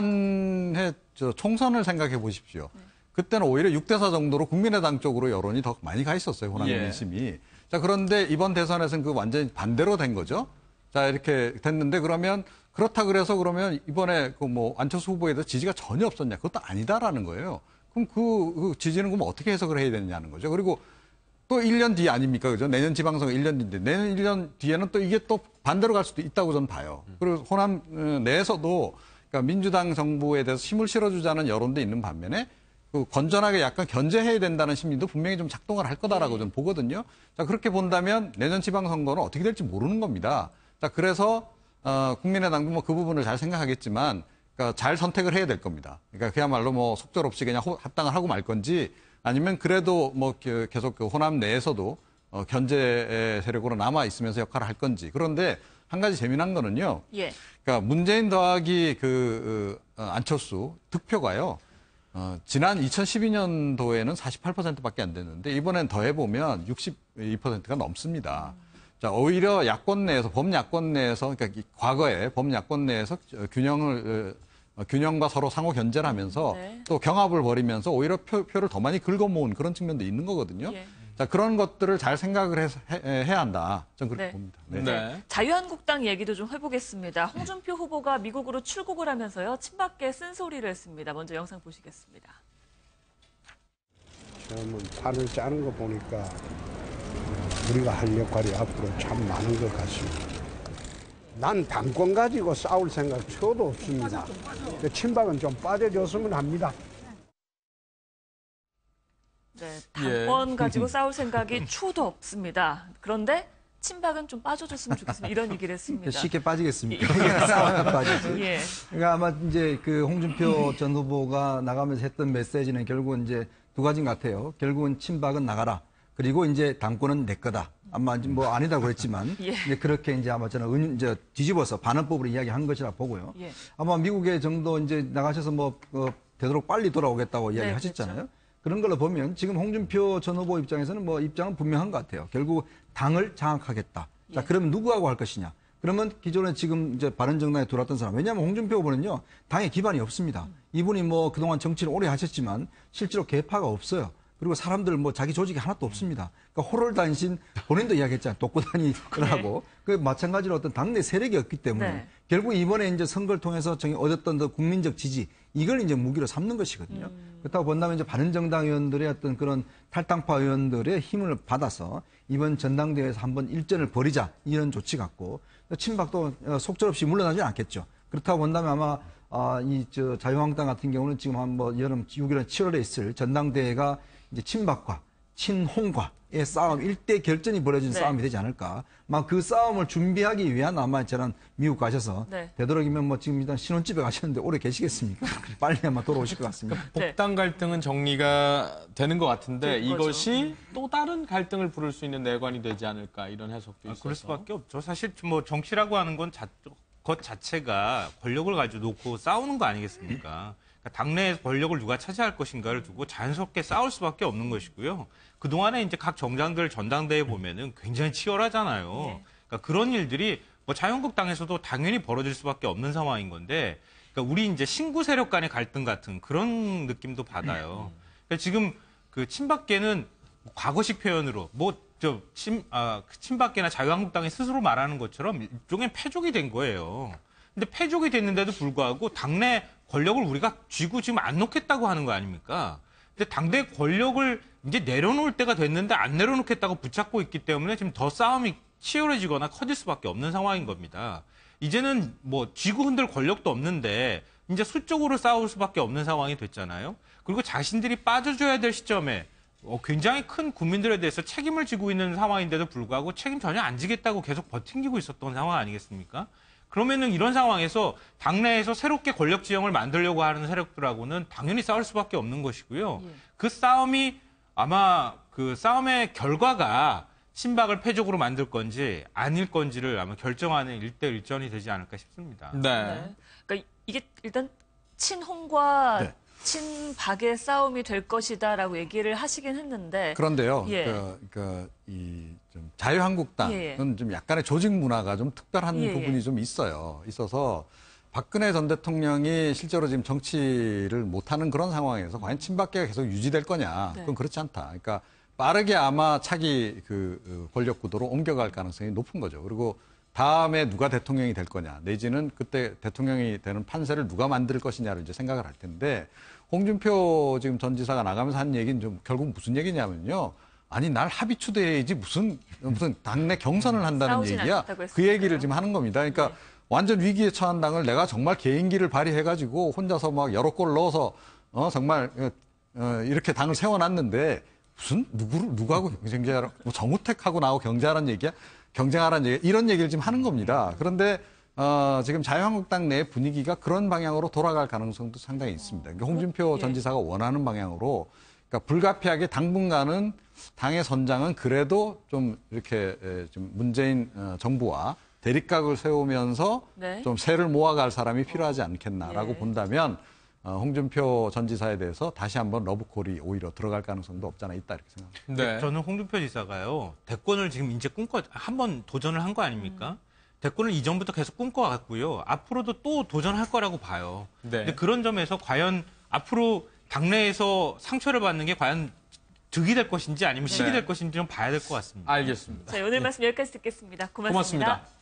지난해 저 총선을 생각해 보십시오. 네. 그때는 오히려 육 대 사 정도로 국민의당 쪽으로 여론이 더 많이 가 있었어요. 호남 예. 민심이. 자, 그런데 이번 대선에서는 그 완전히 반대로 된 거죠. 자, 이렇게 됐는데 그러면 그렇다 그래서 그러면 이번에 그 뭐 안철수 후보에 대해서 지지가 전혀 없었냐? 그것도 아니다라는 거예요. 그럼 그, 그 지지는 그럼 어떻게 해석을 해야 되느냐는 거죠. 그리고 또 일 년 뒤 아닙니까? 그죠? 내년 지방선거 일 년 뒤인데 내년 일 년 뒤에는 또 이게 또 반대로 갈 수도 있다고 저는 봐요. 그리고 호남 내에서도 그러니까 민주당 정부에 대해서 힘을 실어주자는 여론도 있는 반면에 그 건전하게 약간 견제해야 된다는 심리도 분명히 좀 작동을 할 거다라고 저는 보거든요. 자, 그렇게 본다면 내년 지방선거는 어떻게 될지 모르는 겁니다. 자, 그래서 어, 국민의당도 뭐 그 부분을 잘 생각하겠지만 그러니까 잘 선택을 해야 될 겁니다. 그러니까 그야말로 뭐 속절없이 그냥 합당을 하고 말 건지 아니면 그래도 뭐 계속 그 호남 내에서도 어, 견제 세력으로 남아 있으면서 역할을 할 건지. 그런데 한 가지 재미난 거는요. 예. 그러니까 문재인 더하기 그 어, 안철수 득표가요. 어, 지난 이천십이 년도에는 사십팔 퍼센트밖에 안 됐는데 이번엔 더해보면 육십이 퍼센트가 넘습니다. 음. 자, 오히려 야권 내에서, 범야권 내에서, 그러니까 과거에 범야권 내에서 균형을, 어, 균형과 서로 상호 견제를 하면서 네. 또 경합을 벌이면서 오히려 표, 표를 더 많이 긁어 모은 그런 측면도 있는 거거든요. 예. 자, 그런 것들을 잘 생각을 해서 해, 해야 한다. 저는 그렇게 네. 봅니다. 네. 네. 자유한국당 얘기도 좀 해보겠습니다. 홍준표 후보가 미국으로 출국을 하면서요. 친박계 쓴소리를 했습니다. 먼저 영상 보시겠습니다. 처음은 판을 짜는 거 보니까 우리가 할 역할이 앞으로 참 많은 것 같습니다. 난 당권 가지고 싸울 생각 초도 없습니다. 친박은 좀 빠져줬으면 합니다. 네, 당권 예. 가지고 싸울 생각이 추도 없습니다. 그런데 친박은 좀 빠져줬으면 좋겠습니다. 이런 얘기를 했습니다. 쉽게 빠지겠습니까? 싸우면 빠지지. 예. 그러니까 아마 이제 그 홍준표 전 후보가 나가면서 했던 메시지는 결국은 이제 두 가지인 것 같아요. 결국은 친박은 나가라. 그리고 이제 당권은 내 거다. 아마 뭐 아니다고 그랬지만 예. 이제 그렇게 이제 아마 저는 은, 이제 뒤집어서 반환법으로 이야기한 것이라 보고요. 예. 아마 미국에 정도 이제 나가셔서 뭐 어, 되도록 빨리 돌아오겠다고 이야기하셨잖아요. 네, 그렇죠. 그런 걸로 보면 지금 홍준표 전 후보 입장에서는 뭐 입장은 분명한 것 같아요. 결국 당을 장악하겠다. 자, 예. 그러면 누구하고 할 것이냐? 그러면 기존에 지금 이제 바른정당에 들어왔던 사람. 왜냐하면 홍준표 후보는요, 당에 기반이 없습니다. 음. 이분이 뭐 그동안 정치를 오래 하셨지만 실제로 계파가 없어요. 그리고 사람들 뭐 자기 조직이 하나도 없습니다. 그러니까 호롤단신 본인도 이야기했잖아요. 독고다니라고. 그 마찬가지로 어떤 당내 세력이 없기 때문에 네. 결국 이번에 이제 선거를 통해서 정이 얻었던 그 국민적 지지 이걸 이제 무기로 삼는 것이거든요. 음. 그렇다고 본다면 이제 바른정당 의원들의 어떤 그런 탈당파 의원들의 힘을 받아서 이번 전당대회에서 한번 일전을 벌이자 이런 조치 같고 친박도 속절없이 물러나지는 않겠죠. 그렇다고 본다면 아마 아, 이 저 자유한국당 같은 경우는 지금 한 뭐 여름 육 일 칠월에 있을 전당대회가 이제 친박과 친홍과의 싸움, 일대 결전이 벌어진 네. 싸움이 되지 않을까. 막 그 싸움을 준비하기 위한 아마 저는 미국 가셔서 네. 되도록이면 뭐 지금 일단 신혼집에 가셨는데 오래 계시겠습니까? 빨리 아마 돌아오실 것 같습니다. 그러니까 복당 갈등은 정리가 되는 것 같은데 이것이 또 다른 갈등을 부를 수 있는 내관이 되지 않을까 이런 해석도 있어서. 아, 그럴 수밖에 없죠. 사실 뭐 정치라고 하는 건 자, 것 자체가 권력을 가지고 놓고 싸우는 거 아니겠습니까? 그러니까 당내에서 권력을 누가 차지할 것인가를 두고 자연스럽게 싸울 수밖에 없는 것이고요. 그동안에 이제 각 정당들 전당대회 보면은 굉장히 치열하잖아요. 네. 그러니까 그런 일들이 뭐 자유한국당에서도 당연히 벌어질 수밖에 없는 상황인 건데, 그러니까 우리 이제 신구 세력 간의 갈등 같은 그런 느낌도 받아요. 그러니까 지금 그 친박계는 과거식 표현으로 뭐 저 친, 아, 친박계나 자유한국당이 스스로 말하는 것처럼 일종의 패족이 된 거예요. 근데 패족이 됐는데도 불구하고 당내 권력을 우리가 쥐고 지금 안 놓겠다고 하는 거 아닙니까? 근데 당대 권력을 이제 내려놓을 때가 됐는데 안 내려놓겠다고 붙잡고 있기 때문에 지금 더 싸움이 치열해지거나 커질 수밖에 없는 상황인 겁니다. 이제는 뭐 쥐고 흔들 권력도 없는데 이제 수적으로 싸울 수밖에 없는 상황이 됐잖아요. 그리고 자신들이 빠져줘야 될 시점에 어, 굉장히 큰 국민들에 대해서 책임을 지고 있는 상황인데도 불구하고 책임 전혀 안 지겠다고 계속 버팅기고 있었던 상황 아니겠습니까? 그러면은 이런 상황에서 당내에서 새롭게 권력 지형을 만들려고 하는 세력들하고는 당연히 싸울 수밖에 없는 것이고요. 예. 그 싸움이 아마 그 싸움의 결과가 친박을 패족으로 만들 건지 아닐 건지를 아마 결정하는 일대일전이 되지 않을까 싶습니다. 네. 네. 그러니까 이게 일단 친홍과 네. 친박의 싸움이 될 것이다라고 얘기를 하시긴 했는데 그런데요. 예. 그, 그, 이, 좀 자유한국당은 예. 좀 약간의 조직 문화가 좀 특별한 예, 부분이 예. 좀 있어요. 있어서 박근혜 전 대통령이 실제로 지금 정치를 못하는 그런 상황에서 과연 친박계가 계속 유지될 거냐. 그건 네. 그렇지 않다. 그러니까 빠르게 아마 차기 그 권력 구도로 옮겨갈 가능성이 높은 거죠. 그리고 다음에 누가 대통령이 될 거냐, 내지는 그때 대통령이 되는 판세를 누가 만들 것이냐를 이제 생각을 할 텐데, 홍준표 지금 전 지사가 나가면서 한 얘기는 좀 결국 무슨 얘기냐면요. 아니, 날 합의 추대해야지 무슨, 무슨 당내 경선을 한다는 싸우진 얘기야. 않겠다고 그 했으니까요. 얘기를 지금 하는 겁니다. 그러니까 네. 완전 위기에 처한 당을 내가 정말 개인기를 발휘해가지고 혼자서 막 여러 골 넣어서, 어, 정말, 어, 이렇게 당을 세워놨는데, 무슨, 누구를, 누구하고 경쟁하라, 뭐 정우택하고 나하고 경쟁하라는 얘기야? 경쟁하라는 얘기, 이런 얘기를 지금 하는 겁니다. 그런데, 어, 지금 자유한국당 내 분위기가 그런 방향으로 돌아갈 가능성도 상당히 있습니다. 그러니까 홍준표 전 지사가 원하는 방향으로, 그러니까 불가피하게 당분간은 당의 선장은 그래도 좀 이렇게 좀 문재인 정부와 대립각을 세우면서 네. 좀 세를 모아갈 사람이 필요하지 않겠나라고 예. 본다면 어, 홍준표 전 지사에 대해서 다시 한번 러브콜이 오히려 들어갈 가능성도 없잖아 있다 이렇게 생각합니다. 네. 저는 홍준표 지사가요, 대권을 지금 이제 꿈꿔 한번 도전을 한 거 아닙니까? 음. 대권을 이전부터 계속 꿈꿔왔고요. 앞으로도 또 도전할 거라고 봐요. 네. 근데 그런 점에서 과연 앞으로 당내에서 상처를 받는 게 과연 득이 될 것인지 아니면 실이 네. 될 것인지 좀 봐야 될 것 같습니다. 알겠습니다. 자, 오늘 말씀 여기까지 듣겠습니다. 고맙습니다. 고맙습니다.